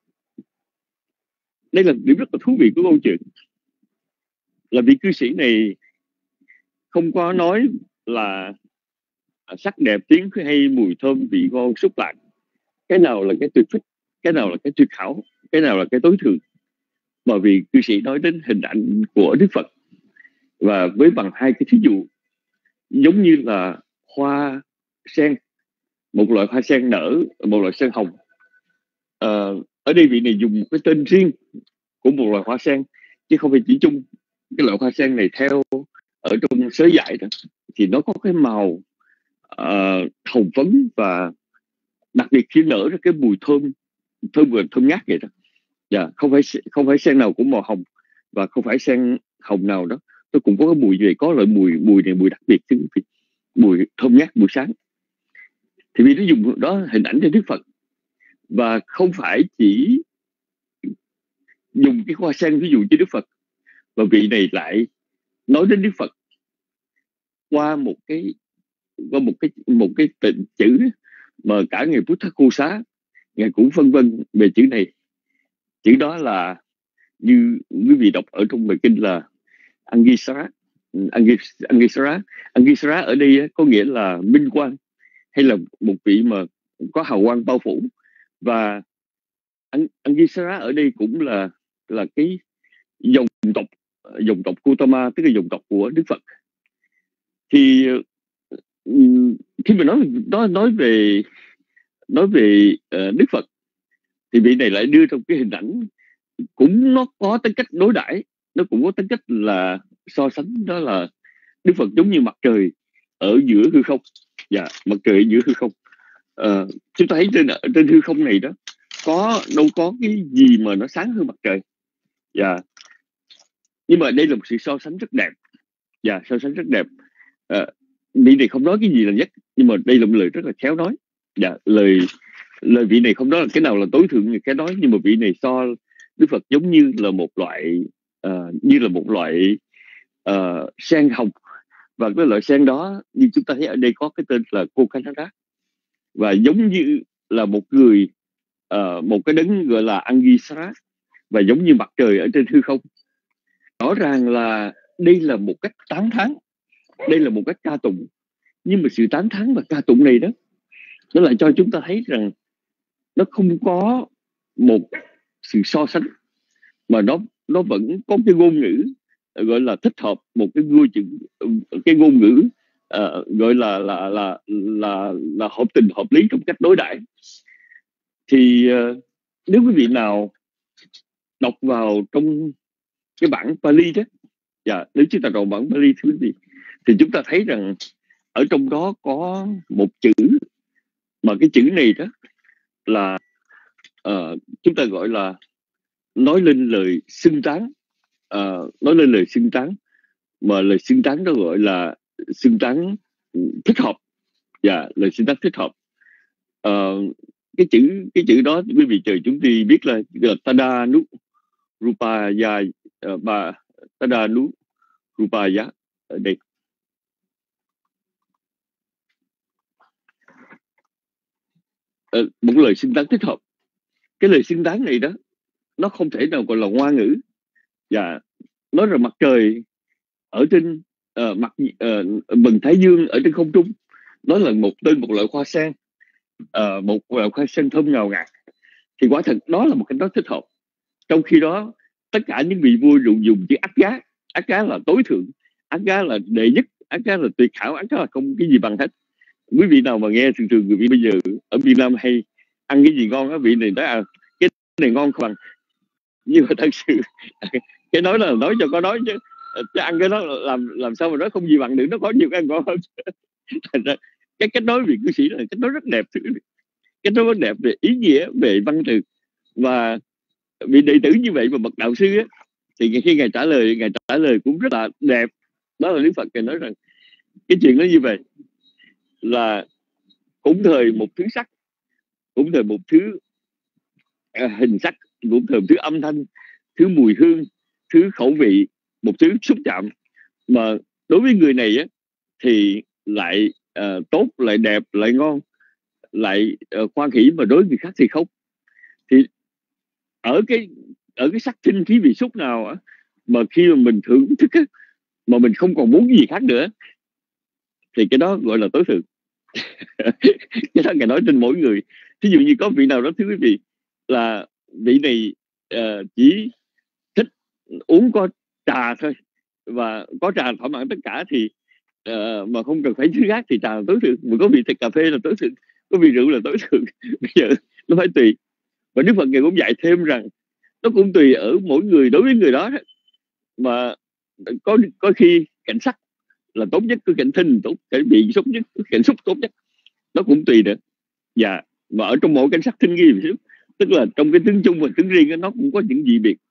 đây là điểm rất là thú vị của câu chuyện, là vị cư sĩ này không có nói là sắc đẹp, tiếng hay, mùi thơm, vị ngon, xúc lạc, cái nào là cái tuyệt thích, cái nào là cái tuyệt hảo, cái nào là cái tối thượng, mà vị cư sĩ nói đến hình ảnh của Đức Phật, và với bằng hai cái thí dụ giống như là hoa sen, một loại hoa sen nở, một loại sen hồng. À, ở đây vị này dùng một cái tên riêng của một loại hoa sen, chứ không phải chỉ chung. Cái loại hoa sen này theo ở trong sớ dại đó thì nó có cái màu uh, hồng phấn, và đặc biệt khi nở ra cái mùi thơm thơm vừa thơm ngát vậy đó. Dạ, không phải không phải sen nào cũng màu hồng, và không phải sen hồng nào đó nó cũng có cái mùi gì, có loại mùi mùi này mùi đặc biệt, chứ mùi thơm ngát buổi sáng. Thì vì nó dùng đó hình ảnh cho Đức Phật, và không phải chỉ dùng cái hoa sen ví dụ cho Đức Phật, và vị này lại nói đến Đức Phật qua một cái qua một cái một cái tịnh chữ mà cả ngày Buddha Cô Xá ngài cũng phân vân về chữ này. Chữ đó là như quý vị đọc ở trong bài kinh là Angisara, Angisara. Angisara ở đây có nghĩa là minh quang, hay là một vị mà có hào quang bao phủ. Và Angisara ở đây cũng là là cái dòng tộc dòng tộc Gautama, tức là dòng tộc của Đức Phật. Thì khi mà nói nói nói về nói về uh, Đức Phật, thì vị này lại đưa trong cái hình ảnh cũng nó có tính cách đối đãi, nó cũng có tính cách là so sánh, đó là Đức Phật giống như mặt trời ở giữa hư không. Dạ, mặt trời ở giữa hư không. Uh, chúng ta thấy trên trên hư không này đó, có đâu có cái gì mà nó sáng hơn mặt trời. Dạ, nhưng mà đây là một sự so sánh rất đẹp. Dạ, so sánh rất đẹp. Uh, vị này không nói cái gì là nhất, nhưng mà đây là một lời rất là khéo nói. Dạ, lời lời vị này không nói là cái nào là tối thượng cái nói, nhưng mà vị này so Đức Phật giống như là một loại uh, như là một loại uh, sen hồng. Và cái loại sen đó, như chúng ta thấy ở đây có cái tên là Kokanara, và giống như là một người uh, một cái đấng gọi là Angisara, và giống như mặt trời ở trên hư không. Rõ ràng là đây là một cách tán thán, đây là một cách ca tụng. Nhưng mà sự tán thán và ca tụng này đó, nó lại cho chúng ta thấy rằng nó không có một sự so sánh, mà nó nó vẫn có cái ngôn ngữ gọi là thích hợp, một cái ngôn chữ cái ngôn ngữ uh, gọi là là là là là hợp tình hợp lý trong cách đối đãi. Thì uh, nếu quý vị nào đọc vào trong cái bản Pali đó, dạ, nếu chúng ta đọc bản Pali thưa quý vị, thì chúng ta thấy rằng ở trong đó có một chữ, mà cái chữ này đó là uh, chúng ta gọi là nói lên lời xưng tán, uh, nói lên lời xưng tán, mà lời xưng tán đó gọi là xưng tán thích hợp. Dạ, lời xưng tán thích hợp. Uh, cái chữ cái chữ đó quý vị chờ chúng tôi biết là, là Tadanu Rupaya, uh, ba Tadanu Rupaya ở đây. Uh, một lời xưng tán thích hợp. Cái lời xưng tán này đó, nó không thể nào gọi là ngoa ngữ. Dạ, nói rằng mặt trời ở trên uh, mặt uh, bừng thái dương ở trên không trung, đó là một tên một loại hoa sen, uh, một loại hoa sen thơm ngào ngạt. Thì quả thật đó là một cái đó thích hợp. Trong khi đó, tất cả những vị vua dùng dùng chữ ác gá, ác gá là tối thượng, ác gá là đệ nhất, ác gá là tuyệt hảo, ác gá là không cái gì bằng hết. Quý vị nào mà nghe thường thường người Việt bây giờ ở Việt Nam hay ăn cái gì ngon á, vị này nói à, cái này ngon không bằng. Nhưng mà thật sự cái nói là nói cho có nói chứ, chứ ăn cái đó làm làm sao mà nói không gì bằng được, nó có nhiều cái ăn ngon hơn. Thành ra cái cách nói vị cư sĩ là cách nói rất đẹp, cách nói rất đẹp về ý nghĩa, về văn từ. Và vị đệ tử như vậy mà bậc đạo sư á, thì khi ngài trả lời, ngài trả lời cũng rất là đẹp. Đó là Đức Phật ngài nói rằng cái chuyện đó như vậy là cũng thời một thứ sắc, cũng thời một thứ à, hình sắc, cũng thời một thứ âm thanh, thứ mùi hương, thứ khẩu vị, một thứ xúc chạm, mà đối với người này á thì lại uh, tốt, lại đẹp, lại ngon, lại uh, khoan hỷ, mà đối với người khác thì không. Thì ở cái ở cái sắc sinh khí vị xúc nào á, mà khi mà mình thưởng thức á, mà mình không còn muốn gì khác nữa, thì cái đó gọi là tối thượng. Cái đó ngài nói trên mỗi người. Thí dụ như có vị nào đó thưa quý vị, là vị này uh, chỉ thích uống có trà thôi, và có trà thỏa mãn tất cả, thì uh, mà không cần phải thứ khác, thì trà là tối thượng. Mà có vị thì cà phê là tối thượng, có vị rượu là tối thượng. Bây giờ nó phải tùy. Và Đức Phật ngài cũng dạy thêm rằng nó cũng tùy ở mỗi người, đối với người đó. Mà có có khi cảnh sắc là tốt nhất, có cảnh thinh tốt, cảnh bị xúc nhất, cảnh xúc tốt nhất, nó cũng tùy nữa. Dạ, mà ở trong mỗi cảnh sắc thinh ghi xúc, tức là trong cái tướng chung và tướng riêng nó cũng có những dị biệt.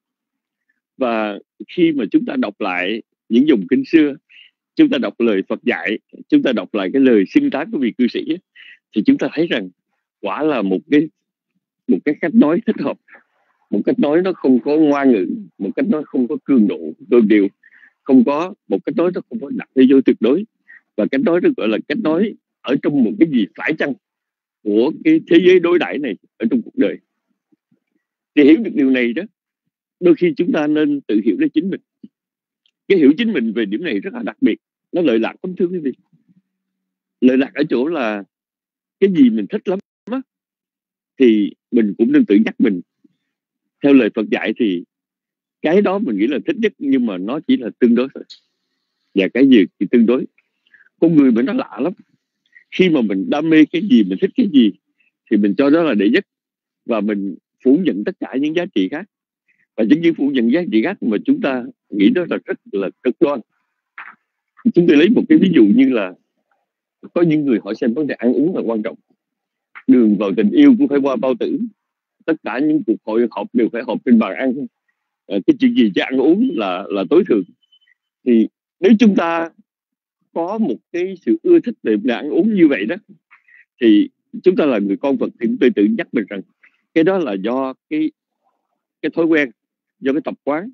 Và khi mà chúng ta đọc lại những dòng kinh xưa, chúng ta đọc lời Phật dạy, chúng ta đọc lại cái lời xưng tán của vị cư sĩ, thì chúng ta thấy rằng quả là một cái một cái cách nói thích hợp, một cách nói nó không có ngoan ngữ, một cách nói không có cường độ cường điệu, không có một cách nói nó không có đặt thế vô tuyệt đối, và cách nói nó gọi là cách nói ở trong một cái gì phải chăng của cái thế giới đối đãi này ở trong cuộc đời. Để hiểu được điều này đó, đôi khi chúng ta nên tự hiểu lấy chính mình. cái hiểu chính mình về điểm này rất là đặc biệt, nó lợi lạc lắm thưa quý vị. Lợi lạc ở chỗ là cái gì mình thích lắm á, thì mình cũng nên tự nhắc mình. Theo lời Phật dạy thì cái đó mình nghĩ là thích nhất, nhưng mà nó chỉ là tương đối thôi. Và cái gì thì tương đối. Con người mình nó lạ lắm. Khi mà mình đam mê cái gì, mình thích cái gì, thì mình cho đó là đệ nhất, và mình phủ nhận tất cả những giá trị khác. Và chính những phủ nhận giá trị khác mà chúng ta nghĩ đó là rất là cực đoan. Chúng tôi lấy một cái ví dụ như là có những người họ xem vấn đề ăn uống là quan trọng. Đường vào tình yêu cũng phải qua bao tử. Tất cả những cuộc hội họp đều phải họp trên bàn ăn. Cái chuyện gì chứ ăn uống là là tối thượng. Thì nếu chúng ta có một cái sự ưa thích về ăn uống như vậy đó, thì chúng ta là người con Phật thì tôi tự nhắc mình rằng cái đó là do cái cái thói quen, do cái tập quán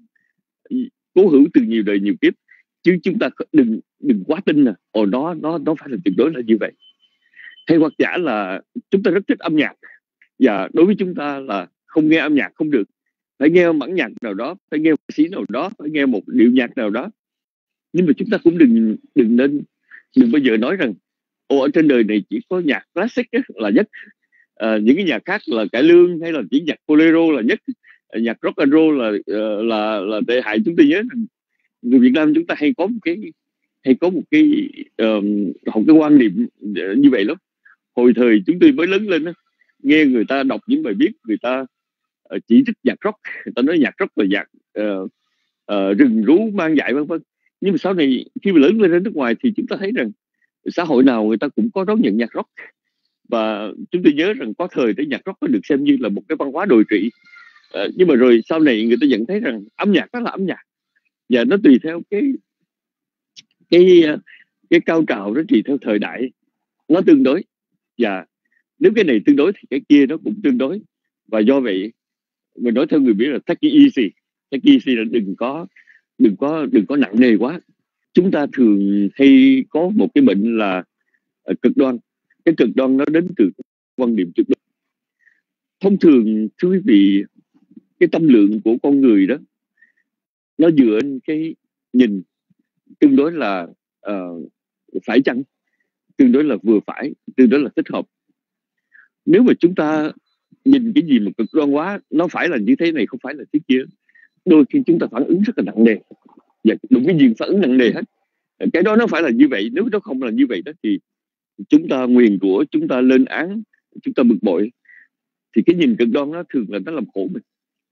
cố hữu từ nhiều đời nhiều kiếp, chứ chúng ta đừng đừng quá tin là ồ nó nó nó phải là tuyệt đối là như vậy. Hay hoặc giả là chúng ta rất thích âm nhạc, và đối với chúng ta là không nghe âm nhạc không được, phải nghe bản nhạc nào đó, phải nghe ca sĩ nào đó, phải nghe một điệu nhạc nào đó. Nhưng mà chúng ta cũng đừng đừng nên đừng bao giờ nói rằng ồ ở trên đời này chỉ có nhạc classic là nhất, à, những cái nhạc khác là cải lương, hay là chỉ nhạc bolero là nhất, nhạc rock and roll là là là, là tệ hại. Chúng tôi nhớ rằng người Việt Nam chúng ta hay có một cái hay có một cái um, một cái quan niệm như vậy lắm. Hồi thời chúng tôi mới lớn lên đó, nghe người ta đọc những bài viết, người ta uh, chỉ thích nhạc rock, người ta nói nhạc rock là nhạc uh, uh, rừng rú mang dại vân vân. Nhưng mà sau này khi mà lớn lên ra nước ngoài thì chúng ta thấy rằng xã hội nào người ta cũng có đón nhận nhạc rock. Và chúng tôi nhớ rằng có thời đấy nhạc rock nó được xem như là một cái văn hóa đồi trụy. Uh, nhưng mà rồi sau này người ta nhận thấy rằng âm nhạc đó là âm nhạc, và nó tùy theo cái cái cái cao trào, nó tùy theo thời đại, nó tương đối. Và nếu cái này tương đối thì cái kia nó cũng tương đối. Và do vậy mình nói theo người biết là take it easy, take it easy là đừng có đừng có đừng có nặng nề quá. Chúng ta thường hay có một cái bệnh là uh, cực đoan. Cái cực đoan nó đến từ quan điểm cực đoan. Thông thường thưa quý vị, cái tâm lượng của con người đó nó dựa trên cái nhìn tương đối là uh, phải chăng, tương đối là vừa phải, tương đối là thích hợp. Nếu mà chúng ta nhìn cái gì mà cực đoan quá, nó phải là như thế này, không phải là thế kia, đôi khi chúng ta phản ứng rất là nặng nề. Và đúng cái gì phản ứng nặng nề hết. Cái đó nó phải là như vậy, nếu nó không là như vậy đó thì chúng ta nguyền rủa, chúng ta lên án, chúng ta bực bội. Thì cái nhìn cực đoan nó thường là nó làm khổ mình.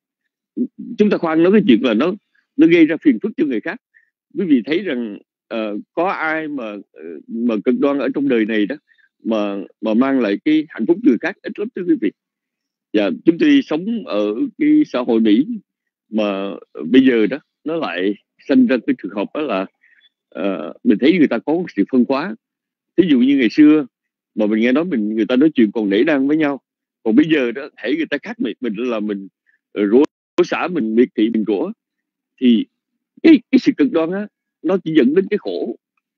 Chúng ta khoan nói cái chuyện là nó nó gây ra phiền phức cho người khác. Quý vị thấy rằng uh, có ai mà uh, mà cực đoan ở trong đời này đó mà mà mang lại cái hạnh phúc người khác, ít lắm thưa quý vị. Và chúng tôi sống ở cái xã hội Mỹ mà bây giờ đó nó lại sinh ra cái trường hợp đó là uh, mình thấy người ta có một sự phân hóa. Ví dụ như ngày xưa mà mình nghe nói mình người ta nói chuyện còn nể nang với nhau, còn bây giờ đó thấy người ta khác mình mình là mình rủa xả, mình miệt thị, mình rủa. Thì cái cái sự cực đoan á nó chỉ dẫn đến cái khổ.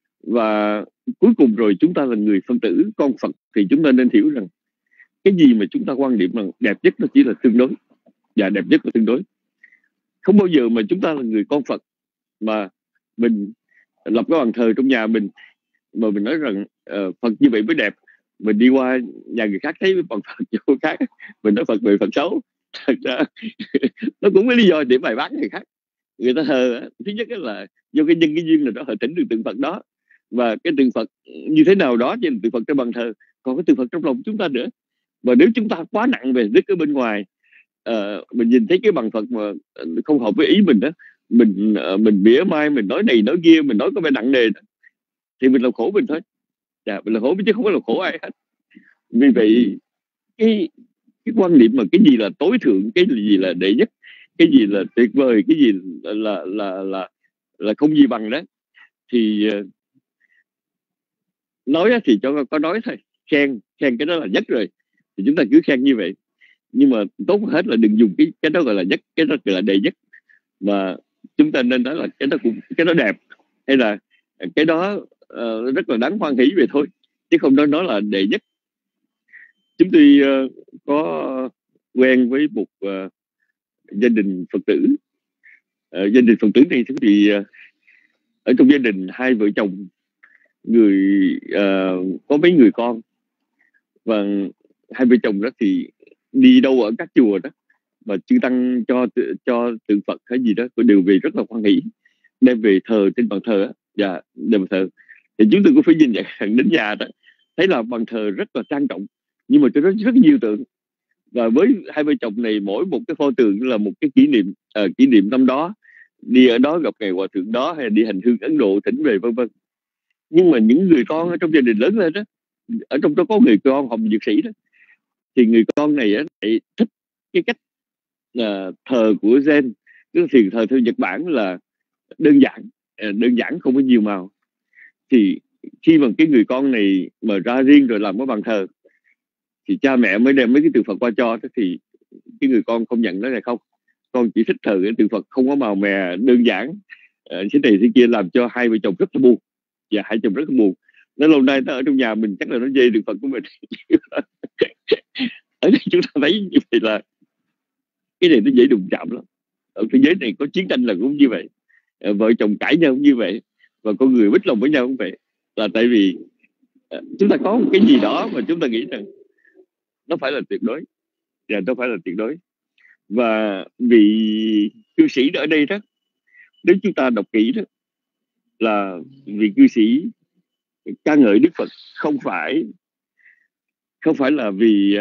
Và cuối cùng rồi chúng ta là người phân tử con Phật thì chúng ta nên hiểu rằng cái gì mà chúng ta quan điểm là đẹp nhất nó chỉ là tương đối, và đẹp nhất là tương đối. Không bao giờ mà chúng ta là người con Phật mà mình lập cái bàn thờ trong nhà mình mà mình nói rằng uh, Phật như vậy mới đẹp, mình đi qua nhà người khác thấy bằng Phật chỗ khác mình nói Phật về Phật xấu. Thật ra nó cũng có lý do để bài bác người khác. Người ta thờ thứ nhất là do cái nhân cái duyên nào đó họ thỉnh được tượng Phật đó, và cái tượng Phật như thế nào đó trên tượng Phật trên bàn thờ, còn cái tượng Phật trong lòng chúng ta nữa. Và nếu chúng ta quá nặng về đức ở bên ngoài, uh, mình nhìn thấy cái bằng Phật mà không hợp với ý mình đó, mình uh, mình mỉa mai, mình nói này nói kia, mình nói có vẻ nặng nề đó, thì mình làm khổ mình thôi. Dạ, mình làm khổ chứ không có làm khổ ai hết. Vì vậy cái cái quan niệm mà cái gì là tối thượng, cái gì là đệ nhất, cái gì là tuyệt vời, cái gì là là là là, là không gì bằng đó, thì uh, nói thì cho có nói thôi, khen khen cái đó là nhất rồi thì chúng ta cứ khen như vậy. Nhưng mà tốt hết là đừng dùng cái cái đó gọi là nhất, cái đó gọi là đệ nhất, mà chúng ta nên nói là cái đó cũng cái đó đẹp, hay là cái đó uh, rất là đáng hoan hỷ về thôi, chứ không nói nó là đệ nhất. Chúng tôi uh, có quen với một uh, gia đình Phật tử. Uh, gia đình Phật tử này thì uh, ở trong gia đình hai vợ chồng người uh, có mấy người con, và hai vợ chồng đó thì đi đâu ở các chùa đó mà chư tăng cho cho tượng Phật hay gì đó, đều về rất là hoan hỷ, đem về thờ trên bàn thờ á, và đem về thờ. Thì chúng tôi cũng phải nhìn nhận đến nhà đó, thấy là bàn thờ rất là trang trọng, nhưng mà cho nó rất nhiều tượng. Và với hai vợ chồng này, mỗi một cái pho tượng là một cái kỷ niệm, uh, kỷ niệm năm đó đi ở đó gặp ngày hòa thượng đó, hay là đi hành hương Ấn Độ thỉnh về, vân vân. Nhưng mà những người con ở trong gia đình lớn lên đó, ở trong đó có người con học dược sĩ đó, thì người con này á, lại thích cái cách uh, thờ của Zen, cái thiền thờ theo Nhật Bản là đơn giản, uh, đơn giản không có nhiều màu. Thì khi mà cái người con này mà ra riêng rồi làm cái bàn thờ, thì cha mẹ mới đem mấy cái tượng Phật qua cho, thì cái người con không nhận, nói là không, con chỉ thích thờ cái tượng Phật không có màu mè, đơn giản, uh, thế này thế kia, làm cho hai vợ chồng rất là buồn. Và hai chồng rất là buồn. Nó lâu nay nó ở trong nhà mình chắc là nó dây tượng Phật của mình. Ở đây chúng ta thấy như vậy là cái này nó dễ đụng chạm lắm. Ở thế giới này có chiến tranh là cũng như vậy, vợ chồng cãi nhau cũng như vậy, và con người mít lòng với nhau cũng vậy. Là tại vì chúng ta có một cái gì đó mà chúng ta nghĩ rằng nó phải là tuyệt đối, và nó phải là tuyệt đối. Và vị cư sĩ ở đây đó, nếu chúng ta đọc kỹ đó, là vị cư sĩ ca ngợi Đức Phật không phải không phải là vì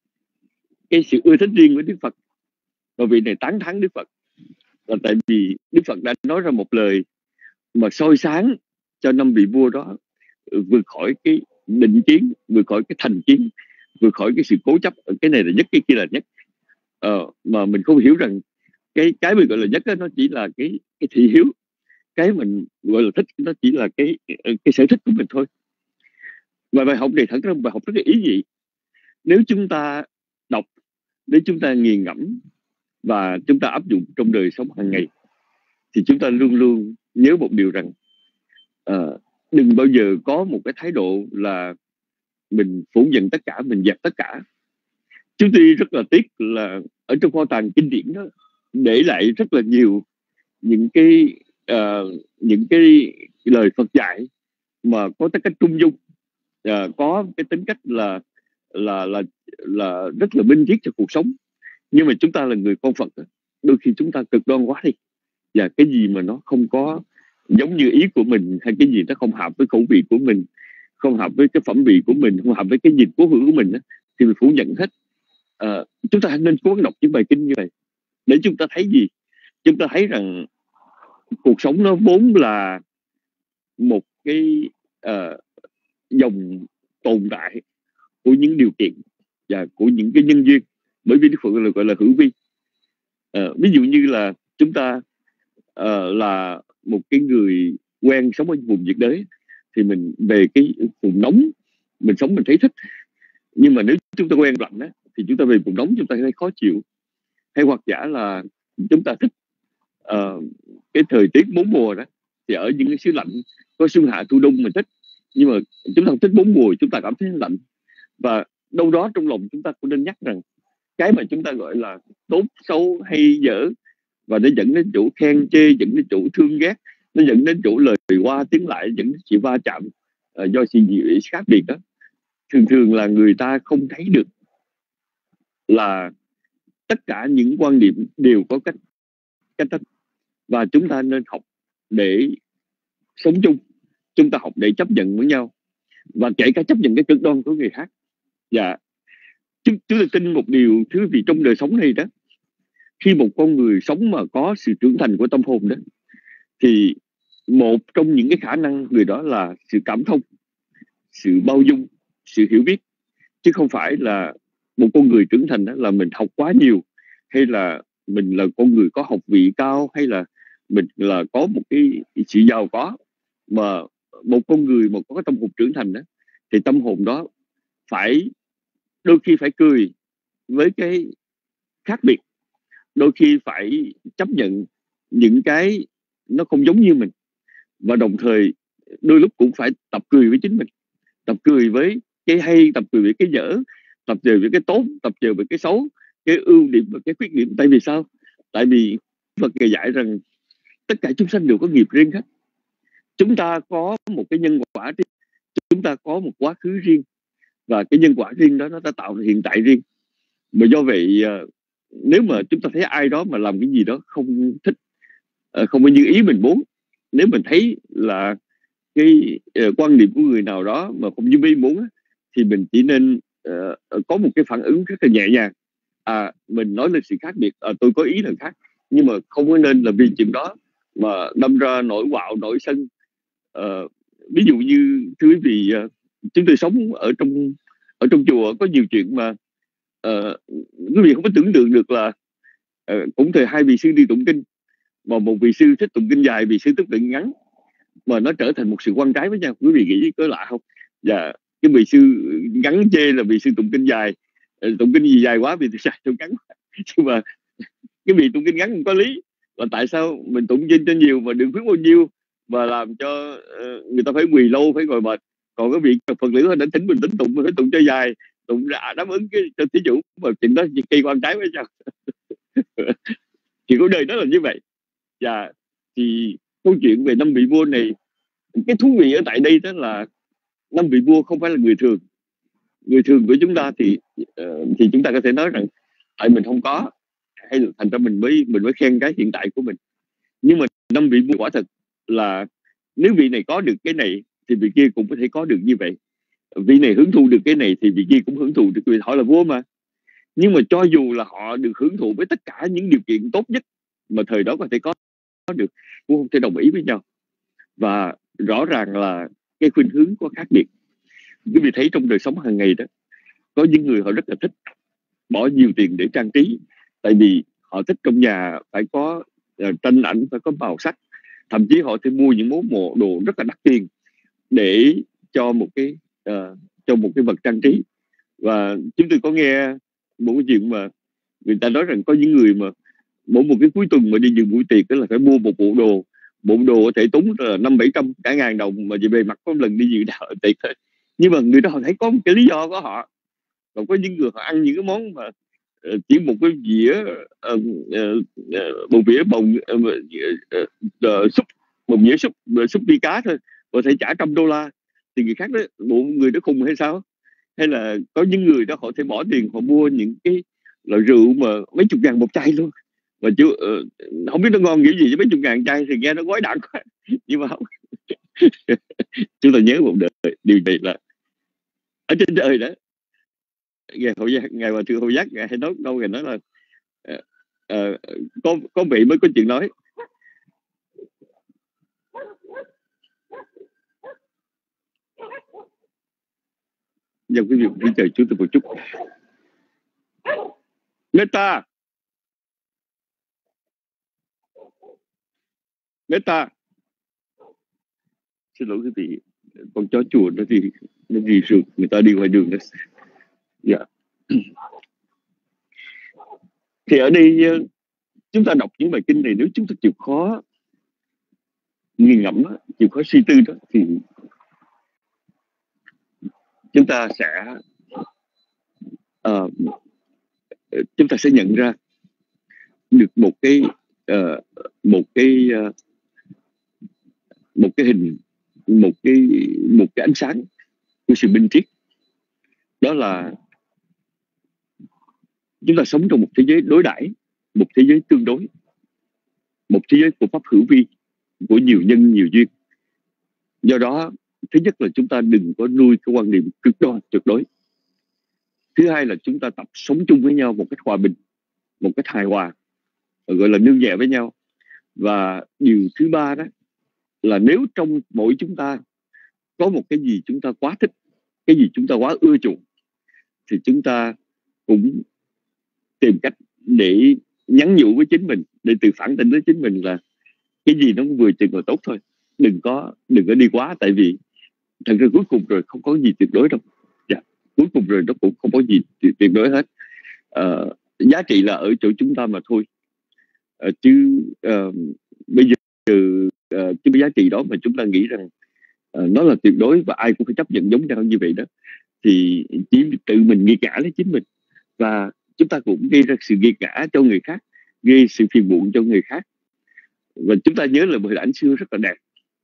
cái sự ưa thích riêng của Đức Phật, mà vị này tán thán Đức Phật là tại vì Đức Phật đã nói ra một lời mà soi sáng cho năm vị vua đó vượt khỏi cái định kiến, vượt khỏi cái thành kiến, vượt khỏi cái sự cố chấp, cái này là nhất, cái kia là nhất. Ờ, mà mình không hiểu rằng cái cái mình gọi là nhất đó, nó chỉ là cái cái thị hiếu, cái mình gọi là thích nó chỉ là cái cái sở thích của mình thôi. Và bài học này thật ra bài học rất là ý nghĩa. Nếu chúng ta đọc, nếu chúng ta nghiền ngẫm và chúng ta áp dụng trong đời sống hàng ngày, thì chúng ta luôn luôn nhớ một điều rằng uh, đừng bao giờ có một cái thái độ là mình phủ nhận tất cả, mình dẹp tất cả. Chúng tôi rất là tiếc là ở trong kho tàng kinh điển đó để lại rất là nhiều những cái uh, những cái lời Phật dạy mà có tính cách trung dung, uh, có cái tính cách là là là là rất là minh triết cho cuộc sống. Nhưng mà chúng ta là người con Phật, đôi khi chúng ta cực đoan quá đi, và cái gì mà nó không có giống như ý của mình, hay cái gì nó không hợp với khẩu vị của mình, không hợp với cái phẩm vị của mình, không hợp với cái nhìn cố hữu của mình, thì mình phủ nhận hết. À, chúng ta nên cố gắng đọc những bài kinh như vậy để chúng ta thấy gì? Chúng ta thấy rằng cuộc sống nó vốn là một cái uh, dòng tồn tại của những điều kiện và của những cái nhân duyên, bởi vì Đức Phật là gọi là hữu vi. Uh, ví dụ như là chúng ta uh, là một cái người quen sống ở vùng nhiệt đới, thì mình về cái vùng nóng mình sống mình thấy thích, nhưng mà nếu chúng ta quen lạnh á, thì chúng ta về vùng nóng chúng ta thấy khó chịu. Hay hoặc giả là chúng ta thích uh, cái thời tiết bốn mùa đó, thì ở những cái xứ lạnh có xuân hạ thu đông mình thích, nhưng mà chúng ta không thích bốn mùa, chúng ta cảm thấy lạnh. Và đâu đó trong lòng chúng ta cũng nên nhắc rằng cái mà chúng ta gọi là tốt xấu hay dở, và nó dẫn đến chỗ khen chê, dẫn đến chỗ thương ghét, nó dẫn đến chỗ lời qua tiếng lại, dẫn đến sự va chạm uh, do sự gì khác biệt đó, thường thường là người ta không thấy được là tất cả những quan điểm đều có cách cách thức, và chúng ta nên học để sống chung, chúng ta học để chấp nhận với nhau, và kể cả chấp nhận cái cực đoan của người khác. Và chúng, chúng tôi tin một điều thứ, vì trong đời sống này đó, khi một con người sống mà có sự trưởng thành của tâm hồn đó, thì một trong những cái khả năng người đó là sự cảm thông, sự bao dung, sự hiểu biết, chứ không phải là một con người trưởng thành đó là mình học quá nhiều, hay là mình là con người có học vị cao, hay là mình là có một cái sự giàu có. Mà một con người mà có cái tâm hồn trưởng thành đó, thì tâm hồn đó phải đôi khi phải cười với cái khác biệt, đôi khi phải chấp nhận những cái nó không giống như mình, và đồng thời đôi lúc cũng phải tập cười với chính mình, tập cười với cái hay, tập cười với cái dở, tập cười với cái tốt, tập cười với cái xấu, cái ưu điểm và cái khuyết điểm. Tại vì sao? Tại vì Phật dạy rằng tất cả chúng sanh đều có nghiệp riêng hết, chúng ta có một cái nhân quả riêng, chúng ta có một quá khứ riêng, và cái nhân quả riêng đó nó đã tạo ra hiện tại riêng. Mà do vậy nếu mà chúng ta thấy ai đó mà làm cái gì đó không thích, không có như ý mình muốn, nếu mình thấy là cái uh, quan điểm của người nào đó mà không như ý muốn, thì mình chỉ nên uh, có một cái phản ứng rất là nhẹ nhàng. À, mình nói lên sự khác biệt, à, tôi có ý là khác, nhưng mà không có nên là vì chuyện đó mà đâm ra nổi quạo, nổi sân. Uh, ví dụ như thưa quý vị, uh, chúng tôi sống ở trong ở trong chùa, có nhiều chuyện mà uh, quý vị không có tưởng tượng được là uh, cũng thời hai vị sư đi tụng kinh, mà một vị sư thích tụng kinh dài, vị sư thích tụng ngắn, mà nó trở thành một sự quan trái với nhau. Quý vị nghĩ có lạ không? Và cái vị sư ngắn chê là vị sư tụng kinh dài, tụng kinh gì dài quá vì dài tụng ngắn. Nhưng mà cái vị tụng kinh ngắn không có lý, là tại sao mình tụng kinh cho nhiều mà đừng khuyến bao nhiêu, và làm cho uh, người ta phải quỳ lâu, phải ngồi mệt. Còn cái vị Phật tử họ đã thỉnh mình tính tụng, mình phải tụng cho dài, tụng ra đáp ứng cái cho thí chủ, mà chuyện đó cây quan trái với nhau. Thì cuộc đời đó là như vậy. Và thì câu chuyện về năm vị vua này, cái thú vị ở tại đây đó là năm vị vua không phải là người thường. Người thường của chúng ta thì uh, thì chúng ta có thể nói rằng tại mình không có, hay là thành ra mình mới mình mới khen cái hiện tại của mình. Nhưng mà năm vị vua quả thật là nếu vị này có được cái này thì vị kia cũng có thể có được như vậy. Vị này hưởng thụ được cái này thì vị kia cũng hưởng thụ được, vì họ là vua mà. Nhưng mà cho dù là họ được hưởng thụ với tất cả những điều kiện tốt nhất mà thời đó có thể có được, cũng không thể đồng ý với nhau. Và rõ ràng là cái khuynh hướng có khác biệt. Quý vị thấy trong đời sống hàng ngày đó, có những người họ rất là thích bỏ nhiều tiền để trang trí, tại vì họ thích trong nhà phải có uh, tranh ảnh, phải có màu sắc. Thậm chí họ sẽ mua những món mộ đồ rất là đắt tiền để cho một cái uh, cho một cái vật trang trí. Và chúng tôi có nghe một cái chuyện mà người ta nói rằng có những người mà mỗi một cái cuối tuần mà đi dự buổi tiệc đó là phải mua một bộ đồ, bộ đồ có thể tốn là năm bảy trăm cả ngàn đồng, mà về bề mặt có một lần đi dự đạo tiệc thôi. Nhưng mà người ta họ thấy có một cái lý do của họ. Còn có những người họ ăn những cái món mà uh, chỉ một cái dĩa uh, uh, uh, một dĩa bồng uh, uh, uh, súp một dĩa súp uh, súp đi cá thôi, có thể trả trăm đô la, thì người khác đó, bộ người đó khùng hay sao? Hay là có những người đó họ thể bỏ tiền họ mua những cái loại rượu mà mấy chục ngàn một chai luôn, mà chưa uh, không biết nó ngon kiểu gì, với mấy chục ngàn chai thì nghe nó gói đạn quá. Nhưng mà không. Chúng ta nhớ một đời điều này là ở trên đời đó, ngày hội giác, ngày mà thưa hội giác ngày hay nói đâu ngày nói là uh, uh, có có vị mới có chuyện nói. Giờ quý vị đi chờ chú tôi một chút. Meta, Meta, xin lỗi quý vị, con chó chùa nó đi nó đi rượt người ta đi ngoài đường đó. Dạ. Thì ở đây chúng ta đọc những bài kinh này, nếu chúng ta chịu khó nghiền ngẫm, chịu khó suy tư đó, thì chúng ta sẽ uh, chúng ta sẽ nhận ra được một cái uh, một cái uh, một cái hình một cái một cái ánh sáng của sự minh triết. Đó là chúng ta sống trong một thế giới đối đãi, một thế giới tương đối, một thế giới của pháp hữu vi, của nhiều nhân nhiều duyên. Do đó, thứ nhất là chúng ta đừng có nuôi cái quan niệm cực đoan tuyệt đối. Thứ hai là chúng ta tập sống chung với nhau một cách hòa bình, một cách hài hòa, gọi là nương nhẹ với nhau. Và điều thứ ba đó là nếu trong mỗi chúng ta có một cái gì chúng ta quá thích, cái gì chúng ta quá ưa chuộng, thì chúng ta cũng tìm cách để nhắn nhủ với chính mình, để tự phản tỉnh với chính mình là cái gì nó cũng vừa chừng là tốt thôi. Đừng có đừng có đi quá, tại vì thật ra cuối cùng rồi không có gì tuyệt đối đâu. Dạ. Cuối cùng rồi nó cũng không có gì tuyệt đối hết. Uh, giá trị là ở chỗ chúng ta mà thôi. Uh, chứ uh, bây giờ uh, cái giá trị đó mà chúng ta nghĩ rằng uh, nó là tuyệt đối và ai cũng phải chấp nhận giống nhau như vậy đó, thì chỉ tự mình nghiệt ngã lấy chính mình, và chúng ta cũng gây ra sự nghiệt ngã cho người khác, gây sự phiền muộn cho người khác. Và chúng ta nhớ là một hình ảnh xưa rất là đẹp.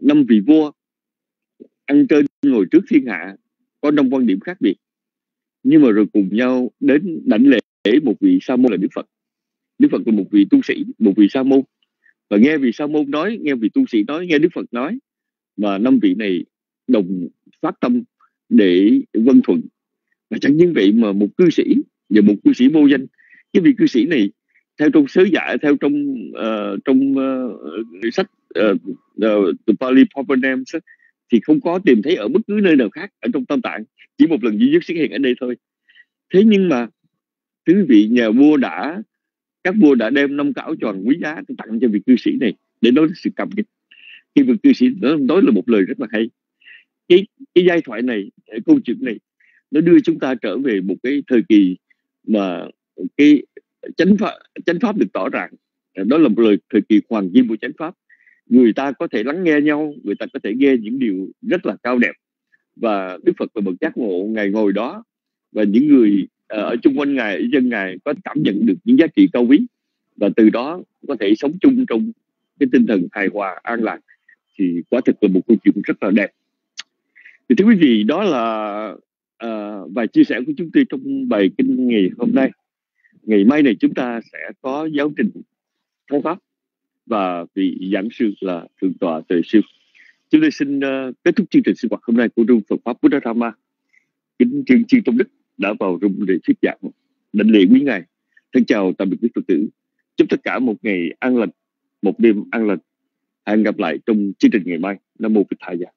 năm vị vua ăn trên ngồi trước thiên hạ có năm quan điểm khác biệt, nhưng mà rồi cùng nhau đến đảnh lễ một vị sa môn là Đức Phật. Đức Phật là một vị tu sĩ, một vị sa môn, và nghe vị sa môn nói, nghe vị tu sĩ nói, nghe Đức Phật nói, mà năm vị này đồng phát tâm để vâng thuận. Và chẳng những vậy mà một cư sĩ và một cư sĩ vô danh, cái vị cư sĩ này theo trong sớ giải, theo trong uh, trong uh, sách uh, uh, The Pali Proper Names thì không có tìm thấy ở bất cứ nơi nào khác ở trong Tam Tạng, chỉ một lần duy nhất xuất hiện ở đây thôi. Thế nhưng mà thứ vị nhà vua đã các vua đã đem năm cái áo choàng quý giá tặng cho vị cư sĩ này để nói sự cảm kích. Khi vị cư sĩ nói, nói là một lời rất là hay. Cái cái giai thoại này, cái câu chuyện này nó đưa chúng ta trở về một cái thời kỳ mà cái chánh pháp chánh pháp được tỏ ràng. Đó là một lời thời kỳ hoàng kim của chánh pháp. Người ta có thể lắng nghe nhau, người ta có thể nghe những điều rất là cao đẹp, và Đức Phật và bậc giác ngộ ngài ngồi đó, và những người ở chung quanh ngài, ở dân ngài có cảm nhận được những giá trị cao quý, và từ đó có thể sống chung trong cái tinh thần hài hòa an lạc. Thì quả thực là một câu chuyện rất là đẹp. Thì thưa quý vị, đó là uh, vài chia sẻ của chúng tôi trong bài kinh ngày hôm nay. Ngày mai này chúng ta sẽ có giáo trình thắng pháp và vị giảng sư là thượng tọa Tuệ Siêu. Chúng tôi xin uh, kết thúc chương trình sinh hoạt hôm nay của Room Phật pháp Buddha Dharma. Kính chương Chư Tôn Đức đã vào room để thuyết giảng, đảnh lễ quý ngài. Thân chào tạm biệt quý Phật tử. Chúc tất cả một ngày an lành, một đêm an lành. Hẹn gặp lại trong chương trình ngày mai. Nam mô Bích Thầy Gia.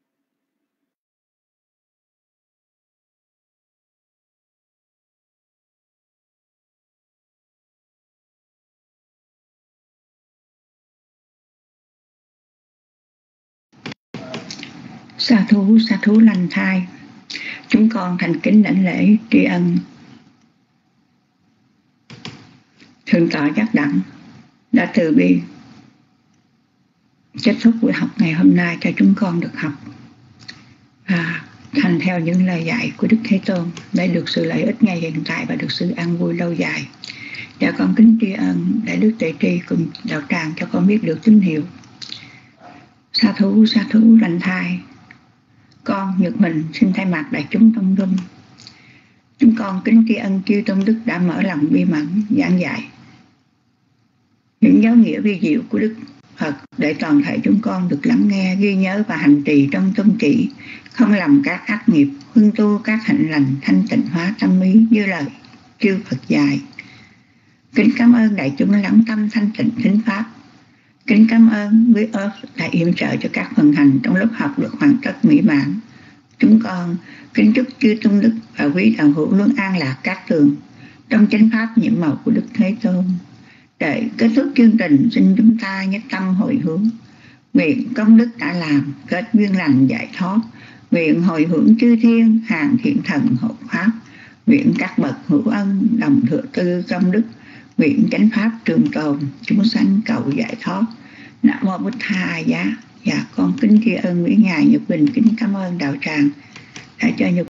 Sa thú, sa thú lành thai. Chúng con thành kính đảnh lễ tri ân Thượng tọa Giác Đẳng đã từ bi kết thúc buổi học ngày hôm nay cho chúng con được học và thành theo những lời dạy của Đức Thế Tôn để được sự lợi ích ngay hiện tại và được sự an vui lâu dài. Và con kính tri ân để Đức Tuệ Tri cùng đạo tràng cho con biết được tín hiệu. Sa thú, sa thú lành thai. Con Nhật Huỳnh xin thay mặt đại chúng trong room, chúng con kính tri ân chư Tôn Đức đã mở lòng bi mẫn giảng dạy những giáo nghĩa vi diệu của Đức Phật để toàn thể chúng con được lắng nghe, ghi nhớ và hành trì trong tôn trị, không làm các ác nghiệp, huân tu các hạnh lành, thanh tịnh hóa tâm ý như lời chư Phật dạy. Kính cảm ơn đại chúng lắng tâm thanh tịnh thính pháp. Kính cảm ơn quý ớt đã yểm trợ cho các phần hành trong lớp học được hoàn tất mỹ mãn. Chúng con kính chúc chư Tôn Đức và quý đạo hữu luôn an lạc các tường trong chánh pháp nhiệm màu của Đức Thế Tôn. Để kết thúc chương trình, xin chúng ta nhất tâm hồi hướng, nguyện công đức đã làm kết duyên lành giải thoát, nguyện hồi hướng chư thiên hàng thiện thần hộ pháp, nguyện các bậc hữu ân đồng thừa tư công đức, nguyện chánh pháp trường tồn, chúng sanh cầu giải thoát. Nam mô Bụt Tha Giá. Dạ con kính tri ân quý ngài Nhật Bình, kính cảm ơn đạo tràng đã cho Nhật